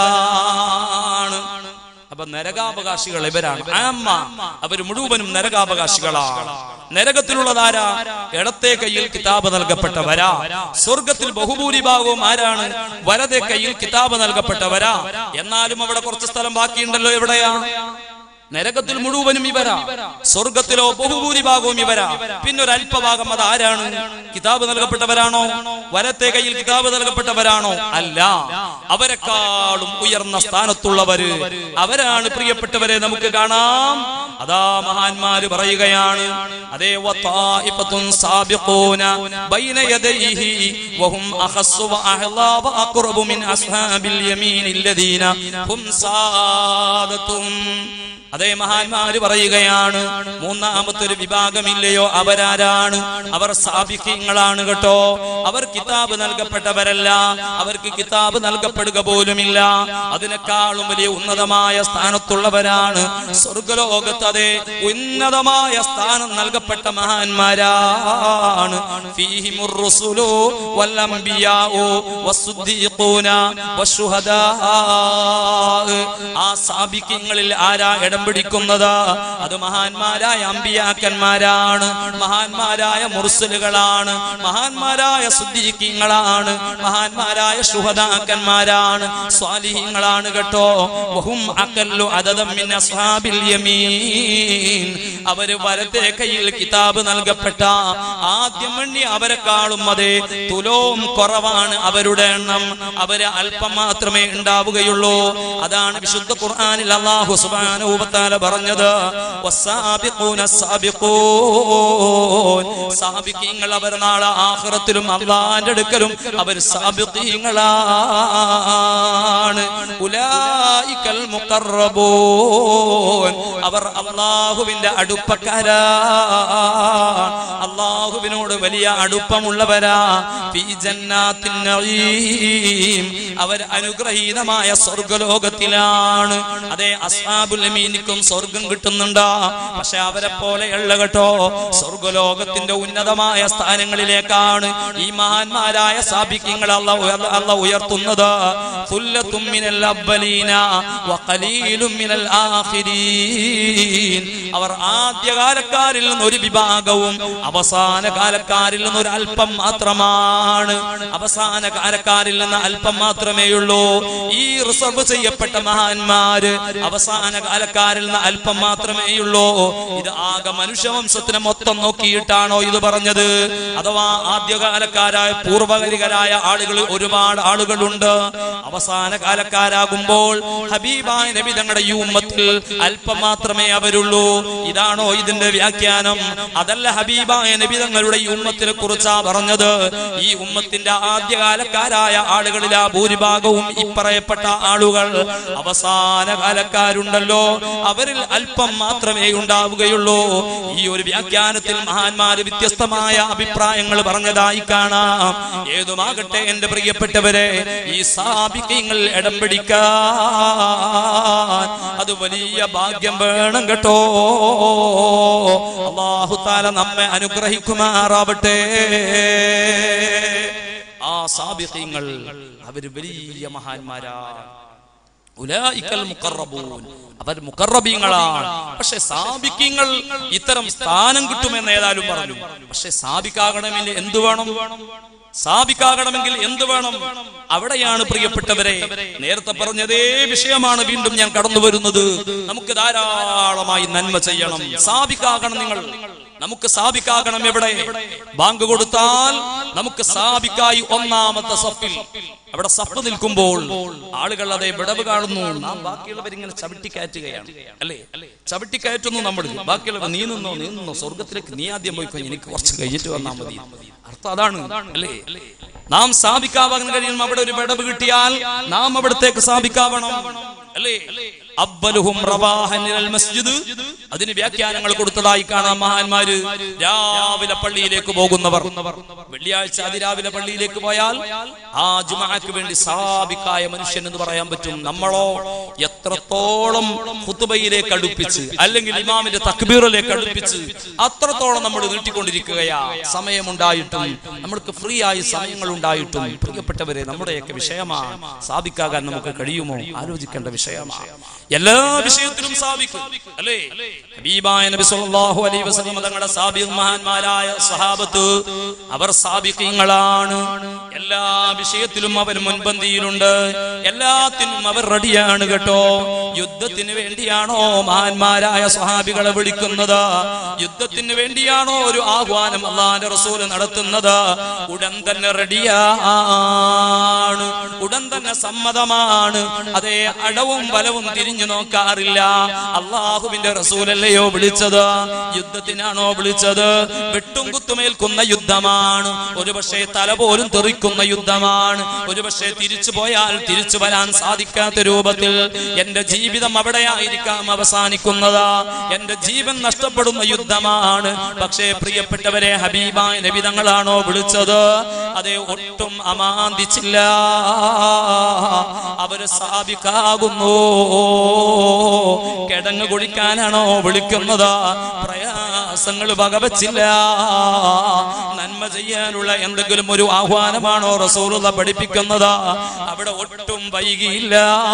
അവരാണ്. അപ്പൊ നരകാവകാശികൾ ഇവരാണ്. അവർ മുഴുവനും നരകാവകാശികളാണ്. നരകത്തിലുള്ളതാരാ? ഇടത്തെ കയ്യിൽ കിതാബ് നൽകപ്പെട്ടവരാ. സ്വർഗത്തിൽ ബഹുഭൂരിഭാഗവും ആരാണ്? വലത്തെ കയ്യിൽ കിതാബ് നൽകപ്പെട്ടവരാ. എന്നാലും അവിടെ കുറച്ച് സ്ഥലം ബാക്കിയുണ്ടല്ലോ. എവിടെയാ? നരകത്തിൽ മുഴുവനും ഇവരാ, സ്വർഗത്തിലോ ബഹുഭൂരിഭാഗവും ഇവരാ. പിന്നെ ഒരു അല്പഭാഗം അത് ആരാണ്? കിതാബ് നൽകപ്പെട്ടവരാണോ? വലത്തെ കയ്യിൽ കിതാബ് നൽകപ്പെട്ടവരാണോ? അല്ല, അവരെക്കാളും ഉയർന്ന സ്ഥാനത്തുള്ളവര് അവരാണ്. പ്രിയപ്പെട്ടവരെ, നമുക്ക് കാണാം, അതാ മഹാന്മാര് പറയുകയാണ്, അതേ വതായിഫത്തുൻ സാബിഖൂന ബൈന യദൈഹി വഹും അഖസ്സു വഅഹ്ലാ വഅഖറബു മിൻ അസ്ഹാബിൽ യമീനില്ലദീന ഹും സാദത്തും. അതേ മഹാന്മാര് പറയുകയാണ്, മൂന്നാമത്തെ ഒരു വിഭാഗമില്ലയോ, അവരാരാണ്? അവർ സാബിഖീങ്ങളാണ് കേട്ടോ. അവർ കിതാബ് നൽകപ്പെട്ടവരല്ല, അവർക്ക് കിതാബ് നൽകപ്പെടുക പോലുമില്ല. അതിനേക്കാളും വലിയ ഉന്നതമായ സ്ഥാനത്തുള്ളവരാണ്. സ്വർഗലോകത്ത് അതേ ഉന്നതമായ സ്ഥാനം നൽകപ്പെട്ട മഹാന്മാരാണ്. ഫീഹിമുർ റുസുലു വൽ അംബിയാഉ വസ്സുദ്ദീഖൂന വശുഹദാ. ആ സാബിഖീങ്ങളിൽ ആരാ പിടിക്കുന്നത്? അത് മഹാന്മാരായ അമ്പിയാക്കന്മാരാണ്, മഹാന്മാരായ മുർസലുകളാണ്, മഹാന്മാരായ സുദ്ദീഖീങ്ങളാണ്, മഹാന്മാരായ ശുഹദാക്കന്മാരാണ്, സ്വാലിഹീങ്ങളാണ് കേട്ടോ. വഹും അഖല്ലു അദദൻ മിൻ അസ്ഹാബിൽ യമീൻ. അവര് വലത്തെ കയ്യിൽ കിതാബ് നൽകപ്പെട്ട ആദ്യം എണ്ണി അവരെക്കാളും അതേ തുലോം കുറവാണ് അവരുടെ എണ്ണം. അവര് അല്പം മാത്രമേ ഉണ്ടാവുകയുള്ളൂ. അതാണ് വിശുദ്ധ ഖുർആനിൽ അല്ലാഹു സുബ്ഹാനഹു വ തആല പറഞ്ഞത്, വസ്സാബിഖൂന സാബിഖൂൻ. സാബിഖീങ്ങൾ അവർ നാളെ ആഖിറത്തിലും അല്ലാഹുവിന്റെ അടുക്കലും അവർ സാബിഖീങ്ങളാണ്. ഉലൈകൽ മുഖറബൂൻ. അവർ അല്ലാഹുവിന്റെ അടുപ്പക്കാരാണ്, അല്ലാഹുവിനോട് വലിയ അടുപ്പമുള്ളവരാ. ഫീ ജന്നാത്തിൻ നഈം. അവർ അനുഗ്രഹീതമായ സ്വർഗ്ഗലോകത്തിലാണ്. അതേ അസ്ഹാബുൽ യമീനിക്കും സ്വർഗം കിട്ടുന്നുണ്ട്. പക്ഷെ അവരെ പോലെയല്ല കേട്ടോ. സ്വർഗ്ഗലോകത്തിന്റെ ഉന്നതമായ സ്ഥാനങ്ങളിലേക്കാണ് ഈ മഹാന്മാരായ സാബിഖീങ്ങൾ അല്ലാഹു ഉയർത്തുന്നത്. സുല്ലത്തും മിനൽ അവ്വലീന വഖലീലും മിനൽ ആഖിരീൻ. അവർ ആദ്യകാലക്കാരിൽ നിന്ന് ഒരു വിഭാഗവും അവസാന കാലക്കാരിൽ നിന്ന് ഒരു അല്പം മാത്രമാണ്. അവസാന കാലക്കാരിൽ നിന്ന് അല്പം മാത്രമേയുള്ളൂ. ഈ റിസർവ് ചെയ്യപ്പെട്ട മഹാന്മാര് അവസാന കാലക്കാരിൽ നിന്ന് അല്പം മാത്രമേയുള്ളൂ. ഇത് ആകെ മനുഷ്യവംശത്തിനെ മൊത്തം നോക്കിയിട്ടാണോ ഇത് പറഞ്ഞത്? അഥവാ ആദ്യകാലക്കാരായ പൂർവകരികരായ ആളുകൾ ഒരുപാട് ആളുകളുണ്ട്. അവസാന കാലക്കാരാകുമ്പോൾ ഹബീബായ നബി തങ്ങളുടെ ഈ ഉമ്മത്തിൽ അല്പം മാത്രമേ അവരുള്ളൂ. ഇതാണോ ഇതിന്റെ വ്യാഖ്യാനം? അതല്ല, ഹബീബായ നബി തങ്ങളുടെ ഈ ഉമ്മത്തിനെ കുറിച്ചാ പറഞ്ഞത്. ഈ ഉമ്മത്തിന്റെ ആദ്യകാലക്കാരായ ആളുകളിലാ ഭൂരിഭാഗവും ഇപ്പറയപ്പെട്ട ആളുകൾ. അവസാന കാലക്കാരുണ്ടല്ലോ, അവരിൽ അല്പം മാത്രമേ ഉണ്ടാവുകയുള്ളൂ. ഈ ഒരു വ്യാഖ്യാനത്തിൽ മഹാന്മാര് വ്യത്യസ്തമായ അഭിപ്രായങ്ങൾ പറഞ്ഞതായി കാണാം. ഏതുമാകട്ടെ എന്റെ പ്രിയപ്പെട്ടവരെ, ഈ സാബിഖീങ്ങൾ ഇടം പിടിക്കാൻ അത് വലിയ ഭാഗ്യം വേണം കേട്ടോ. അല്ലാഹു തആല നമ്മെ അനുഗ്രഹിക്കുമാറാവട്ടെ. ആ സാബിഖീങ്ങൾ അവര് വലിയ മഹാന്മാരാണ്. ഉലൈകൽ മുഖറബൂൻ, അവർ മുഖറബീങ്ങളാണ്. പക്ഷെ സാബിഖീങ്ങൾ ഇത്തരം സ്ഥാനം കിട്ടുമെന്ന് ഏതായാലും പറഞ്ഞു. പക്ഷെ സാബിഖാകണമെങ്കിൽ എന്ത് വേണം? സാബിഖാകണമെങ്കിൽ എന്ത് വേണം? അവിടെയാണ് പ്രിയപ്പെട്ടവരെ നേരത്തെ പറഞ്ഞതേ വിഷയമാണ് വീണ്ടും ഞാൻ കടന്നു വരുന്നത്. നമുക്ക് ധാരാളമായി നന്മ ചെയ്യണം. സാബിഖാകണം നിങ്ങൾ. നമുക്ക് സാബിഖാകണം എവിടെ? ബാങ്ക് കൊടുത്താൽ നമുക്ക് സാബിഖായി ഒന്നാമത്തെ സഫിൽ അവിടെ സഫ് നിൽക്കുമ്പോൾ ആളുകൾ അതേ വിടവ് കാണുന്നു. നാം ബാക്കിയുള്ളവരിങ്ങനെ ചവിട്ടിക്കയറ്റുകയാണ്, അല്ലേ? ചവിട്ടിക്കയറ്റുന്നു നമ്മൾ. ബാക്കിയുള്ളവർ നീ നിന്നോ സ്വർഗത്തിലേക്ക് നീ ആദ്യം പോയിക്കോ, എനിക്ക് കുറച്ച് കഴിഞ്ഞിട്ട് വന്നാൽ മതി. അർത്ഥം അതാണ്, അല്ലേ? നാം സാബിഖാവാൻ കഴിയണം. അവിടെ ഒരു വിടവ് കിട്ടിയാൽ നാം അവിടത്തേക്ക് സാബിഖാവണം, അല്ലേ? അവ്വലുഹും റവാഹൻ ഇലൽ മസ്ജിദ്, അതിന് വ്യാഖ്യാനങ്ങൾ കൊടുത്തതായി കാണാം മഹാന്മാര്. രാവിലെ പള്ളിയിലേക്ക് പോകുന്നവർ, വെള്ളിയാഴ്ച അതിരാവിലെ പള്ളിയിലേക്ക് പോയാൽ ആ ജുമുഅക്ക് വേണ്ടി സാബിഖായ മനുഷ്യൻ എന്ന് പറയാൻ പറ്റും. നമ്മളോ എത്രത്തോളം ഖുതുബയിലേക്ക് അടുപ്പിച്ച് അല്ലെങ്കിൽ ഇമാമിന്റെ തക്ബീറിലേക്ക് അടുപ്പിച്ച് അത്രത്തോളം നമ്മൾ നീട്ടിക്കൊണ്ടിരിക്കുകയാ. സമയമുണ്ടായിട്ടും നമ്മൾക്ക് ഫ്രീ ആയി സമയങ്ങൾ ഉണ്ടായിട്ടും പ്രിയപ്പെട്ടവരെ നമ്മുടെയൊക്കെ വിഷയമാണ്. സാബിഖാകാൻ നമുക്ക് കഴിയുമോ? ആലോചിക്കേണ്ട വിഷയമാണ്. എല്ലാ വിഷയത്തിലും സാബിഖ്, അല്ലേ? ഹബീബായ നബി സല്ലല്ലാഹു അലൈഹി വസല്ലം തങ്ങളുടെ സാബിഖ് മഹാന്മാരായ സ്വഹാബത്ത് അവർ സാബിഖീങ്ങളാണ്. എല്ലാ വിഷയത്തിലും അവർ മുൻപന്തിയിലുണ്ട്. എല്ലാത്തിനും അവർ റെഡിയാണ് കേട്ടോ. യുദ്ധത്തിന് വേണ്ടിയാണോ മഹാന്മാരായ സ്വഹാബികളെ വിളിക്കുന്നത്? യുദ്ധത്തിന് വേണ്ടിയാണോ ഒരു ആഹ്വാനം അല്ലാഹുവിന്റെ റസൂൽ നടത്തുന്നത്? ഉടൻ തന്നെ റെഡിയാണ്, ഉടൻ തന്നെ സമ്മതമാണ്. അതേ, അടവും വലവും തിരിഞ്ഞു നോക്കാറില്ല. അള്ളാഹുവിന്റെ റസൂലല്ലയോ വിളിച്ചത്? യുദ്ധത്തിനാണോ വിളിച്ചത്? വെട്ടും കുത്തുമേൽക്കുന്ന യുദ്ധമാണ്. ഒരുപക്ഷെ തല പോലും തെറിക്കുന്ന യുദ്ധമാണ്. ഒരുപക്ഷെ തിരിച്ചു പോയാൽ തിരിച്ചു വരാൻ സാധിക്കാത്ത രൂപത്തിൽ എന്റെ ജീവിതം അവിടെയായിരിക്കാം അവസാനിക്കുന്നത്. എന്റെ ജീവൻ നഷ്ടപ്പെടുന്ന യുദ്ധമാണ്. പക്ഷേ പ്രിയപ്പെട്ടവരെ, ഹബീബായ നബി തങ്ങളാണോ വിളിച്ചത്? അതേ, ഒട്ടും അമാന്തിച്ചില്ല. അവര് സാബിഖാകുന്നു. കിടങ്ങ് കുടിക്കാനാണോ വിളിക്കുന്നത്? പ്രയാസങ്ങൾ വകവച്ചില്ല. നന്മ ചെയ്യാനുള്ള എന്തെങ്കിലും ഒരു ആഹ്വാനമാണോ റസൂലുള്ളാഹി പഠിപ്പിക്കുന്നത്? അവിടെ ഒട്ടും വൈകിയില്ല.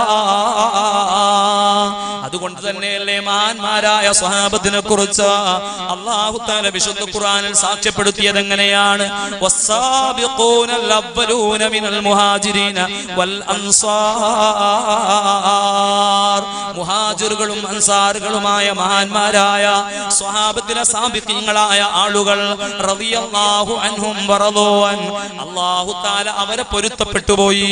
അതുകൊണ്ട് തന്നെയല്ലേ മഹാന്മാരായ സ്വഹാബത്തിനെ കുറിച്ച് അല്ലാഹു തആല വിശുദ്ധ ഖുർആനിൽ സാക്ഷ്യപ്പെടുത്തിയത് എങ്ങനെയാണ്? വസ്സാബിഖൂനൽ അവ്വലൂന മിനൽ മുഹാജിരീന വൽ അൻസാർ. മുഹാജിറുകളും അൻസാറുകളുമായ മഹാന്മാരായ സ്വഹാബത്തിലെ സാബിഖീങ്ങളായ ആളുകൾ റളിയല്ലാഹു അൻഹും വറളൂ അൻ, അല്ലാഹു തആല അവരെ പൊരുത്തപ്പെട്ടുപോയി.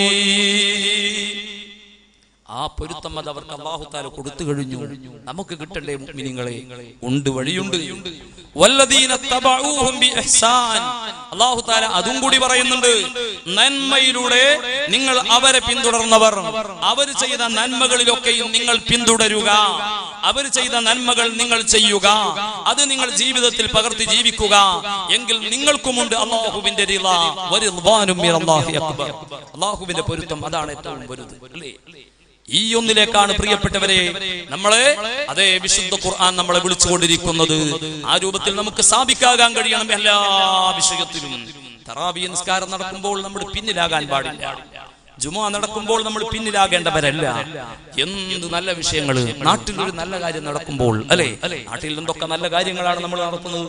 ആ പൊരുത്തം അത് അവർക്ക് അല്ലാഹു തആല കൊടുത്തു കഴിഞ്ഞു. നമുക്ക് കിട്ടണ്ടേ മുഅ്മിനീങ്ങളെ? ഉണ്ട്, വഴിയുണ്ട്. വല്ലദീന തബഊഹും ബിഇഹ്സാൻ, അല്ലാഹു തആല അതും കൂടി പറയുന്നുണ്ട്. നന്മയിലൂടെ നിങ്ങൾ അവരെ പിന്തുടർന്നവർ, അവർ ചെയ്ത നന്മകളിലൊക്കെയും നിങ്ങൾ പിന്തുടരുക. അവർ ചെയ്ത നന്മകൾ നിങ്ങൾ ചെയ്യുക. അത് നിങ്ങൾ ജീവിതത്തിൽ പകർത്തി ജീവിക്കുക. എങ്കിൽ നിങ്ങൾക്കുമുണ്ട് അല്ലാഹുവിന്റെ റിളാ വറിദ്വാനും മിനല്ലാഹി അക്ബർ. അല്ലാഹുവിന്റെ പൊരുത്തം അതാണ് ഏറ്റവും വലുത്, അല്ലേ? ഈ ഒന്നിലേക്കാണ് പ്രിയപ്പെട്ടവരെ നമ്മളെ അതേ വിശുദ്ധ ഖുർആൻ നമ്മളെ വിളിച്ചുകൊണ്ടിരിക്കുന്നത്. ആ രൂപത്തിൽ നമുക്ക് സാബിഖാകാൻ കഴിയണം എല്ലാ വിഷയത്തിലും. തറാവീഹ് നിസ്കാരം നടക്കുമ്പോൾ നമ്മൾ പിന്നിലാകാൻ പാടില്ല. ജുമുഅ നടക്കുമ്പോൾ നമ്മൾ പിന്നിലാകേണ്ടവരല്ല. എന്ത് നല്ല വിഷയങ്ങൾ നാട്ടിൽ ഒരു നല്ല കാര്യം നടക്കുമ്പോൾ, അല്ലെ, നാട്ടിൽ എന്തൊക്കെ നല്ല കാര്യങ്ങളാണ് നമ്മൾ നടത്തുന്നത്.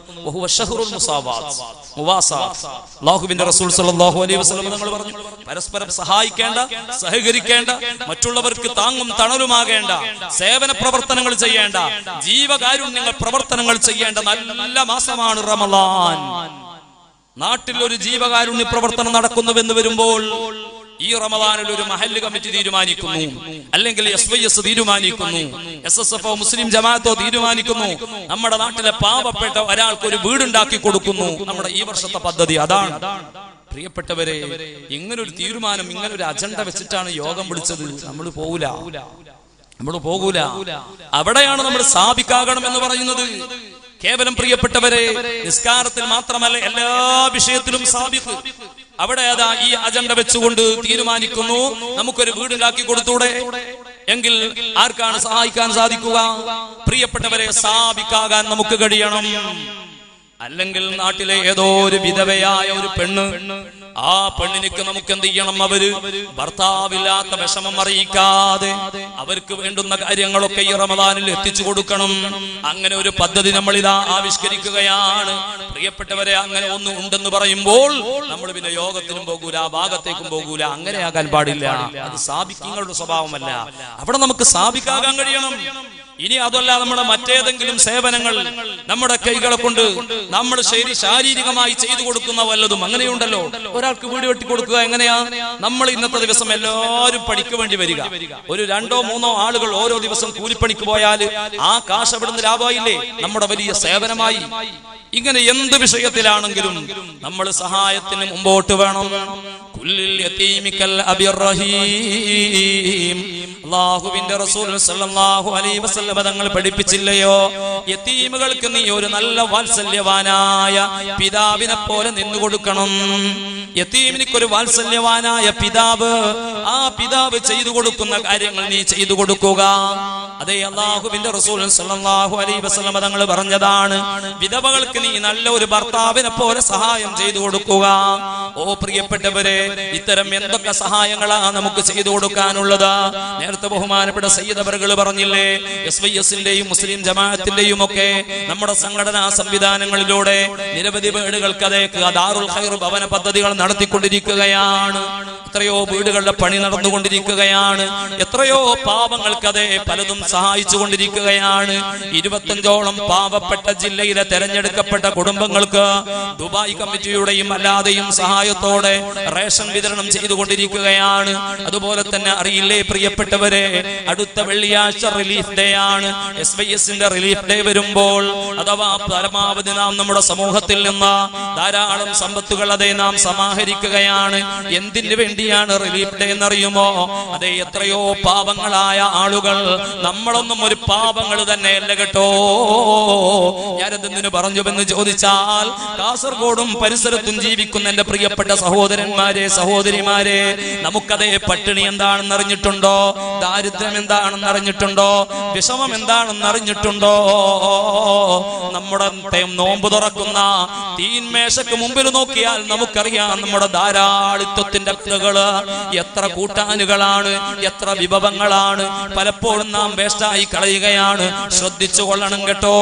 അല്ലാഹുവിന്റെ റസൂൽ സല്ലല്ലാഹു അലൈഹി വസല്ലം തങ്ങൾ പറഞ്ഞു, പരസ്പരം സഹായിക്കേണ്ട, സഹകരിക്കേണ്ട, മറ്റുള്ളവർക്ക് താങ്ങും തണലുമാകേണ്ട, സേവന പ്രവർത്തനങ്ങൾ ചെയ്യേണ്ട, ജീവകാരുണ്യ പ്രവർത്തനങ്ങൾ ചെയ്യേണ്ട നല്ല മാസമാണ് റമളാൻ. നാട്ടിൽ ഒരു ജീവകാരുണ്യ പ്രവർത്തനം നടക്കുന്നുവെന്ന് വരുമ്പോൾ ഈ റമദാനിൽ ഒരു മഹല്ല് കമ്മിറ്റി തീരുമാനിക്കുന്നു, അല്ലെങ്കിൽ SYS തീരുമാനിക്കുന്നു, SSF മുസ്ലിം ജമാഅത്തോ തീരുമാനിക്കുന്നു, നമ്മുടെ നാട്ടിലെ പാവപ്പെട്ട ഒരാൾക്ക് ഒരു വീടുണ്ടാക്കി കൊടുക്കുന്നു. നമ്മുടെ ഈ വർഷത്തെ പദ്ധതി അതാണ്. പ്രിയപ്പെട്ടവരെ, ഇങ്ങനൊരു തീരുമാനം, ഇങ്ങനൊരു അജണ്ട വെച്ചിട്ടാണ് യോഗം വിളിച്ചത്. നമ്മൾ പോകൂല. അവിടെയാണ് നമ്മൾ സ്ഥാപിക്കാകണം എന്ന് പറയുന്നത്. കേവലം പ്രിയപ്പെട്ടവരെ, നിസ്കാരത്തിൽ മാത്രമല്ല, എല്ലാ വിഷയത്തിലും സാബിഖ്. അവിടെ അതാ ഈ അജണ്ട വെച്ചുകൊണ്ട് തീരുമാനിക്കുന്നു, നമുക്കൊരു വീടുണ്ടാക്കി കൊടുത്തൂടെ എങ്കിൽ ആർക്കാണ് സഹായിക്കാൻ സാധിക്കുക? പ്രിയപ്പെട്ടവരെ, സാബിക്കാകാൻ നമുക്ക് കഴിയണം. അല്ലെങ്കിൽ നാട്ടിലെ ഏതോ ഒരു വിധവയായ ഒരു പെണ്ണ്, ആ പെണ്ണിനിക്ക് നമുക്ക് എന്ത് ചെയ്യണം? അവര് ഭർത്താവില്ലാത്ത വിഷമം അറിയിക്കാതെ അവർക്ക് വേണ്ടുന്ന കാര്യങ്ങളൊക്കെ ഈ റമദാനിൽ എത്തിച്ചു കൊടുക്കണം. അങ്ങനെ ഒരു പദ്ധതി നമ്മൾ ഇതാ ആവിഷ്കരിക്കുകയാണ്. പ്രിയപ്പെട്ടവരെ, അങ്ങനെ ഒന്നും ഉണ്ടെന്ന് പറയുമ്പോൾ നമ്മൾ പിന്നെ യോഗത്തിനും പോകൂല, ഭാഗത്തേക്കും പോകൂല. അങ്ങനെയാകാൻ പാടില്ല. അത് സാബിക്കങ്ങളുടെ സ്വഭാവമല്ല. അവിടെ നമുക്ക് സാബിക്കാകാൻ കഴിയണം. ഇനി അതല്ല, നമ്മുടെ മറ്റേതെങ്കിലും സേവനങ്ങൾ നമ്മുടെ കൈകളെ കൊണ്ട് നമ്മൾ ശാരീരികമായി ചെയ്തു കൊടുക്കുന്ന വല്ലതും അങ്ങനെയുണ്ടല്ലോ. ഒരാൾക്ക് വീട് വെട്ടി കൊടുക്കുക എങ്ങനെയാ? നമ്മൾ ഇന്നത്തെ ദിവസം എല്ലാവരും പണിക്ക് വേണ്ടി വരിക. ഒരു 2-3 ആളുകൾ ഓരോ ദിവസം കൂലിപ്പണിക്ക് പോയാൽ ആ കാശ് അവിടുന്ന് ലാഭമായില്ലേ? നമ്മുടെ വലിയ സേവനമായി. ഇങ്ങനെ എന്ത് വിഷയത്തിലാണെങ്കിലും നമ്മൾ സഹായത്തിന് മുമ്പോട്ട് വേണം. കുല്ലിൽ യതീമിക്കൽ അബിർറഹീം. അല്ലാഹുവിന്റെ റസൂൽ സല്ലല്ലാഹു അലൈഹി വസല്ലം തങ്ങൾ പഠിപ്പിച്ചില്ലയോ, യതീമുകൾക്ക് നീ ഒരു നല്ല വാത്സല്യവാനായ പിതാവിനെ പോലെ നിന്നു കൊടുക്കണം. യതീമിനിക്കൊരു വാത്സല്യവാനായ പിതാവ്, ആ പിതാവ് ചെയ്തു കൊടുക്കുന്ന കാര്യങ്ങൾ നീ ചെയ്തു കൊടുക്കുക. അതേ അല്ലാഹുവിന്റെ റസൂൽ സല്ലല്ലാഹു അലൈഹി വസല്ലം തങ്ങൾ പറഞ്ഞതാണ്, വിധവകൾക്ക് നീ നല്ല ഒരു ഭർത്താവിനെ പോലെ സഹായം ചെയ്തു കൊടുക്കുക. ഓ പ്രിയപ്പെട്ടവരെ, ഇത്തരം എന്തൊക്കെ സഹായങ്ങളാണ് നമുക്ക് ചെയ്തു കൊടുക്കാനുള്ളത്? നേരത്തെ ബഹുമാനപ്പെട്ട സയ്യിദ് അവറുകൾ പറഞ്ഞില്ലേ, SYSന്റെയും മുസ്ലിം ജമാഅത്തിന്റെയും ഒക്കെ നമ്മുടെ സംഘടനാ സംവിധാനങ്ങളിലൂടെ നിരവധി വീടുകൾക്ക് അതേ ദാറുൽ ഖൈർ ഭവന പദ്ധതികൾ നടത്തിക്കൊണ്ടിരിക്കുകയാണ്. എത്രയോ വീടുകളുടെ പണി നടന്നുകൊണ്ടിരിക്കുകയാണ്. എത്രയോ പാവങ്ങൾക്ക് അതേ പലതും സഹായിച്ചു കൊണ്ടിരിക്കുകയാണ്. 25ഓളം പാവപ്പെട്ട ജില്ലയിലെ തെരഞ്ഞെടുക്കപ്പെട്ട കുടുംബങ്ങൾക്ക് ദുബായ് കമ്മിറ്റിയുടെയും അല്ലാതെയും സഹായത്തോടെ റേഷൻ വിതരണം ചെയ്തുകൊണ്ടിരിക്കുകയാണ്. അതുപോലെ തന്നെ അറിയില്ലേ പ്രിയപ്പെട്ടവരെ, അടുത്ത വെള്ളിയാഴ്ച റിലീഫ് ഡേ ആണ്. SYSന്റെ റിലീഫ് ഡേ വരുമ്പോൾ അഥവാ പരമാവധി നാം നമ്മുടെ സമൂഹത്തിൽ നിന്ന് ധാരാളം സമ്പത്തുകൾ അതേ നാം സമാഹരിക്കുകയാണ്. എന്തിനു വേണ്ടിയാണ് റിലീഫ് ഡേ എന്നറിയുമോ? അതേ എത്രയോ പാവങ്ങളായ ആളുകൾ, നമ്മളൊന്നും ഒരു പാവങ്ങൾ തന്നെയല്ല കേട്ടോ. ഞാനെന്തിനു പറഞ്ഞുവെന്ന് ചോദിച്ചാൽ, കാസർഗോഡും പരിസരത്തും ജീവിക്കുന്ന എന്റെ പ്രിയപ്പെട്ട സഹോദരന്മാരെ, സഹോദരിമാരെ, നമുക്കതേ പട്ടിണി എന്താണെന്ന് അറിഞ്ഞിട്ടുണ്ടോ? ദാരിദ്ര്യം എന്താണെന്ന് അറിഞ്ഞിട്ടുണ്ടോ? വിഷമം എന്താണെന്ന് അറിഞ്ഞിട്ടുണ്ടോ? നമ്മുടെ നോമ്പ് തുറക്കുന്ന തീന്മേശക്ക് മുമ്പിൽ നോക്കിയാൽ നമുക്കറിയാം നമ്മുടെ ധാരാളിത്വത്തിന്റെ കഥകള്. എത്ര കൂട്ടാനുകളാണ്, എത്ര വിഭവങ്ങളാണ് പലപ്പോഴും നാം വേസ്റ്റായി കളയുകയാണ്. ശ്രദ്ധിച്ചു കൊള്ളണം കേട്ടോ.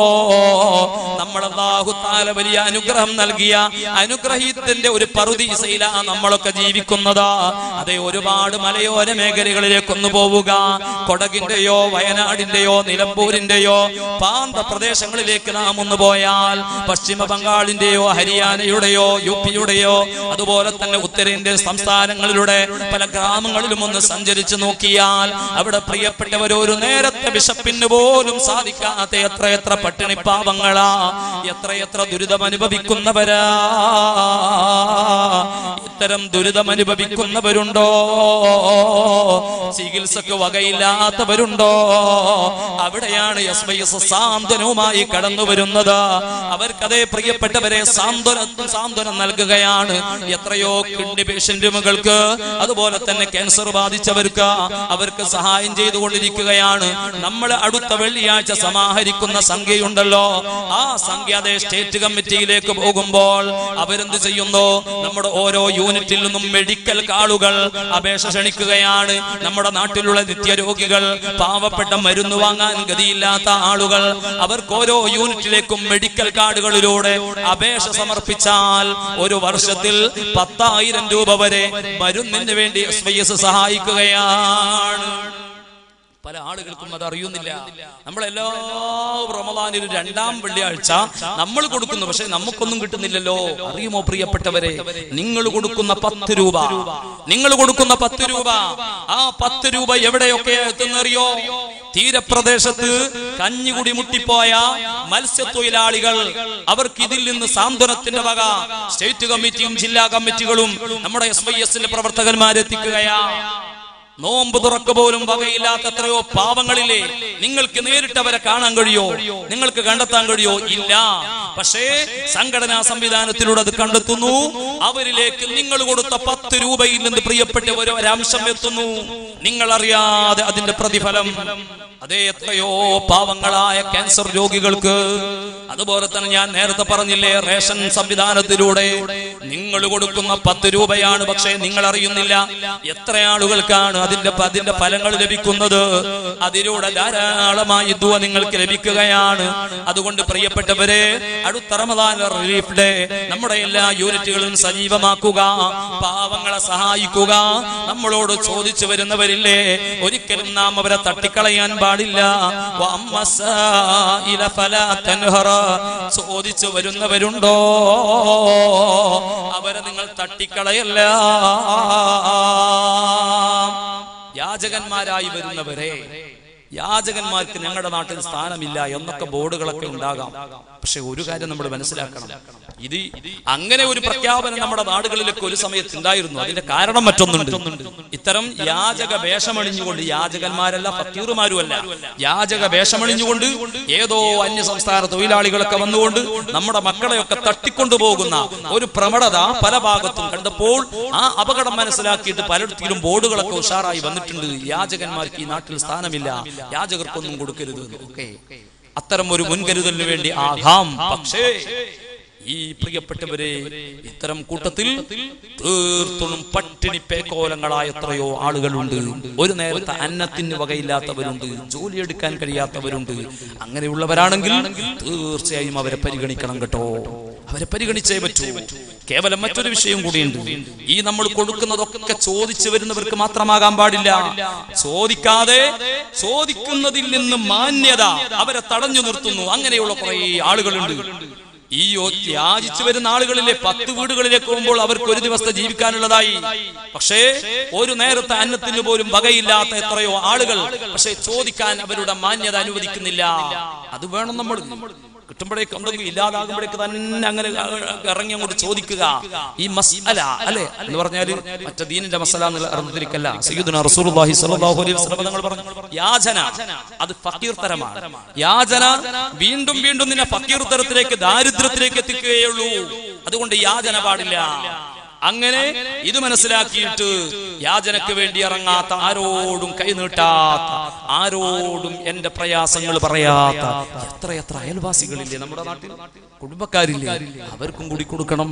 നമ്മൾ അല്ലാഹു തആല വലിയ അനുഗ്രഹം നൽകിയ അനുഗ്രഹീത്തിന്റെ ഒരു പറുദീസയിലാണ് നമ്മളൊക്കെ ജീവിക്കുന്നത്. അതേ ഒരുപാട് മലയോര മേഖലകളിലേക്കൊന്നു പോവുക. കൊടകിന്റെയോ വയനാടിന്റെയോ നിലമ്പൂരിന്റെയോ പ്രാന്തപ്രദേശങ്ങളിലേക്ക് നാം ഒന്ന് പോയാൽ, പശ്ചിമ ബംഗാളിന്റെയോ ഹരിയാനയുടെയോ UPയുടെയോ അതുപോലെ തന്നെ ഉത്തരേന്ത്യൻ സംസ്ഥാനങ്ങളിലൂടെ പല ഗ്രാമങ്ങളിലും ഒന്ന് സഞ്ചരിച്ചു നോക്കിയാൽ അവിടെ പ്രിയപ്പെട്ടവർ ഒരു നേരത്തെ വിശപ്പിന് പോലും സാധിക്കാത്ത എത്ര പട്ടിണി പാവങ്ങളാ, എത്ര ദുരിതം അനുഭവിക്കുന്നവരാ. ഇത്തരം ദുരിതം അനുഭവിക്കുന്നവരുണ്ടോ? ചികിത്സക്ക് വകയില്ലാത്തവരുണ്ടോ? അവിടെയാണ് SYS സാന്ത്വനവുമായി കടന്നു വരുന്നത്. അവർക്കതേ പ്രിയപ്പെട്ടവരെ സാന്ത്വനം നൽകുകയാണ്. എത്രയോ കിഡ്നി പേഷ്യന്റുകൾക്ക് അതുപോലെ തന്നെ ക്യാൻസർ ബാധിച്ചവർക്ക് അവർക്ക് സഹായം ചെയ്തുകൊണ്ടിരിക്കുകയാണ്. പറയുകയാണ്, നമ്മൾ അടുത്ത വെള്ളിയാഴ്ച സമാഹരിക്കുന്ന സംഖ്യയുണ്ടല്ലോ, ആ സംഖ്യ അതേ സ്റ്റേറ്റ് കമ്മിറ്റിയിലേക്ക് പോകുമ്പോൾ അവരെന്ത് ചെയ്യുന്നു? നമ്മുടെ ഓരോ യൂണിറ്റിൽ നിന്നും മെഡിക്കൽ ആളുകൾ അപേക്ഷ ക്ഷണിക്കുകയാണ്. നമ്മുടെ നാട്ടിലുള്ള നിത്യരോഗികൾ, പാവപ്പെട്ട മരുന്ന് വാങ്ങാൻ ഗതിയില്ലാത്ത ആളുകൾ, അവർക്ക് ഓരോ യൂണിറ്റിലേക്കും മെഡിക്കൽ കാർഡുകളിലൂടെ അപേക്ഷ സമർപ്പിച്ചാൽ ഒരു വർഷത്തിൽ 10,000 രൂപ വരെ മരുന്നിന് വേണ്ടി SYS സഹായിക്കുകയാണ്. പല ആളുകൾക്കും അത് അറിയുന്നില്ല. നമ്മളെല്ലാ റമദാനിൽ 2ാം വെള്ളിയാഴ്ച നമ്മൾ കൊടുക്കുന്നു, പക്ഷെ നമുക്കൊന്നും കിട്ടുന്നില്ലല്ലോ. അറിയുമോ പ്രിയപ്പെട്ടവരെ, നിങ്ങൾ കൊടുക്കുന്ന 10 രൂപ, നിങ്ങൾ കൊടുക്കുന്ന 10 രൂപ, ആ 10 രൂപ എവിടെയൊക്കെ എത്തുന്നറിയോ? തീരപ്രദേശത്ത് കഞ്ഞികുടി മുട്ടിപ്പോയ മത്സ്യത്തൊഴിലാളികൾ, അവർക്ക് ഇതിൽ നിന്ന് സാന്ത്വനത്തിന്റെ വക സ്റ്റേറ്റ് കമ്മിറ്റിയും ജില്ലാ കമ്മിറ്റികളും നമ്മുടെ SYSന്റെ പ്രവർത്തകന്മാരെത്തിക്കുകയാ. നോമ്പ് തുറക്ക് പോലും വകയില്ലാത്ത എത്രയോ പാവങ്ങളില്ലേ? നിങ്ങൾക്ക് നേരിട്ടവരെ കാണാൻ കഴിയോ? നിങ്ങൾക്ക് കണ്ടെത്താൻ കഴിയോ? ഇല്ല. പക്ഷേ സംഘടനാ സംവിധാനത്തിലൂടെ അത് കണ്ടെത്തുന്നു. അവരിലേക്ക് നിങ്ങൾ കൊടുത്ത 10 രൂപയിൽ നിന്ന് പ്രിയപ്പെട്ട ഒരംശം എത്തുന്നു. നിങ്ങൾ അറിയാതെ അതിന്റെ പ്രതിഫലം അതേ എത്രയോ പാവങ്ങളായ ക്യാൻസർ രോഗികൾക്ക്. അതുപോലെ തന്നെ ഞാൻ നേരത്തെ പറഞ്ഞില്ലേ, റേഷൻ സംവിധാനത്തിലൂടെ നിങ്ങൾ കൊടുക്കുന്ന 10 രൂപയാണ്, പക്ഷേ നിങ്ങൾ അറിയുന്നില്ല എത്ര ആളുകൾക്കാണ് അതിന്റെ ഫലങ്ങൾ ലഭിക്കുന്നത്. അതിലൂടെ ധാരാളമായി ദുആ നിങ്ങൾക്ക് ലഭിക്കുകയാണ്. അതുകൊണ്ട് പ്രിയപ്പെട്ടവരെ, അടുത്ത റമദാൻ റിലീഫ് ഡേ നമ്മുടെ എല്ലാ യൂണിറ്റുകളും സജീവമാക്കുക, പാവങ്ങളെ സഹായിക്കുക. നമ്മളോട് ചോദിച്ചു വരുന്നവരില്ലേ, ഒരിക്കലും നാം അവരെ തട്ടിക്കളയാൻ പാടില്ല. ചോദിച്ചു വരുന്നവരുണ്ടോ, അവരെ നിങ്ങൾ തട്ടിക്കളയല്ല. യാചകന്മാരായി വരുന്നവരെ, യാചകന്മാർക്ക് ഞങ്ങളുടെ നാട്ടിൽ സ്ഥാനമില്ല എന്നൊക്കെ ബോർഡുകളൊക്കെ ഉണ്ടാകാം. പക്ഷെ ഒരു കാര്യം നമ്മൾ മനസ്സിലാക്കണം, ഇത് അങ്ങനെ ഒരു പ്രഖ്യാപനം നമ്മുടെ നാടുകളിലൊക്കെ ഒരു സമയത്ത് ഉണ്ടായിരുന്നു. അതിന്റെ കാരണം മറ്റൊന്നുണ്ട്. ഇത്തരം യാചക വേഷമണിഞ്ഞുകൊണ്ട്, യാചകന്മാരല്ല ഫക്കീറുമാരുമല്ല, യാചക വേഷമണിഞ്ഞുകൊണ്ട് ഏതോ അന്യ സംസ്ഥാന തൊഴിലാളികളൊക്കെ വന്നുകൊണ്ട് നമ്മുടെ മക്കളെയൊക്കെ തട്ടിക്കൊണ്ടുപോകുന്ന ഒരു പ്രവണത പല ഭാഗത്തും കണ്ടപ്പോൾ ആ അപകടം മനസ്സിലാക്കിയിട്ട് പലയിടത്തിലും ബോർഡുകളൊക്കെ ഉഷാറായി വന്നിട്ടുണ്ട്. യാചകന്മാർക്ക് ഈ നാട്ടിൽ സ്ഥാനമില്ല, യാചകർക്കൊന്നും കൊടുക്കരുത്. ഓക്കെ, അത്തരം ഒരു മുൻകരുതലിന് വേണ്ടി ആകാം. പക്ഷേ ഈ പ്രിയപ്പെട്ടവരെ, ഇത്തരം കൂട്ടത്തിൽ തീർത്തും പട്ടിണി പേക്കോലങ്ങളായ എത്രയോ ആളുകളുണ്ട്. ഒരു നേരത്തെ അന്നത്തിന് വകയില്ലാത്തവരുണ്ട്, ജോലിയെടുക്കാൻ കഴിയാത്തവരുണ്ട്. അങ്ങനെയുള്ളവരാണെങ്കിൽ തീർച്ചയായും അവരെ പരിഗണിക്കണം കേട്ടോ, അവരെ പരിഗണിച്ചേ പറ്റൂ. കേവലം മറ്റൊരു വിഷയം കൂടിയുണ്ട്. ഈ നമ്മൾ കൊടുക്കുന്നതൊക്കെ ചോദിച്ചു വരുന്നവർക്ക് മാത്രമാകാൻ പാടില്ല. ചോദിക്കാതെ ചോദിക്കുന്നതിൽ നിന്ന് മാന്യത അവരെ തടഞ്ഞു നിർത്തുന്നു. അങ്ങനെയുള്ള കുറെ ആളുകളുണ്ട്. ഈ യാചിച്ചു വരുന്ന ആളുകളിലെ 10 വീടുകളിലേക്ക് പോകുമ്പോൾ അവർക്ക് ഒരു ദിവസത്തെ ജീവിക്കാനുള്ളതായി, പക്ഷേ ഒരു നേരത്തെ അന്നത്തിന് പോലും വകയില്ലാത്ത എത്രയോ ആളുകൾ. പക്ഷെ ചോദിക്കാൻ അവരുടെ മാന്യത അനുവദിക്കുന്നില്ല. അത് വേണം. നമ്മൾ കിട്ടുമ്പോഴേക്ക് എന്തെങ്കിലും ഇല്ലാതാകുമ്പോഴേക്ക് തന്നെ അങ്ങനെ ഇറങ്ങി അങ്ങോട്ട് ചോദിക്കുക. ഈ മസ്അല അല്ലെ എന്ന് പറഞ്ഞാല് മറ്റേ ദീനിന്റെ മസല എന്നുള്ള അർത്ഥത്തിലേക്കല്ല. സയ്യിദുനാ റസൂലുള്ളാഹി സ്വല്ലല്ലാഹു അലൈഹി വസല്ലം തങ്ങൾ പറഞ്ഞു, യാചന അത് ഫഖീർ തരമാണ്. യാചന വീണ്ടും വീണ്ടും നിന്നെ ഫഖീർ തരത്തിലേക്ക്, ദാരിദ്ര്യത്തിലേക്ക് എത്തിക്കുകയുള്ളൂ. അതുകൊണ്ട് യാചന പാടില്ല. അങ്ങനെ ഇത് മനസ്സിലാക്കിയിട്ട് യാചനക്ക് വേണ്ടി ഇറങ്ങാത്ത, ആരോടും കൈനീട്ടാത്ത, ആരോടും എന്റെ പ്രയാസങ്ങൾ പറയാത്ത എത്ര അയൽവാസികളില്ലേ നമ്മുടെ നാട്ടിൽ, കുടുംബക്കാരില്ലേ? അവർക്കും കൂടി കൊടുക്കണം.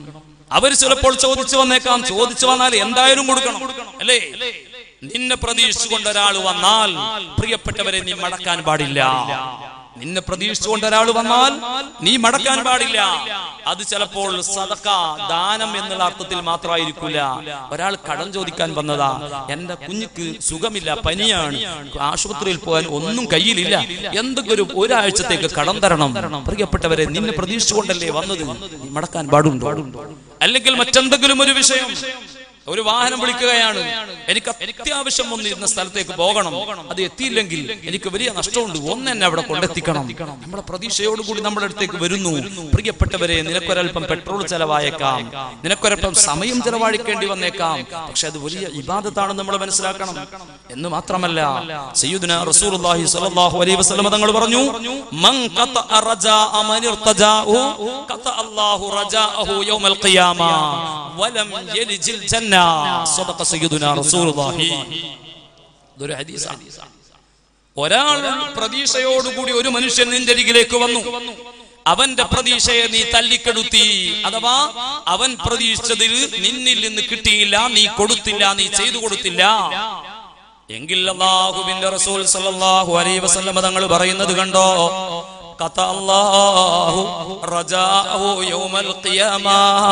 അവർ ചിലപ്പോൾ ചോദിച്ചു വന്നേക്കാം. ചോദിച്ചു വന്നാൽ എന്തായാലും കൊടുക്കണം, അല്ലേ? നിന്നെ പ്രതീക്ഷിച്ചുകൊണ്ട് ഒരാൾ വന്നാൽ പ്രിയപ്പെട്ടവരെ നീ മടക്കാൻ പാടില്ല. നിന്നെ പ്രതീക്ഷിച്ചുകൊണ്ട് ഒരാൾ വന്നാൽ നീ മടക്കാൻ പാടില്ല. അത് ചിലപ്പോൾ സദഖ, ദാനം എന്നുള്ള അർത്ഥത്തിൽ മാത്രമായിരിക്കില്ല. ഒരാൾ കടം ചോദിക്കാൻ വന്നതാ, എന്റെ കുഞ്ഞിക്ക് സുഖമില്ല, പനിയാണ്, ആശുപത്രിയിൽ പോകാൻ ഒന്നും കയ്യിലില്ല, എന്തെങ്കിലും ഒരാഴ്ചത്തേക്ക് കടം തരണം. പ്രിയപ്പെട്ടവരെ, നിന്നെ പ്രതീക്ഷിച്ചുകൊണ്ടല്ലേ വന്നത്, നീ മടക്കാൻ പാടുണ്ടോ? അല്ലെങ്കിൽ മറ്റെന്തെങ്കിലും ഒരു വിഷയം, ഒരു വാഹനം വിളിക്കുകയാണ്, എനിക്ക് അത്യാവശ്യം ഒന്നിരുന്ന സ്ഥലത്തേക്ക് പോകണം, അത് എത്തിയില്ലെങ്കിൽ എനിക്ക് വലിയ നഷ്ടമുണ്ട്, ഒന്നെന്നെ അവിടെ കൊണ്ടെത്തിക്കണം. നമ്മുടെ പ്രതീക്ഷയോടുകൂടി നമ്മുടെ അടുത്തേക്ക് വരുന്നു. പ്രിയപ്പെട്ടവരെ, നിനക്കൊരൽപ്പം പെട്രോൾ ചെലവായേക്കാം, നിനക്കൊരൽപ്പം സമയം ചെലവഴിക്കേണ്ടി വന്നേക്കാം, പക്ഷെ അത് വലിയ ഇബാദത്താണെന്ന് നമ്മൾ മനസ്സിലാക്കണം. എന്ന് മാത്രമല്ല, സയ്യിദുനാ റസൂലുള്ളാഹി സ്വല്ലല്ലാഹു അലൈഹി വസല്ലം തങ്ങൾ പറഞ്ഞു, മൻ ഖതഅ റജാഅ മൻ ഇർതജാഹു ഖതഅ അല്ലാഹു റജാഅഹു യൗമൽ ഖിയാമ വലം യലിജിൽ ജന്ന. സദഖ സയ്യിദുനാ റസൂലുള്ളാഹി. ഇതൊരു ഹദീസാണ്. ഒരാൾ പ്രതീക്ഷയോടുകൂടി ഒരു മനുഷ്യൻ നിന്റെ അരികിലേക്ക് വന്നു, അവന്റെ പ്രതീക്ഷയെ നീ തല്ലിക്കെടുത്തി, അഥവാ അവൻ പ്രതീക്ഷിച്ചതിൽ നിന്നിൽ നിന്ന് കിട്ടിയില്ല, നീ കൊടുത്തില്ല, നീ ചെയ്തു കൊടുത്തില്ല എങ്കിൽ അല്ലാഹുവിന്റെ റസൂൽ സല്ലല്ലാഹു അലൈഹി വസല്ലം തങ്ങൾ പറയുന്നത് കണ്ടോ, ഖതഅല്ലാഹു റജാഅഹു യൗമൽ ഖിയാമ,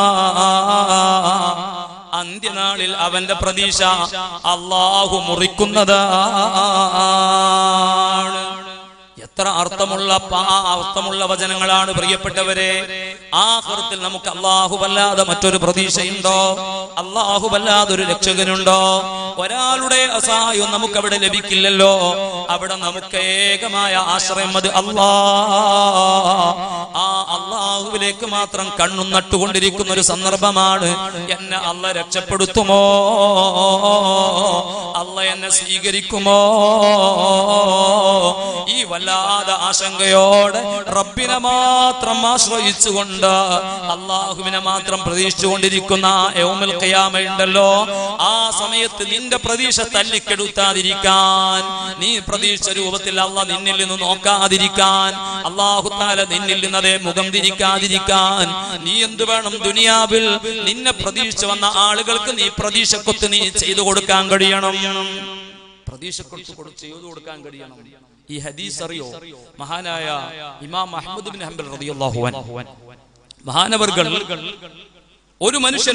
അന്ത്യനാളിൽ അവന്റെ പ്രതീക്ഷ അല്ലാഹു മുറിക്കുന്നതാണ്. എത്ര അർത്ഥമുള്ള വചനങ്ങളാണ് പ്രിയപ്പെട്ടവരെ. ആഖിറത്തിൽ നമുക്ക് അല്ലാഹുവല്ലാതെ മറ്റൊരു പ്രതീക്ഷയുണ്ടോ? അല്ലാഹുവല്ലാതെ ഒരു രക്ഷകനുണ്ടോ? ഒരാളുടെ സഹായം നമുക്ക് അവിടെ ലഭിക്കില്ലല്ലോ. അവിടെ നമുക്ക് ഏകമായ ആശ്രയം അത് ആ അല്ലാഹുവിലേക്ക് മാത്രം കണ്ണും നട്ടുകൊണ്ടിരിക്കുന്ന ഒരു സന്ദർഭമാണ്. എന്നെ അല്ല രക്ഷപ്പെടുത്തുമോ? അല്ല എന്നെ സ്വീകരിക്കുമോ? ഈ വല്ലാതെ ആശങ്കയോടെ റബ്ബിനെ മാത്രം ആശ്രയിച്ചുകൊണ്ട് അല്ലാഹുവിനെ മാത്രം പ്രതീക്ഷിച്ചുകൊണ്ടിരിക്കുന്ന യൗമുൽ ഖിയാമ ഉണ്ടല്ലോ, ആ സമയത്ത് നിന്റെ പ്രതീക്ഷ തല്ലിക്കെടുത്താതിരിക്കാൻ, നീ പ്രതീക്ഷ രൂപത്തിൽ അല്ലാഹ് നിന്നിൽ നിന്ന് നോക്കാതിരിക്കാൻ, അല്ലാഹു തആല നിന്നിൽ നിന്നതേ മുഖം തിരിക്കാതിരിക്കാൻ നീ എന്ത് വേണം? ദുനിയാവിൽ നിന്നെ പ്രതീക്ഷിച്ച് വന്ന ആളുകൾക്ക് നീ പ്രതീക്ഷക്കൊത്ത് നീ ചെയ്തു കൊടുക്കാൻ കഴിയണം. പ്രതീക്ഷക്കൊത്ത് ചെയ്തു കൊടുക്കാൻ കഴിയണം. ഈ ഹദീസ് അറിയോ? മഹാനായ ഇമാം അഹ്മദ് ബിൻ ഹംബൽ റളിയല്ലാഹു അൻഹു മഹാനവർകൾ, ഒരു മനുഷ്യൻ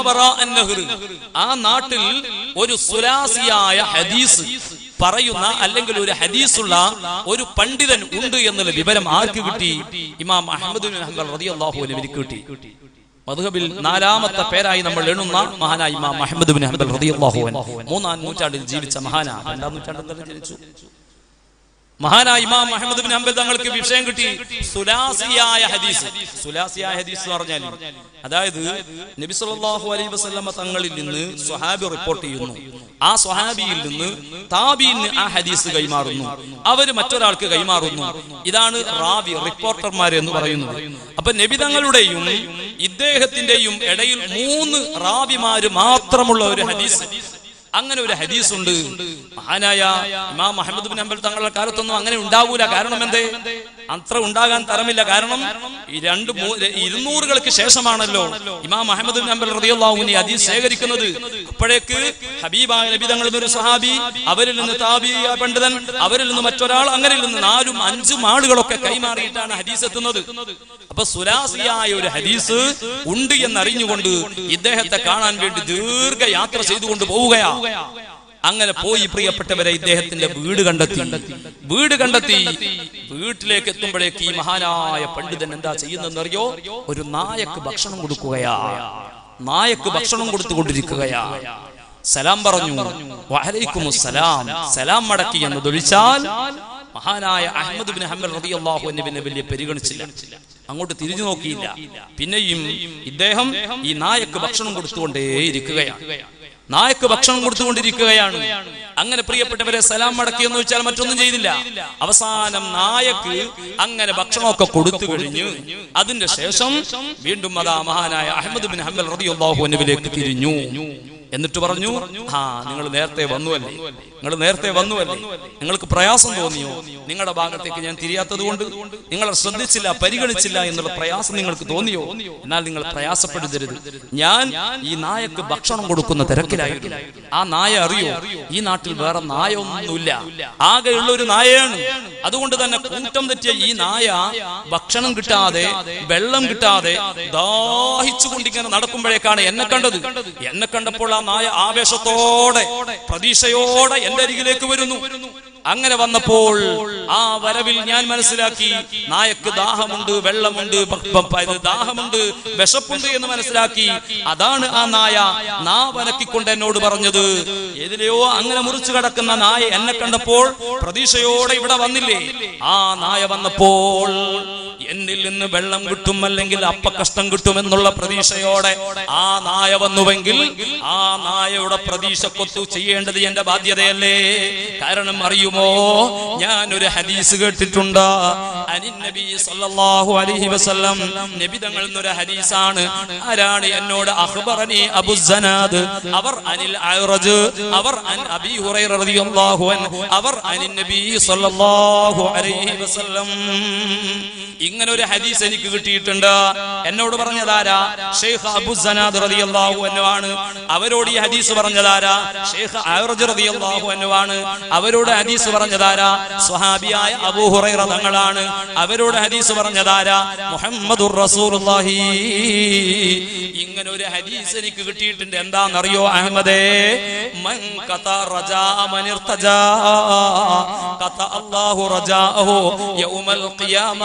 ആ നാട്ടിൽ ഒരു സുലാസിയായ ഹദീസ് പറയുന്ന അല്ലെങ്കിൽ ഒരു ഹദീസുള്ള ഒരു പണ്ഡിതൻ ഉണ്ട് എന്നുള്ള വിവരം ആർക്ക് കിട്ടി? ഇമാം അഹ്മദ് ബിൻ ഹംബൽ റളിയല്ലാഹു അൻഹുവിന് കിട്ടി. മദ്ഹബിൽ 4ാമത്തെ പേരായി നമ്മൾ എണ്ണുന്ന മഹാനായ ഇമാം അഹ്മദ് ബിൻ ഹംബൽ റളിയല്ലാഹു അൻഹു 3ാം നൂറ്റാണ്ടിൽ ജീവിച്ച മഹാനാ. 2ാം നൂറ്റാണ്ടിൽ ജനിച്ചു മഹാനായ ഇമാം അഹ്മദ് ബിൻ ഹംബൽ തങ്ങൾക്ക് വിഷയം കിട്ടി സുലാസിയായ ഹദീസ്. സുലാസിയായ ഹദീസ് എന്ന് പറഞ്ഞാൽ അതായത് നബി സല്ലല്ലാഹു അലൈഹി വസല്ലമ തങ്ങളിൽ നിന്ന് സ്വഹാബി റിപ്പോർട്ട് ചെയ്യുന്നു, ആ സ്വഹാബിയിൽ നിന്ന് താബീന് ആ ഹദീസ് കൈമാറുന്നു, അവര് മറ്റൊരാൾക്ക് കൈമാറുന്നു. ഇതാണ് റാവി, റിപ്പോർട്ടർമാർ എന്ന് പറയുന്നത്. അപ്പൊ നബി തങ്ങളുടെയും ഇദ്ദേഹത്തിന്റെയും ഇടയിൽ 3 റാവിമാര് മാത്രമുള്ള ഒരു ഹദീസ്. അങ്ങനെ ഒരു ഹദീസ് ഉണ്ട്. മഹാനായ ഇമാം അഹ്മദ് ബിൻ ഹംബൽ തങ്ങളുടെ കാലത്തൊന്നും അങ്ങനെ ഉണ്ടാവൂല. കാരണം എന്തേ? അത്ര ഉണ്ടാകാൻ തരമില്ല. കാരണം ഈ 200-കൾക്ക് ശേഷമാണല്ലോ ഇമാം അഹ്മദ് ബിൻ ഹംബൽ റളിയല്ലാഹു അൻഹു ഹദീസ് ശേഖരിക്കുന്നത്. അപ്പോഴേക്ക് ഹബീബായ നബി തങ്ങളുടെ ഒരു സ്വഹാബി, അവരിൽ നിന്ന് താബിഈ പണ്ഡിതൻ, അവരിൽ നിന്ന് മറ്റൊരാൾ, അങ്ങനെ നിന്ന് 4ഉം 5ഉം ആളുകളൊക്കെ കൈമാറിയിട്ടാണ് ഹദീസ് എത്തുന്നത്. അപ്പൊ സുലാസിയായ ഒരു ഹദീസ് ഉണ്ട് എന്നറിഞ്ഞുകൊണ്ട് ഇദ്ദേഹത്തെ കാണാൻ വേണ്ടി ദീർഘയാത്ര ചെയ്തുകൊണ്ട് പോവുകയാ. അങ്ങനെ പോയി പ്രിയപ്പെട്ടവരെ ഇദ്ദേഹത്തിന്റെ വീട് കണ്ടെത്തി. വീട്ടിലേക്ക് എത്തുമ്പോഴേക്ക് ഈ മഹാനായ പണ്ഡിതൻ എന്താ ചെയ്യുന്നതെന്നറിയോ? ഒരു നായക്ക് ഭക്ഷണം കൊടുക്കുകയാ. നായക്ക് ഭക്ഷണം കൊടുത്തുകൊണ്ടിരിക്കുകയാ. സലാം പറഞ്ഞു, വഅലൈക്കുമുസ്സലാം, സലാം മടക്കി എന്നതൊഴിച്ചാൽ മഹാനായ അഹ്മദ് ബിൻ ഹംബൽ റളിയല്ലാഹു അൻഹുവിനെ വലിയ പരിഗണിച്ചില്ല, അങ്ങോട്ട് തിരിഞ്ഞു നോക്കിയില്ല. പിന്നെയും ഇദ്ദേഹം ഈ നായക്ക് ഭക്ഷണം കൊടുത്തുകൊണ്ടിരിക്കുകയാണ്. അങ്ങനെ പ്രിയപ്പെട്ടവരെ സലാം മടക്കി എന്ന് വെച്ചാൽ മറ്റൊന്നും ചെയ്തില്ല. അവസാനം നായക്ക് അങ്ങനെ ഭക്ഷണമൊക്കെ കൊടുത്തു കഴിഞ്ഞു. അതിന്റെ ശേഷം വീണ്ടും അതാ മഹാനായ അഹ്മദ് ബിൻ ഹംബൽ റളിയല്ലാഹു അൻഹുവിലേക്ക് തിരിഞ്ഞു. എന്നിട്ട് പറഞ്ഞു, നിങ്ങൾ നേരത്തെ വന്നുവല്ലേ, നിങ്ങൾക്ക് പ്രയാസം തോന്നിയോ? നിങ്ങളുടെ ഭാഗത്തേക്ക് ഞാൻ തിരിയാത്തത് കൊണ്ട്, നിങ്ങളെ ശ്രദ്ധിച്ചില്ല, പരിഗണിച്ചില്ല എന്നുള്ള പ്രയാസം നിങ്ങൾക്ക് തോന്നിയോ? എന്നാൽ നിങ്ങൾ പ്രയാസപ്പെടരുത്. ഞാൻ ഈ നായക്ക് ഭക്ഷണം കൊടുക്കുന്ന തിരക്കിലായിരുന്നു. ആ നായ അറിയോ? ഈ നാട്ടിൽ വേറെ നായ ഒന്നുമില്ല, ആകെയുള്ള ഒരു നായയാണ്. അതുകൊണ്ട് തന്നെ കൂട്ടം തെറ്റിയ ഈ നായ ഭക്ഷണം കിട്ടാതെ, വെള്ളം കിട്ടാതെ ദാഹിച്ചുകൊണ്ടിങ്ങനെ നടക്കുമ്പോഴേക്കാണ് എന്നെ കണ്ടത്. എന്നെ കണ്ടപ്പോൾ ആ നായ ആവേശത്തോടെ, പ്രതീക്ഷയോടെ എന്റെ അരികിലേക്ക് വരുന്നു. അങ്ങനെ വന്നപ്പോൾ ആ വരവിൽ ഞാൻ മനസ്സിലാക്കി നായക്ക് ദാഹമുണ്ട്, വെള്ളമുണ്ട്, ദാഹമുണ്ട്, വിശപ്പുണ്ട് എന്ന് മനസ്സിലാക്കി. അതാണ് ആ നായ നാവനക്കിക്കൊണ്ട് എന്നോട് പറഞ്ഞത്. ഏതിലെയോ അങ്ങനെ മുറിച്ചു കിടക്കുന്ന നായ എന്നെ കണ്ടപ്പോൾ പ്രതീക്ഷയോടെ ഇവിടെ വന്നില്ലേ? ആ നായ വന്നപ്പോൾ എന്നിൽ നിന്ന് വെള്ളം കിട്ടും, അല്ലെങ്കിൽ അപ്പക്കഷ്ടം കിട്ടുമെന്നുള്ള പ്രതീക്ഷയോടെ ആ നായ വന്നുവെങ്കിൽ ആ നായയുടെ പ്രതീക്ഷക്കൊത്തു ചെയ്യേണ്ടത് എന്റെ ബാധ്യതയല്ലേ? കാരണം അറിയുമോ, അറിയുമോ? ഞാൻ ഒരു ഹദീസ് കേട്ടിട്ടുണ്ട്. അനിൻ നബി സല്ലല്ലാഹു അലൈഹി വസല്ലം നബി തങ്ങൾ എന്നൊരു ഹദീസാണ്. ആരാണ് എന്നോട്? അഖ്ബറനി അബു സനാദ്, അവർ അനിൽ അഅ്റജ്, അവർ അൻ അബീ ഹുറൈറ റളിയല്ലാഹു അൻഹു, അവർ അനിൻ നബി സല്ലല്ലാഹു അലൈഹി വസല്ലം. ഇങ്ങനെ ഒരു ഹദീസ് എനിക്ക് കിട്ടിയിട്ടുണ്ട്. എന്നോട് പറഞ്ഞതാരാ? ഷെയ്ഖ് അബു സനാദ് റളിയല്ലാഹു അൻഹു ആണ്. അവരോട് ഈ ഹദീസ് പറഞ്ഞതാരാ? ഷെയ്ഖ് അഅ്റജ് റളിയല്ലാഹു അൻഹു ആണ്. അവരോട് ഹദീസ് പറഞ്ഞതാരാ? സ്വഹാബിയായ അബൂ ഹുറൈറ തങ്ങളാണ്. അവരോട് ഹദീസ് പറഞ്ഞതാരാ? മുഹമ്മദുർ റസൂലുള്ളാഹി. ഇങ്ങനെ ഒരു ഹദീസ് എനിക്ക് കിട്ടിയിട്ടുണ്ട്. എന്താണെന്നറിയോ അഹ്മദേ? മൻ ഖതാ റജാ മൻ ഇർതജാ ഖതാ അല്ലാഹു റജാഅഹു യൗമൽ ഖിയാമ.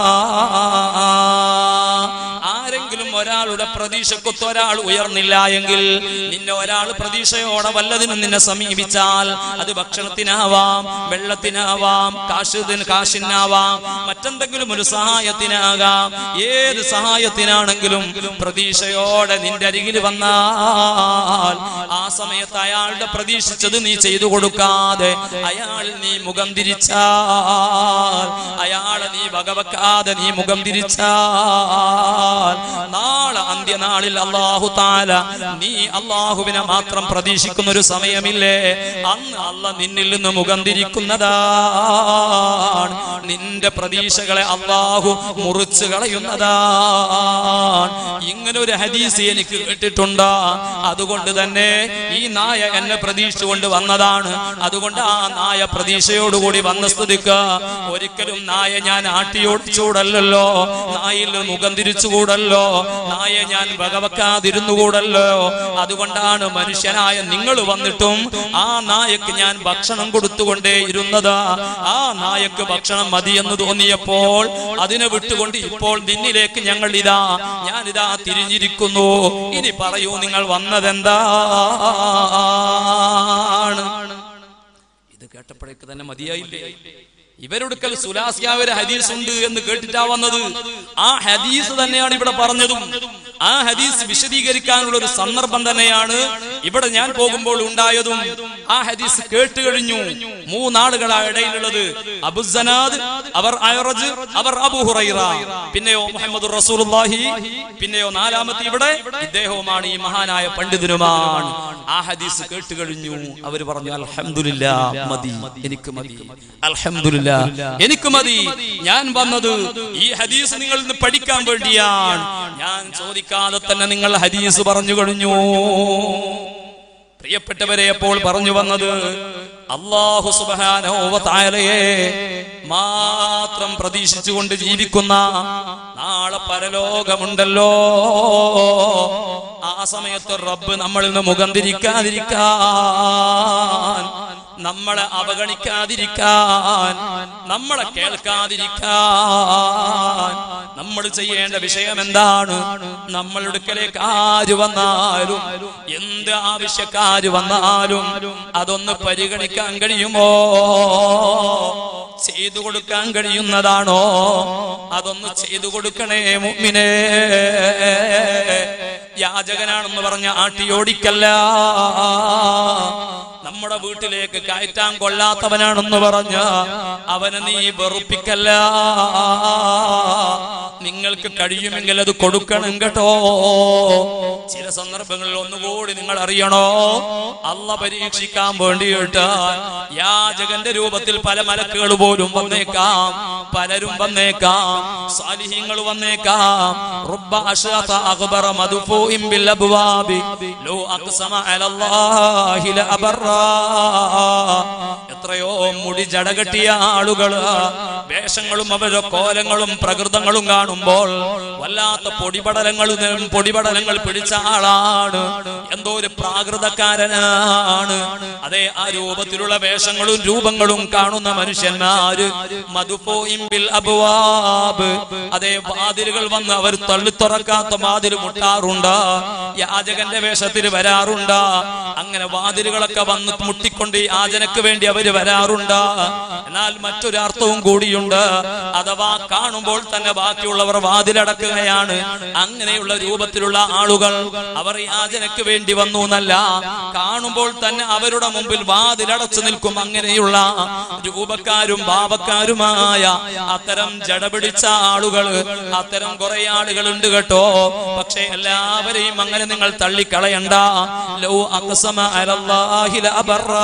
ആരെങ്കിലും ഒരാളുടെ പ്രതീക്ഷക്കൊത്ത് ഒരാൾ ഉയർന്നില്ല എങ്കിൽ, നിന്നെ ഒരാൾ പ്രതീക്ഷയോടെ വല്ലതിനും നിന്നെ സമീപിച്ചാൽ, അത് ഭക്ഷണത്തിനാവാം, വെള്ളത്തിനാവാം, കാശിനാവാം, മറ്റെന്തെങ്കിലും ഒരു സഹായത്തിനാകാം, ഏത് സഹായത്തിനാണെങ്കിലും പ്രതീക്ഷയോടെ നിന്റെ അരികിൽ വന്നാൽ, ആ സമയത്ത് അയാളുടെ പ്രതീക്ഷിച്ചത് നീ ചെയ്തു കൊടുക്കാതെ അയാളിൽ നീ മുഖം തിരിച്ചാൽ, അയാളെ നീ വകവെക്കാതെ നീ മുഖം തിരിച്ചാൽ, നാളെ അന്ത്യനാളിൽ അല്ലാഹു തആല, നീ അല്ലാഹുവിനെ മാത്രം പ്രതീക്ഷിക്കുന്ന ഒരു സമയമില്ലേ, അന്ന് അല്ലാഹ് നിന്നിൽ നിന്ന് മുഖം തിരിക്കുന്നതാണ്. നിന്റെ പ്രതീക്ഷകളെ അല്ലാഹു മുറിച്ചു കളയുന്നതാണ്. ഇങ്ങനെ ഒരു ഹദീസ് എനിക്ക് കേട്ടിട്ടുണ്ട്. അതുകൊണ്ട് തന്നെ ഈ നായ എന്നെ പ്രതീക്ഷിച്ചുകൊണ്ട് വന്നതാണ്. അതുകൊണ്ട് ആ നായ പ്രതീക്ഷയോടുകൂടി വന്ന സ്ഥിതിക്ക് ഒരിക്കലും നായ ഞാൻ ആട്ടിയോടിച്ചുകൂടല്ലോ, നായിൽ മുഖം തിരിച്ചുകൂടല്ലോ, നായെ ഞാൻ വകവെക്കാതിരുന്നുകൂടല്ലോ. അതുകൊണ്ടാണ് മനുഷ്യനായ നിങ്ങൾ വന്നിട്ടും ആ നായക്ക് ഞാൻ ഭക്ഷണം കൊടുത്തുകൊണ്ടേ ഇരുന്നത്. ആ നായക്ക് ഭക്ഷണം മതിയെന്ന് തോന്നിയപ്പോൾ അതിനെ വിട്ടുകൊണ്ട് ഇപ്പോൾ നിന്നിലേക്ക് ഞാനിതാ തിരിഞ്ഞിരിക്കുന്നു. ഇനി പറയൂ, നിങ്ങൾ വന്നതെന്താണ്? ഇത് കേട്ടപ്പോഴേക്ക് തന്നെ മതിയായില്ലേ? ഇവരൊടുക്കൽ സുലാസ്യാവൊരു ഹദീസ് ഉണ്ട് എന്ന് കേട്ടിട്ടാ വന്നത്. ആ ഹദീസ് തന്നെയാണ് ഇവിടെ പറഞ്ഞതും. ആ ഹദീസ് വിശദീകരിക്കാനുള്ള ഒരു സന്ദർഭം തന്നെയാണ് ഇവിടെ ഞാൻ പോകുമ്പോൾ ഉണ്ടായതും. ആ ഹദീസ് കേട്ട് കഴിഞ്ഞു. മൂന്നാളുകളാ ഇടയിലുള്ളത്. അബു സനാദ്, അവർ അഅ്റജ്, അവർ അബൂ ഹുറൈറ, പിന്നെയോ മുഹമ്മദുർ റസൂലുള്ളാഹി, പിന്നെയോ നാലാമത്തെ ഇവിടെ ഇദ്ദേഹവുമാണ്, ഈ മഹാനായ പണ്ഡിതനുമാണ്. ആ ഹദീസ് കേട്ട് കഴിഞ്ഞു. അവർ പറഞ്ഞു, അൽഹംദുലില്ലാഹ്, മതി, എനിക്ക് മതി, അൽഹംദുലില്ലാഹ്, എനിക്ക് മതി. ഞാൻ വന്നത് ഈ ഹദീസ് നിങ്ങളിൽ നിന്ന് പഠിക്കാൻ വേണ്ടിയാണ്. ഞാൻ ചോദിക്കാതെ തന്നെ നിങ്ങൾ ഹദീസ് പറഞ്ഞു കഴിഞ്ഞു. പ്രിയപ്പെട്ടവരെ, അപ്പോൾ പറഞ്ഞു വന്നത് അല്ലാഹു സുബ്ഹാനഹു വ തആലയെ മാത്രം പ്രതീക്ഷിച്ചുകൊണ്ട് ജീവിക്കുന്ന നാളെ പരലോകമുണ്ടല്ലോ. ആ സമയത്ത് റബ്ബ് നമ്മളിൽ നിന്ന് മുഖം തിരിക്കാതിരിക്കാൻ, നമ്മളെ അവഗണിക്കാതിരിക്കാൻ, നമ്മളെ കേൾക്കാതിരിക്കാൻ നമ്മൾ ചെയ്യേണ്ട വിഷയം എന്താണ്? നമ്മളുടെ അടുക്കലേക്ക് ആര് വന്നാലും, എന്ത് ആവശ്യക്കാര് വന്നാലും അതൊന്ന് പരിഗണിക്കാൻ കഴിയുമോ? ചെയ്തു കൊടുക്കാൻ കഴിയുന്നതാണോ? അതൊന്ന് ചെയ്തു കൊടുക്കണേ മുഅ്മിനേ. യാചകനാണെന്ന് പറഞ്ഞ ആട്ടിയോടിക്കല്ല. നമ്മുടെ വീട്ടിലേക്ക് കയറ്റാൻ കൊള്ളാത്തവനാണെന്ന് പറഞ്ഞ അവനെ നീ വെറുപ്പിക്കല്ല. നിങ്ങൾക്ക് കഴിയുമെങ്കിൽ അത് കൊടുക്കണം കേട്ടോ. ചില സന്ദർഭങ്ങളിൽ ഒന്നുകൂടി നിങ്ങൾ അറിയണോ, അല്ലാഹ് പരീക്ഷിക്കാൻ വേണ്ടിയിട്ട് യാചകന്റെ രൂപത്തിൽ പല മലക്കുകൾ പോലും വന്നേക്കാം, പലരും വന്നേക്കാം, സാലിഹീങ്ങൾ വന്നേക്കാം. റബ്ബ അശഅത അഖ്ബറ മദ്ഫൂഇൻ ബിൽ അബ്വാബി ലോ അഖ്സമ അലല്ലാഹി ലഅബറ. എത്രയോ മുടി ജടകെട്ടിയ ആളുകള് വേഷങ്ങളും അവരുടെ കോലങ്ങളും പ്രകൃതങ്ങളും കാണുമ്പോൾ വല്ലാത്ത പൊടിപടലങ്ങൾ പിടിച്ച ആളാണ്, എന്തോ ഒരു പ്രാകൃതക്കാരനാണ്. അതെ, ആ രൂപത്തിലുള്ള വേഷങ്ങളും രൂപങ്ങളും കാണുന്ന മനുഷ്യന്മാര് മദ്ഫൂഇൻ ബിൽ അബ്വാബ്, അതേ വാതിലുകൾ വന്ന് അവർ തള്ളി തുറക്കാത്ത വാതിൽ മുട്ടാറുണ്ട്, യാചകന്റെ വേഷത്തിൽ വരാറുണ്ട്. അങ്ങനെ വാതിലുകളൊക്കെ വന്ന് മുട്ടിക്കൊണ്ട് യാചനക്ക് വേണ്ടി അവര് വരാറുണ്ട്. എന്നാൽ മറ്റൊരർത്ഥവും കൂടിയുണ്ട്. അഥവാ കാണുമ്പോൾ തന്നെ ബാക്കിയുള്ള ബാക്കിയുള്ളവർ വാതിലടക്കുകയാണ്. അങ്ങനെയുള്ള രൂപത്തിലുള്ള ആളുകൾ അവർ യാചനയ്ക്ക് വേണ്ടി വന്നു എന്നല്ല, കാണുമ്പോൾ തന്നെ അവരുടെ മുമ്പിൽ വാതിലടച്ചു നിൽക്കും. അങ്ങനെയുള്ള രൂപക്കാരും ഭാവക്കാരുമായ അത്തരം ജടപിടിച്ച ആളുകൾ, അത്തരം കുറെ ആളുകൾ ഉണ്ട് കേട്ടോ. പക്ഷെ എല്ലാവരെയും അങ്ങനെ നിങ്ങൾ തള്ളിക്കളയണ്ട. ലൗ അഖ്സമ അലല്ലാഹി ലഅബറാ,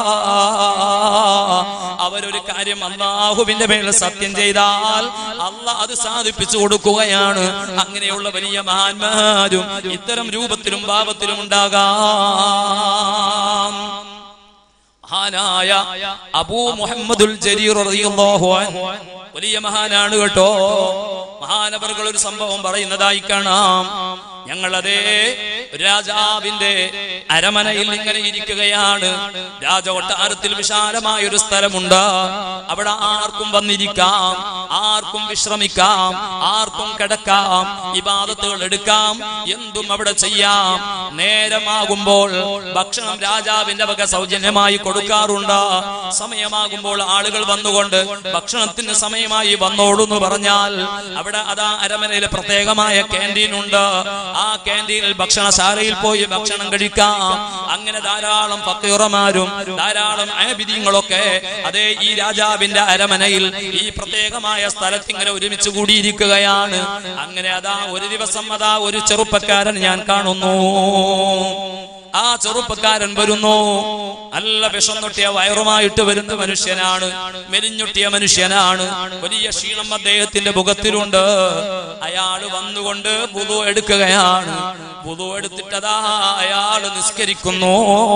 അവരൊരു കാര്യം അല്ലാഹുവിന്റെ മേൽ സത്യം ചെയ്താൽ അല്ലാഹ് അത് സാധിപ്പിച്ചു കൊടുക്കുകയാണ്. അങ്ങനെയുള്ള വലിയ മഹാന്മാരും ഇത്തരം രൂപത്തിലും ഭാവത്തിലും ഉണ്ടാകാം. മഹാനായ അബൂ മുഹമ്മദുൽ ജരീർ റളിയല്ലാഹു അൻഹു വലിയ മഹാനാണ് കേട്ടോ. മഹാനവറുകൾ ഒരു സംഭവം പറയുന്നതായി കാണാം. ഞങ്ങളതേ രാജാവിന്റെ അരമനയിൽ ഇങ്ങനെ ഇരിക്കുകയാണ്. രാജകൊട്ടാരത്തിൽ വിശാലമായ ഒരു സ്ഥലമുണ്ട്. അവിടെ ആർക്കും വന്നിരിക്കാം, ആർക്കും വിശ്രമിക്കാം, ആർക്കും കിടക്കാം, ഇബാദത്തുകൾ എടുക്കാം, എന്തും അവിടെ ചെയ്യാം. നേരമാകുമ്പോൾ ഭക്ഷണം രാജാവിന്റെ വക സൗജന്യമായി കൊടുക്കാറുണ്ട്. സമയമാകുമ്പോൾ ആളുകൾ വന്നുകൊണ്ട് ഭക്ഷണത്തിന് സമയമായി വന്നോളൂന്ന് പറഞ്ഞാൽ അവിടെ അതാ അരമനയിലെ പ്രത്യേകമായ ക്യാൻറ്റീൻ ഉണ്ട്. ആ ക്യാൻറ്റീനിൽ ഭക്ഷണശാലയിൽ പോയി ഭക്ഷണം കഴിക്കാം. അങ്ങനെ ധാരാളം ഫഖീറമാരും ധാരാളം ആബിദീങ്ങളൊക്കെ അതേ ഈ രാജാവിന്റെ അരമനയിൽ ഈ പ്രത്യേകമായ സ്ഥലത്ത് ഇങ്ങനെ ഒരുമിച്ച് കൂടിയിരിക്കുകയാണ്. അങ്ങനെ അതാ ഒരു ദിവസം അതാ ഒരു ചെറുപ്പക്കാരൻ ഞാൻ കാണുന്നു. ആ ചെറുപ്പക്കാരൻ വരുന്നു. നല്ല വിഷന്നൊട്ടിയ വയറുമായിട്ട് വരുന്ന മനുഷ്യനാണ്, മെലിഞ്ഞൊട്ടിയ മനുഷ്യനാണ്. വലിയ ക്ഷീണം അദ്ദേഹത്തിന്റെ മുഖത്തിലുണ്ട്. അയാള് വന്നുകൊണ്ട് വുളു എടുക്കുകയാണ്. വുളു എടുത്തിട്ടതാ അയാള് നിസ്കരിക്കുന്നു.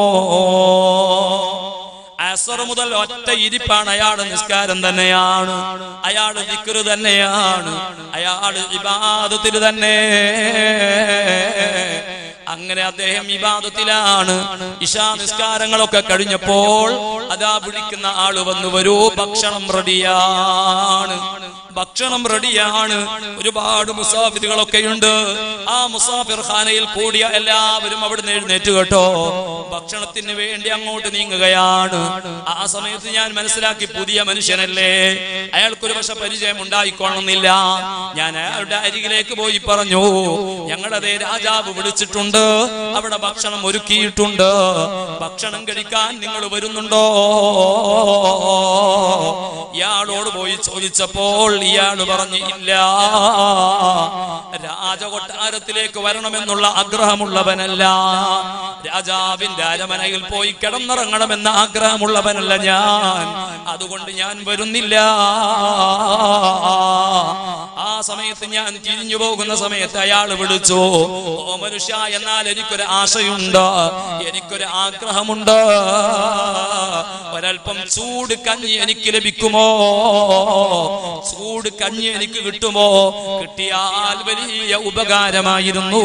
അസർ മുതൽ ഒറ്റ ഇരിപ്പാണ്. അയാള് നിസ്കാരം തന്നെയാണ്, അയാള് ദിക്ർ തന്നെയാണ്, അയാള് ഇബാദത്തിൽ തന്നെ. അങ്ങനെ അദ്ദേഹം ഇബാദത്തിലാണ്. ഇശാ നിസ്കാരങ്ങളൊക്കെ കഴിഞ്ഞപ്പോൾ അതാ വിളിക്കുന്ന ആള് വന്നു, വരൂ ഭക്ഷണം റെഡിയാണ്, ഭക്ഷണം റെഡിയാണ്. ഒരുപാട് മുസാഫിറുകളൊക്കെയുണ്ട്. ആ മുസാഫിർ ഖാനയിൽ കൂടിയ എല്ലാവരും അവിടുന്ന് എഴുന്നേറ്റ് കേട്ടോ ഭക്ഷണത്തിന് വേണ്ടി അങ്ങോട്ട് നീങ്ങുകയാണ്. ആ സമയത്ത് ഞാൻ മനസ്സിലാക്കി, പുതിയ മനുഷ്യനല്ലേ, അയാൾക്കൊരു പക്ഷെ പരിചയം ഉണ്ടായിക്കൊള്ളുന്നില്ല. ഞാൻ അയാളുടെ അരികിലേക്ക് പോയി പറഞ്ഞു, ഞങ്ങളതേ രാജാവ് വിളിച്ചിട്ടുണ്ട്, അവിടെ ഭക്ഷണം ഒരുക്കിയിട്ടുണ്ട്, ഭക്ഷണം കഴിക്കാൻ നിങ്ങൾ വരുന്നുണ്ടോ? ഇയാളോട് പോയി ചോദിച്ചപ്പോൾ ഇയാൾ പറഞ്ഞു, ഇല്ല, രാജകൊട്ടാരത്തിലേക്ക് വരണമെന്നുള്ള ആഗ്രഹമുള്ളവനല്ല, രാജാവിന്റെ അരമനയിൽ പോയി കിടന്നിറങ്ങണമെന്ന ആഗ്രഹമുള്ളവനല്ല ഞാൻ, അതുകൊണ്ട് ഞാൻ വരുന്നില്ല. ആ സമയത്ത് ഞാൻ തിരിഞ്ഞു പോകുന്ന സമയത്ത് അയാൾ വിളിച്ചു, ഓ മനുഷ്യ, എന്നാൽ എനിക്കൊരു ആശയുണ്ട്, എനിക്കൊരു ആഗ്രഹമുണ്ട്, ഒരൽപ്പം ചൂട് കഞ്ഞി എനിക്ക് ലഭിക്കുമോ? ചൂട് കഞ്ഞി എനിക്ക് കിട്ടുമോ? കിട്ടിയാൽ വലിയ ഉപകാരമായിരുന്നു.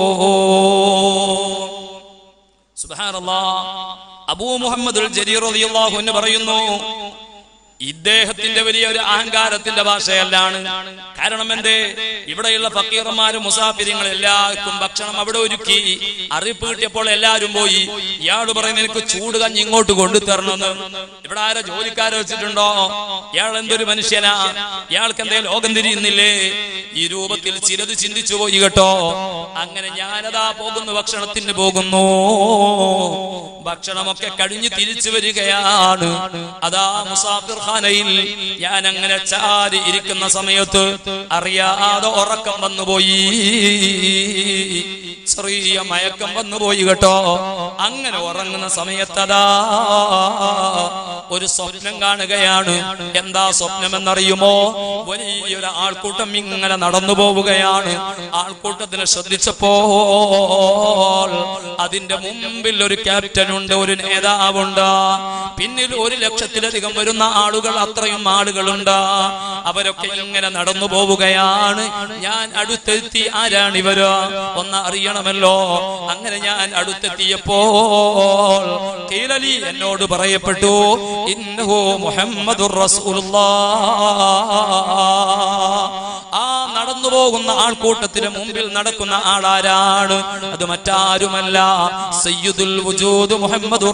സുബ്ഹാനല്ലാഹ്. അബൂ മുഹമ്മദുൽ ജരീർ റളിയല്ലാഹു അൻഹു പറയുന്നു, ഇദ്ദേഹത്തിന്റെ വലിയൊരു അഹങ്കാരത്തിന്റെ ഭാഷയല്ലാണ്. കാരണം എന്തേ, ഇവിടെയുള്ള ഫക്കീറന്മാരും മുസാഫിരിങ്ങൾ എല്ലാവർക്കും ഭക്ഷണം അവിടെ ഒരുക്കി. അറിയിപ്പ് കിട്ടിയപ്പോൾ എല്ലാവരും പോയി. ഇയാള് പറയുന്നത് എനിക്ക് ചൂട് കഞ്ഞി ഇങ്ങോട്ട് കൊണ്ടുതരണമെന്ന്. ഇവിടെ ആരോ ജോലിക്കാരെ വെച്ചിട്ടുണ്ടോ? ഇയാൾ എന്തൊരു മനുഷ്യനാ, ഇയാൾക്ക് എന്തേ ലോകം തിരിയുന്നില്ലേ? ഈ രൂപത്തിൽ ചിലത് ചിന്തിച്ചു പോയി കേട്ടോ. അങ്ങനെ ഞാനതാ പോകുന്നു, ഭക്ഷണത്തിന് പോകുന്നു. ഭക്ഷണമൊക്കെ കഴിഞ്ഞ് തിരിച്ചു വരികയാണ്. അതാ മുസാഫിർ ഖാനയിൽ ഞാൻ അങ്ങനെ ചാരി ഇരിക്കുന്ന സമയത്ത് അറിയാതെ ഉറക്കം വന്നുപോയി, ചെറിയ മയക്കം വന്നുപോയി കേട്ടോ. അങ്ങനെ ഉറങ്ങുന്ന സമയത്തതാ ഒരു സ്വപ്നം കാണുകയാണ്. എന്താ സ്വപ്നം എന്നറിയുമോ? വലിയൊരു ആൾക്കൂട്ടം ഇങ്ങനെ നടന്നു പോവുകയാണ്. ആൾക്കൂട്ടത്തിനെ ശ്രദ്ധിച്ചപ്പോൾ അതിന്റെ മുമ്പിൽ ഒരു ക്യാപ്റ്റൻ ഉണ്ട്, ഒരു നേതാവുണ്ട്, പിന്നിൽ 1,00,000-ലധികം വരുന്ന ആളുകൾ, അത്രയും ആളുകളുണ്ട്. അവരൊക്കെ ഇങ്ങനെ നടന്നു പോവുകയാണ്. ഞാൻ അടുത്തെത്തി, ആരാണിവര് ഒന്ന് അറിയണമല്ലോ. അങ്ങനെ ഞാൻ അടുത്തെത്തിയപ്പോൾ ഖീലലി, എന്നോട് പറയപ്പെട്ടു, ഇന്നഹു മുഹമ്മദുർ റസൂലുള്ളാഹ്. ആ നടന്നു പോകുന്ന ആൾക്കൂട്ടത്തിന് മുമ്പിൽ നടക്കുന്ന ആളാരാണ്? അത് മറ്റാരുമല്ല, സയ്യിദുൽ വജൂദ് മുഹമ്മദുർ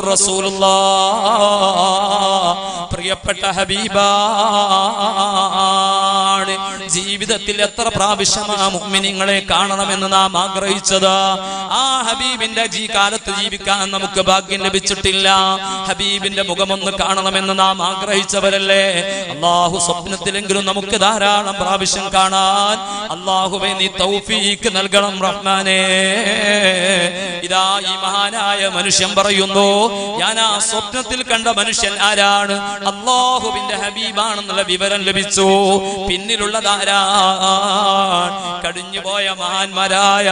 റസൂലുള്ളാഹ്, പ്രിയപ്പെട്ട ഹബീബാണ്. ജീവിതത്തിൽ എത്ര പ്രാവശ്യമാ മുഅ്മിനീങ്ങളെ കാണണമെന്ന് നാം ആഗ്രഹിച്ചത്. ആ ഹബീബിന്റെ കാലത്ത് ജീവിക്കാൻ നമുക്ക് ഭാഗ്യം ലഭിച്ചിട്ടില്ല. ഹബീബിന്റെ മുഖമൊന്ന് കാണണമെന്ന് നാം ആഗ്രഹിച്ചവരല്ലേ. അല്ലാഹു സ്വപ്നത്തിലെങ്കിലും നമുക്ക് ധാരാളം പ്രാവശ്യം കാണാൻ അല്ലാഹുവേ നീ തൗഫീഖ് നൽകണം റഹ്മാനേ. ഇതാ ഈ മഹാനായ മനുഷ്യൻ പറയുന്നു, ഞാൻ ആ സ്വപ്നത്തിൽ കണ്ട മനുഷ്യൻ ആരാണ്? അല്ലാഹുവിന്റെ ഹബീബാണെന്നുള്ള വിവരം ലഭിച്ചു. പിന്നിലുള്ളതാരാണ്? കഴിഞ്ഞുപോയ മഹാന്മാരായ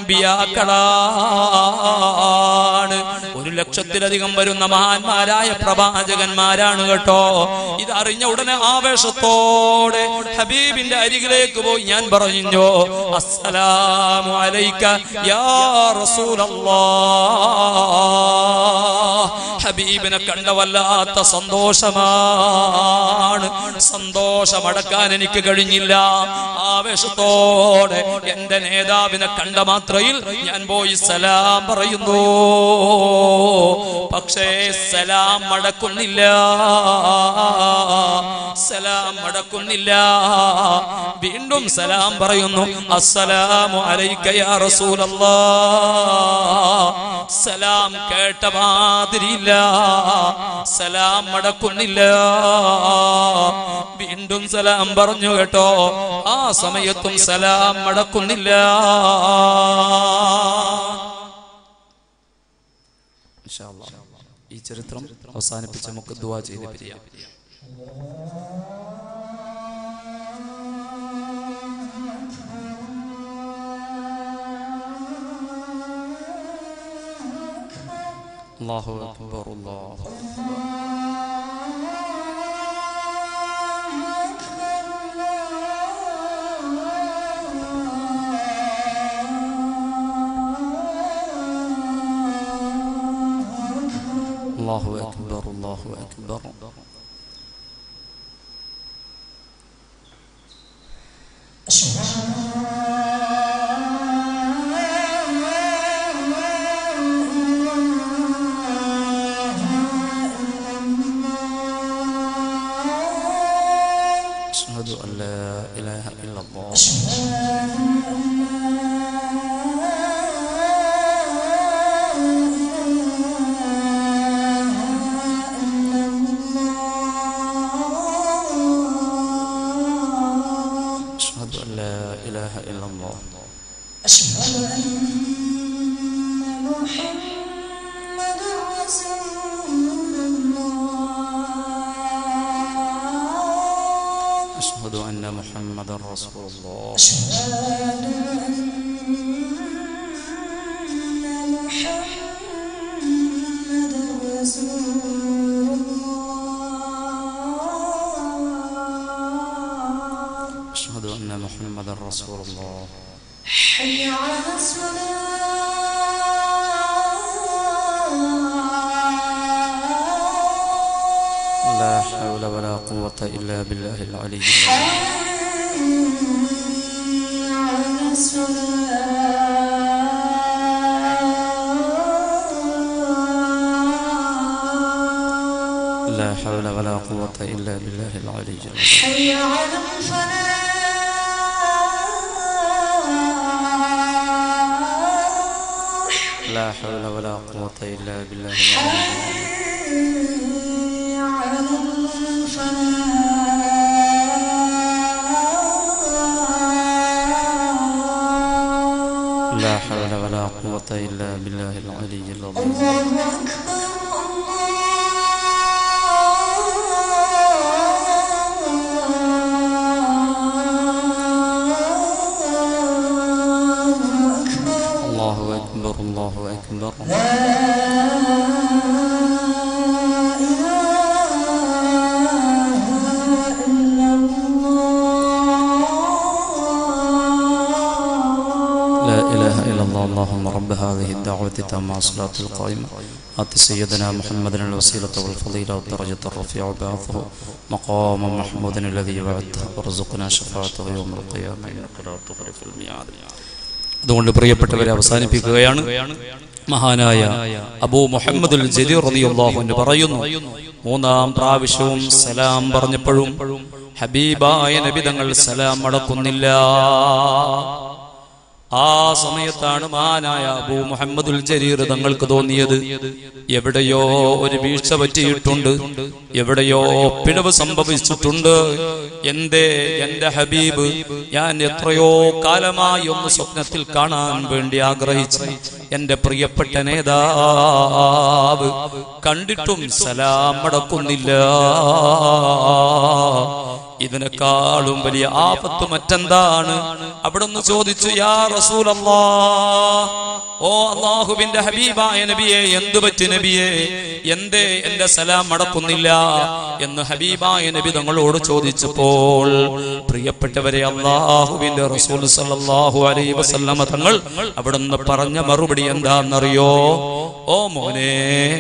അമ്പിയാക്കളാണ്. 1,00,000-ലധികം വരുന്ന മഹാന്മാരായ പ്രവാചകന്മാരാണ് കേട്ടോ. ഇതറിഞ്ഞ ഉടനെ ആവേശത്തോടെ ഹബീബിന്റെ അരികിലേക്ക് പോയി ഞാൻ പറഞ്ഞു, അസ്സലാമു അലൈക യാ റസൂലല്ലാഹ്. ഹബീബിനെ കണ്ട വല്ലാത്ത സന്തോഷമാണ്. സന്തോഷമടക്കാൻ എനിക്ക് കഴിഞ്ഞില്ല. ആവേശത്തോടെ എന്റെ നേതാവിനെ കണ്ട മാത്രയിൽ ഞാൻ പോയി സലാം പറയുന്നു. പക്ഷേ സലാം മടക്കുന്നില്ല. സലാം മടക്കുന്നില്ല. വീണ്ടും സലാം പറയുന്നു, അസ്സലാമു അലൈക യാ റസൂലല്ലാഹ്. സലാം കേട്ട മാതിരിയില്ല. സലാം മടക്കുന്നില്ല. വീണ്ടും സലാം പറഞ്ഞു കേട്ടോ. ആ സമയത്തും സലാം മടക്കുന്നില്ല. ഈ ചരിത്രം അവസാനിപ്പിച്ച് നമുക്ക് ദുആ ചെയ്ത് പിരിയാം. അല്ലാഹു അക്ബർ അല്ലാഹു അല്ലാഹു അക്ബർ അല്ലാഹു അക്ബർ. أشهد أن لا إله إلا الله. أشهد أن لا إله إلا الله. أشهد أن محمد رسول الله. أشهد أن محمد رسول الله. أشهد أن محمد رسول الله. أشهد أن محمد رسول الله. حي على الصلاة. لا حول ولا قوة إلا بالله العلي العظيم. حي على الصلاة. لا حول ولا قوة إلا بالله العلي العظيم. حي على الفلاح. لا حول ولا قوة إلا بالله العلي العظيم. حي على الفلاح. لا حول ولا قوة إلا بالله العلي العظيم. الله أكبر. الله أكبر الله أكبر. لا إله إلا الله. لا إله إلا الله. اللهم رب هذه الدعوة التامة والصلاة القائمة آت سيدنا محمد الوسيلة والفضيلة والدرجة الرفيعة وبعثه مقاما محمودا الذي وعدته وارزقنا شفاعته يوم القيامة إنك لا تخلف الميعاد. അതുകൊണ്ട് പ്രിയപ്പെട്ടവരെ അവസാനിപ്പിക്കുകയാണ്. മഹാനായ അബൂ മുഹമ്മദുൽ ജദീർ റളിയല്ലാഹു അൻഹു പറയുന്നു, മൂന്നാം പ്രാവശ്യവും സലാം പറഞ്ഞപ്പോഴും ഹബീബായ നബി തങ്ങൾ സലാം മടക്കുന്നില്ല. ആ സമയത്താണ് മഹാനായ അബൂ മുഹമ്മദുൽ ജരീർ തങ്ങൾക്ക് തോന്നിയത്, എവിടെയോ ഒരു വീഴ്ച പറ്റിയിട്ടുണ്ട്, എവിടെയോ പിഴവ് സംഭവിച്ചിട്ടുണ്ട്. എന്റെ ഹബീബ് ഞാൻ എത്രയോ കാലമായി ഒന്ന് സ്വപ്നത്തിൽ കാണാൻ വേണ്ടി ആഗ്രഹിച്ചു എന്റെ പ്രിയപ്പെട്ട നേതാവ് കണ്ടിട്ടും സലാം മടക്കുന്നില്ല. ഇതിനേക്കാളും വലിയ ആപത്ത് മറ്റെന്താണ്? അവിടുന്ന് ചോദിച്ചു, യാ റസൂലല്ലാഹ്, ഓ അല്ലാഹുവിന്റെ ഹബീബായ നബിയെ, എന്തു പറ്റി നബിയെ, എന്തേ എന്റെ സലാം മടക്കുന്നില്ല എന്ന് ഹബീബായ നബി തങ്ങളോട് ചോദിച്ചപ്പോൾ, പ്രിയപ്പെട്ടവരെ, അല്ലാഹുവിന്റെ റസൂൽ സല്ലല്ലാഹു അലൈഹി വസല്ലമ തങ്ങൾ അവിടുന്ന് പറഞ്ഞ മറുപടി എന്താണെന്നറിയോ? ഓ മോനെ,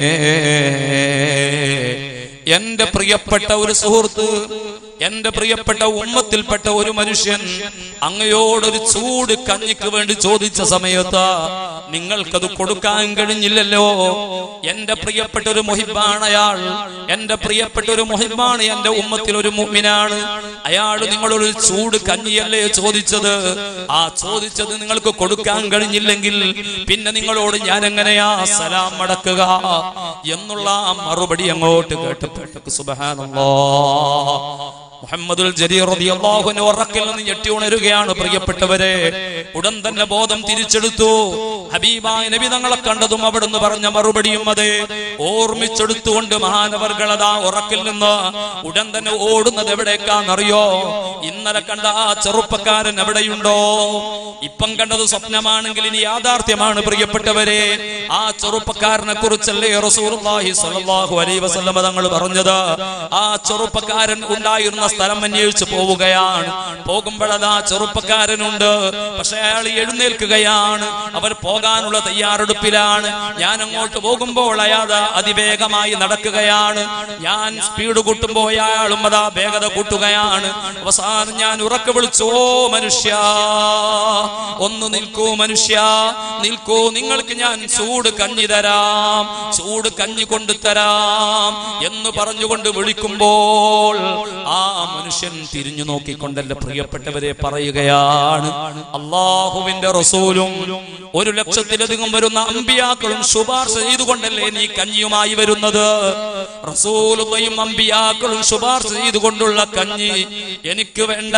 എന്റെ പ്രിയപ്പെട്ട ഒരു സുഹൃത്ത്, എന്റെ പ്രിയപ്പെട്ട ഉമ്മത്തിൽപ്പെട്ട ഒരു മനുഷ്യൻ അങ്ങയോടൊരു ചൂട് കഞ്ഞിക്ക് വേണ്ടി ചോദിച്ച സമയത്ത് നിങ്ങൾക്കത് കൊടുക്കാൻ കഴിഞ്ഞില്ലല്ലോ. എന്റെ പ്രിയപ്പെട്ട ഒരു മുഹിബാണ് അയാൾ, എന്റെ പ്രിയപ്പെട്ട ഒരു മുഹിബാണ്, എന്റെ ഉമ്മത്തിൽ ഒരു മുഅ്മിനാണ്. അയാൾ നിങ്ങളൊരു ചൂട് കഞ്ഞിയല്ലേ ചോദിച്ചത്? ആ ചോദിച്ചത് നിങ്ങൾക്ക് കൊടുക്കാൻ കഴിഞ്ഞില്ലെങ്കിൽ പിന്നെ നിങ്ങളോട് ഞാൻ എങ്ങനെയാ സലാം മടക്കുക എന്നുള്ള ആ മറുപടി അങ്ങോട്ട് കേട്ടപ്പോഴേക്ക് സുബ്ഹാനല്ലാഹ്, മുഹമ്മദുൽ ജരീർ റളിയല്ലാഹു അൻഹു ഉറക്കിൽ നിന്ന് ഞെട്ടി ഉണരുകയാണ്. പ്രിയപ്പെട്ടവരെ, ഉടൻ തന്നെ ബോധം തിരിച്ചെടുത്തു. ഹബീബായ നബി തങ്ങളെ കണ്ടതും അവിടുന്ന് പറഞ്ഞ മറുപടിയും അതെ ഓർമ്മിച്ചെടുത്തുകൊണ്ട് മഹാനവർകളതാ ഉറക്കിൽ നിന്ന് ഉടൻ തന്നെ ഓടുന്നത് എവിടേക്കാന്നറിയോ? ഇന്നലെ കണ്ട ആ ചെറുപ്പക്കാരൻ എവിടെയുണ്ടോ? ഇപ്പം കണ്ടത് സ്വപ്നമാണെങ്കിൽ ഇനി യാഥാർത്ഥ്യമാണ്. പ്രിയപ്പെട്ടവരെ, ആ ചെറുപ്പക്കാരനെ കുറിച്ചല്ലേ റസൂലുള്ളാഹി സ്വല്ലല്ലാഹു അലൈഹി വസല്ലം തങ്ങൾ പറഞ്ഞത്? ആ ചെറുപ്പക്കാരൻ ഉണ്ടായിരുന്ന സ്ഥലം അന്വേഷിച്ച് പോവുകയാണ്. പോകുമ്പോഴതാ ചെറുപ്പക്കാരനുണ്ട്, പക്ഷെ അയാൾ എഴുന്നേൽക്കുകയാണ്. അവർ പോകാനുള്ള തയ്യാറെടുപ്പിലാണ്. ഞാൻ അങ്ങോട്ട് പോകുമ്പോൾ അയാൾ അതിവേഗമായി നടക്കുകയാണ്. ഞാൻ സ്പീഡ് കൂട്ടുമ്പോൾ അയാളും അതാ വേഗത കൂട്ടുകയാണ്. അവസാനം ഞാൻ ഉറക്കെ വിളിച്ചു, ഓ മനുഷ്യ, ഒന്ന് നിൽക്കൂ മനുഷ്യ, നിൽക്കൂ, നിങ്ങൾക്ക് ഞാൻ ചൂട് കഞ്ഞി തരാം, ചൂട് കഞ്ഞി കൊണ്ടു തരാം എന്ന് പറഞ്ഞുകൊണ്ട് വിളിക്കുമ്പോൾ ആ മനുഷ്യൻ തിരിഞ്ഞു നോക്കിക്കൊണ്ടല്ല പ്രിയപ്പെട്ടവരെ പറയുകയാണ്, അല്ലാഹുവിന്റെ റസൂലും 1,00,000-ലധികം വരുന്ന അമ്പിയാക്കളും ശുപാർശ ചെയ്തുകൊണ്ടല്ലേ നീ കഞ്ഞിയുമായി വരുന്നത്? റസൂലുള്ളയും അമ്പിയാക്കളും ശുപാർശ ചെയ്തുകൊണ്ടുള്ള കഞ്ഞി എനിക്ക് വേണ്ട,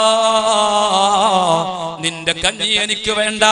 നിന്റെ കഞ്ഞി എനിക്ക് വേണ്ട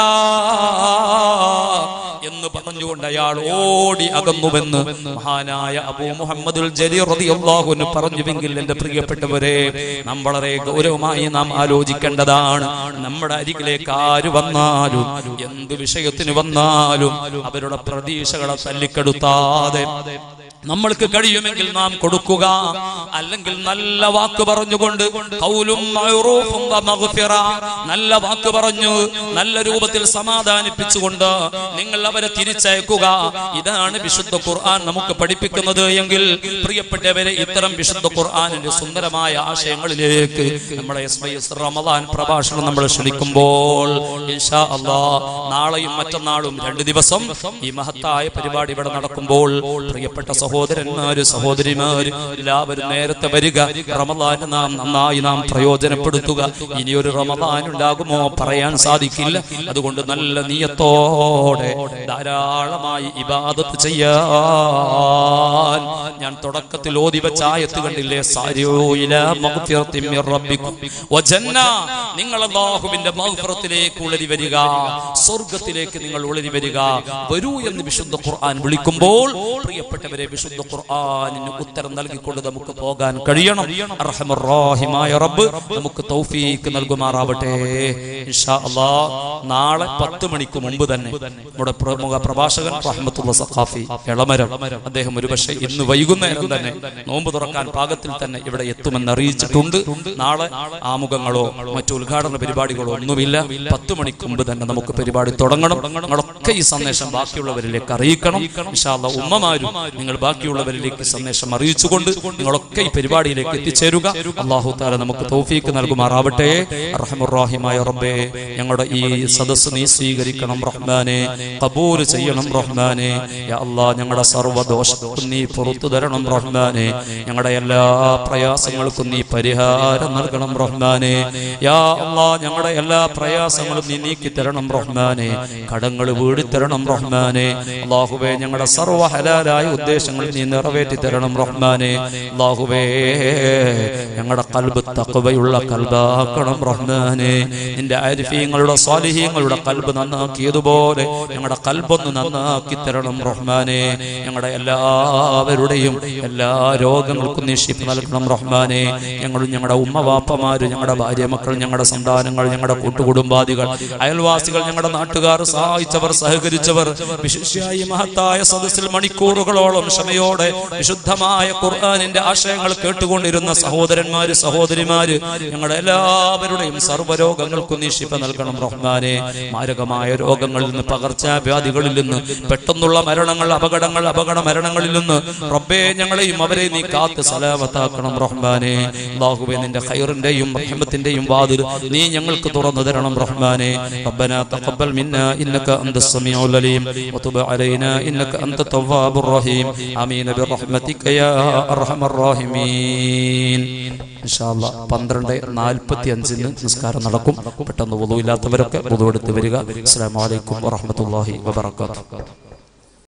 എന്ന് പറഞ്ഞുകൊണ്ട് അയാൾ ഓടി അകന്നുവെന്ന് മഹാനായ അബൂ മുഹമ്മദുൽ ജരീർ റളിയല്ലാഹു അൻഹു പറഞ്ഞുവെങ്കിൽ എന്റെ പ്രിയപ്പെട്ടവരെ, നാം വളരെ ഗൗരവമായി നാം ആലോചിക്കേണ്ടതാണ്. നമ്മുടെ അരികിലേക്ക് ആര് വന്നാലും, എന്ത് വിഷയത്തിന് വന്നാലും അവരുടെ പ്രതീക്ഷകളെ തല്ലിക്കെടുത്താതെ നമ്മൾക്ക് കഴിയുമെങ്കിൽ നാം കൊടുക്കുക. അല്ലെങ്കിൽ നല്ല വാക്ക് പറഞ്ഞുകൊണ്ട് ഖൗലും മഅറൂഫും വ മഗ്ഫിറ, നല്ല വാക്ക് പറഞ്ഞു നല്ല രൂപത്തിൽ സമാധാനിപ്പിച്ചുകൊണ്ട് നിങ്ങൾ അവരെ തിരിച്ചയക്കുക. ഇതാണ് വിശുദ്ധ ഖുർആൻ നമുക്ക് പഠിപ്പിക്കുന്നത് എങ്കിൽ പ്രിയപ്പെട്ടവരെ, ഇത്തരം വിശുദ്ധ ഖുർആനിന്റെ സുന്ദരമായ ആശയങ്ങളിലേക്ക് നമ്മുടെ എസ്ബിഎസ് റമദാൻ പ്രഭാഷണം നമ്മൾ ക്ഷണിക്കുമ്പോൾ ഇൻഷാ അല്ലാഹ് നാളെയും മറ്റന്നാളും 2 ദിവസം ഈ മഹത്തായ പരിപാടി ഇവിടെ നടക്കുമ്പോൾ പ്രിയപ്പെട്ട സഹോദരന്മാര് സഹോദരിമാര് എല്ലാവരും നേരത്തെ വരിക. റമദാൻ നന്നായി നാം പ്രയോജനപ്പെടുത്തുക. ഇനിയൊരു റമദാൻ ഉണ്ടാകുമോ പറയാൻ സാധിക്കില്ല. അതുകൊണ്ട് നല്ല നിയത്തോടെ ധാരാളമായി ഇബാദത്ത് ചെയ്യാൻ ഞാൻ തുടക്കത്തിൽ ഓതി വെച്ച ആയത്ത് കണ്ടില്ലേ, സാരിഊ ഇലാ മഗ്ഫിറത്തിൻ മിർ റബ്ബിക്കും വജന്ന, നിങ്ങൾ അല്ലാഹുവിന്റെ മഗ്ഫിറത്തിലേക്ക് ഉളരി വരിക, സ്വർഗ്ഗത്തിലേക്ക് നിങ്ങൾ ഉളരി വരിക. വരൂ എന്ന് വിശുദ്ധ ഖുർആൻ വിളിക്കുമ്പോൾ പ്രിയപ്പെട്ടവരെ, വിശുദ്ധ ഖുർആനിന് ഉത്തരം നൽകിക്കൊണ്ട് നമുക്ക് പോകാൻ കഴിയണം. അർഹമർ റഹീമായ റബ്ബ് നമുക്ക് തൗഫീഖ് നൽകുമാറാവട്ടെ. ഇൻഷാ അല്ലാഹ് നാളെ 10 മണിക്ക് മുമ്പ് തന്നെ നമ്മുടെ പ്രമുഖ പ്രഭാഷകൻ റഹ്മത്തുള്ള സഖാഫി എളമരം അദ്ദേഹം ഒരുപക്ഷെ ഇന്ന് വൈകുന്നേരം തന്നെ നോമ്പ് തുറക്കാൻ പാകത്തിൽ തന്നെ ഇവിടെ എത്തുമെന്ന് അറിയിച്ചിട്ടുണ്ട്. നാളെ ആമുഖങ്ങളോ മറ്റു ഉദ്ഘാടന പരിപാടികളോ ഒന്നുമില്ല. 10 മണിക്ക് മുമ്പ് തന്നെ നമുക്ക് പരിപാടി തുടങ്ങണം. നിങ്ങളൊക്കെ ഈ സന്ദേശം ബാക്കിയുള്ളവരിലേക്ക് അറിയിക്കണം. ഇൻഷാ അല്ലാഹ് ഉമ്മമാരും നിങ്ങൾ ബാക്കിയുള്ളവരിലേക്ക് സന്ദേശം അറിയിച്ചുകൊണ്ട് നിങ്ങളൊക്കെ ഈ പരിപാടിയിലേക്ക് എത്തിച്ചേരുക. അല്ലാഹു തആല നമുക്ക് തൗഫീഖ് നൽകുമാറാവട്ടെ. അർഹമർ റഹീമായ റബ്ബേ, ഞങ്ങളുടെ ഈ സദസ്സ് നീ സ്വീകരിക്കണം റഹ്മാനെ, ഖബൂൽ ചെയ്യണം റഹ്മാനെ. യാ അല്ലാഹ്, ഞങ്ങളുടെ സർവ്വ ദോഷങ്ങൾക്കും നീ പുറത്തു തരണം റഹ്മാനെ. ഞങ്ങളുടെ എല്ലാ പ്രയാസങ്ങൾക്കും നീ പരിഹാരം നൽകണം റഹ്മാനെ. യാ അല്ലാഹ്, ഞങ്ങളുടെ എല്ലാ പ്രയാസങ്ങളും നീ നീക്കി തരണം റഹ്മാനെ. കടങ്ങൾ വീടി തരണം റഹ്മാനെ. അല്ലാഹുവേ, ഞങ്ങളുടെ സർവ്വ ഹലാലായ ഉദ്ദേശങ്ങൾ നീ നിറവേറ്റി തരണം റഹ്മാനെ. അല്ലാഹുവേ, ഞങ്ങളുടെ ഖൽബ് തഖ്വയുള്ള ഖൽബാക്കണം റഹ്മാനെ. നിന്റെ ആരിഫീങ്ങളുടെ സ്വാലിഹീങ്ങളുടെ ഖൽബ് നന്നാക്കിയതുപോലെ ഞങ്ങളുടെ ഖൽബൊന്ന് നന്നാക്കി തരണം റഹ്മാനെ. ഞങ്ങളുടെ എല്ലാവരുടെയും എല്ലാ രോഗങ്ങൾക്കും നീ ശിഫ നൽകണം റഹ്മാനെ. ഞങ്ങളും ഞങ്ങളുടെ ഉമ്മവാപ്പമാര്, ഞങ്ങളുടെ ഭാര്യ മക്കൾ, ഞങ്ങളുടെ സന്താനങ്ങൾ, ഞങ്ങളുടെ കൂട്ടുകുടുംബാദികൾ, അയൽവാസികൾ, ഞങ്ങളുടെ നാട്ടുകാർ, സഹായിച്ചവർ, സഹകരിച്ചവർ, വിശേഷമായി മഹത്തായ സദസ്സിൽ മണിക്കൂറുകളോളം ക്ഷമയോടെ വിശുദ്ധമായ ഖുർആനിന്റെ ആശയങ്ങൾ കേട്ടുകൊണ്ടിരുന്ന സഹോദരന്മാര്, സഹോദരിമാര്, ഞങ്ങളുടെ എല്ലാവരുടെയും സർവ്വരോഗങ്ങൾക്കും നീ ശിഫ നൽകണം റഹ്മാനെ. മാരകമായ രോഗങ്ങളിൽ നിന്ന്, പകർച്ചവ്യാധികളിൽ നിന്ന്, പെട്ടെന്നുള്ള മരണങ്ങൾ, അപകട മരണങ്ങളിൽ നിന്ന് റബ്ബേ ഞങ്ങളെയും അവരെ നീ കാത്ത് സലാമത്താക്കണം റഹ്മാനെ. അല്ലാഹുവേ, നിന്റെ ഖൈറിന്റെയും റഹ്മത്തിന്റെയും വാതിൽ നീ ഞങ്ങൾക്ക് തുറന്നു തരണം റഹ്മാനെ. റബ്ബനാ തഖബ്ബൽ മിന്നാ ഇന്നക അൻതസ് സമീഉൽ അലീം വതുബ് അലൈനാ ഇന്നക അൻത തവ്വാബുർ റഹീം. ആമീൻ ബിറഹ്മതിക യാ അർഹമർ റഹീമീൻ. ഇൻഷാ അല്ലാഹ് 12:45 നിസ്കാരം നടക്കും. പെട്ടെന്ന് വുളു ഇല്ലാത്തവരൊക്കെ വുളു എടുത്ത് വരിക. അസ്സലാമു അലൈക്കും വറഹ്മത്തുള്ളാഹി വബറകാതുഹു.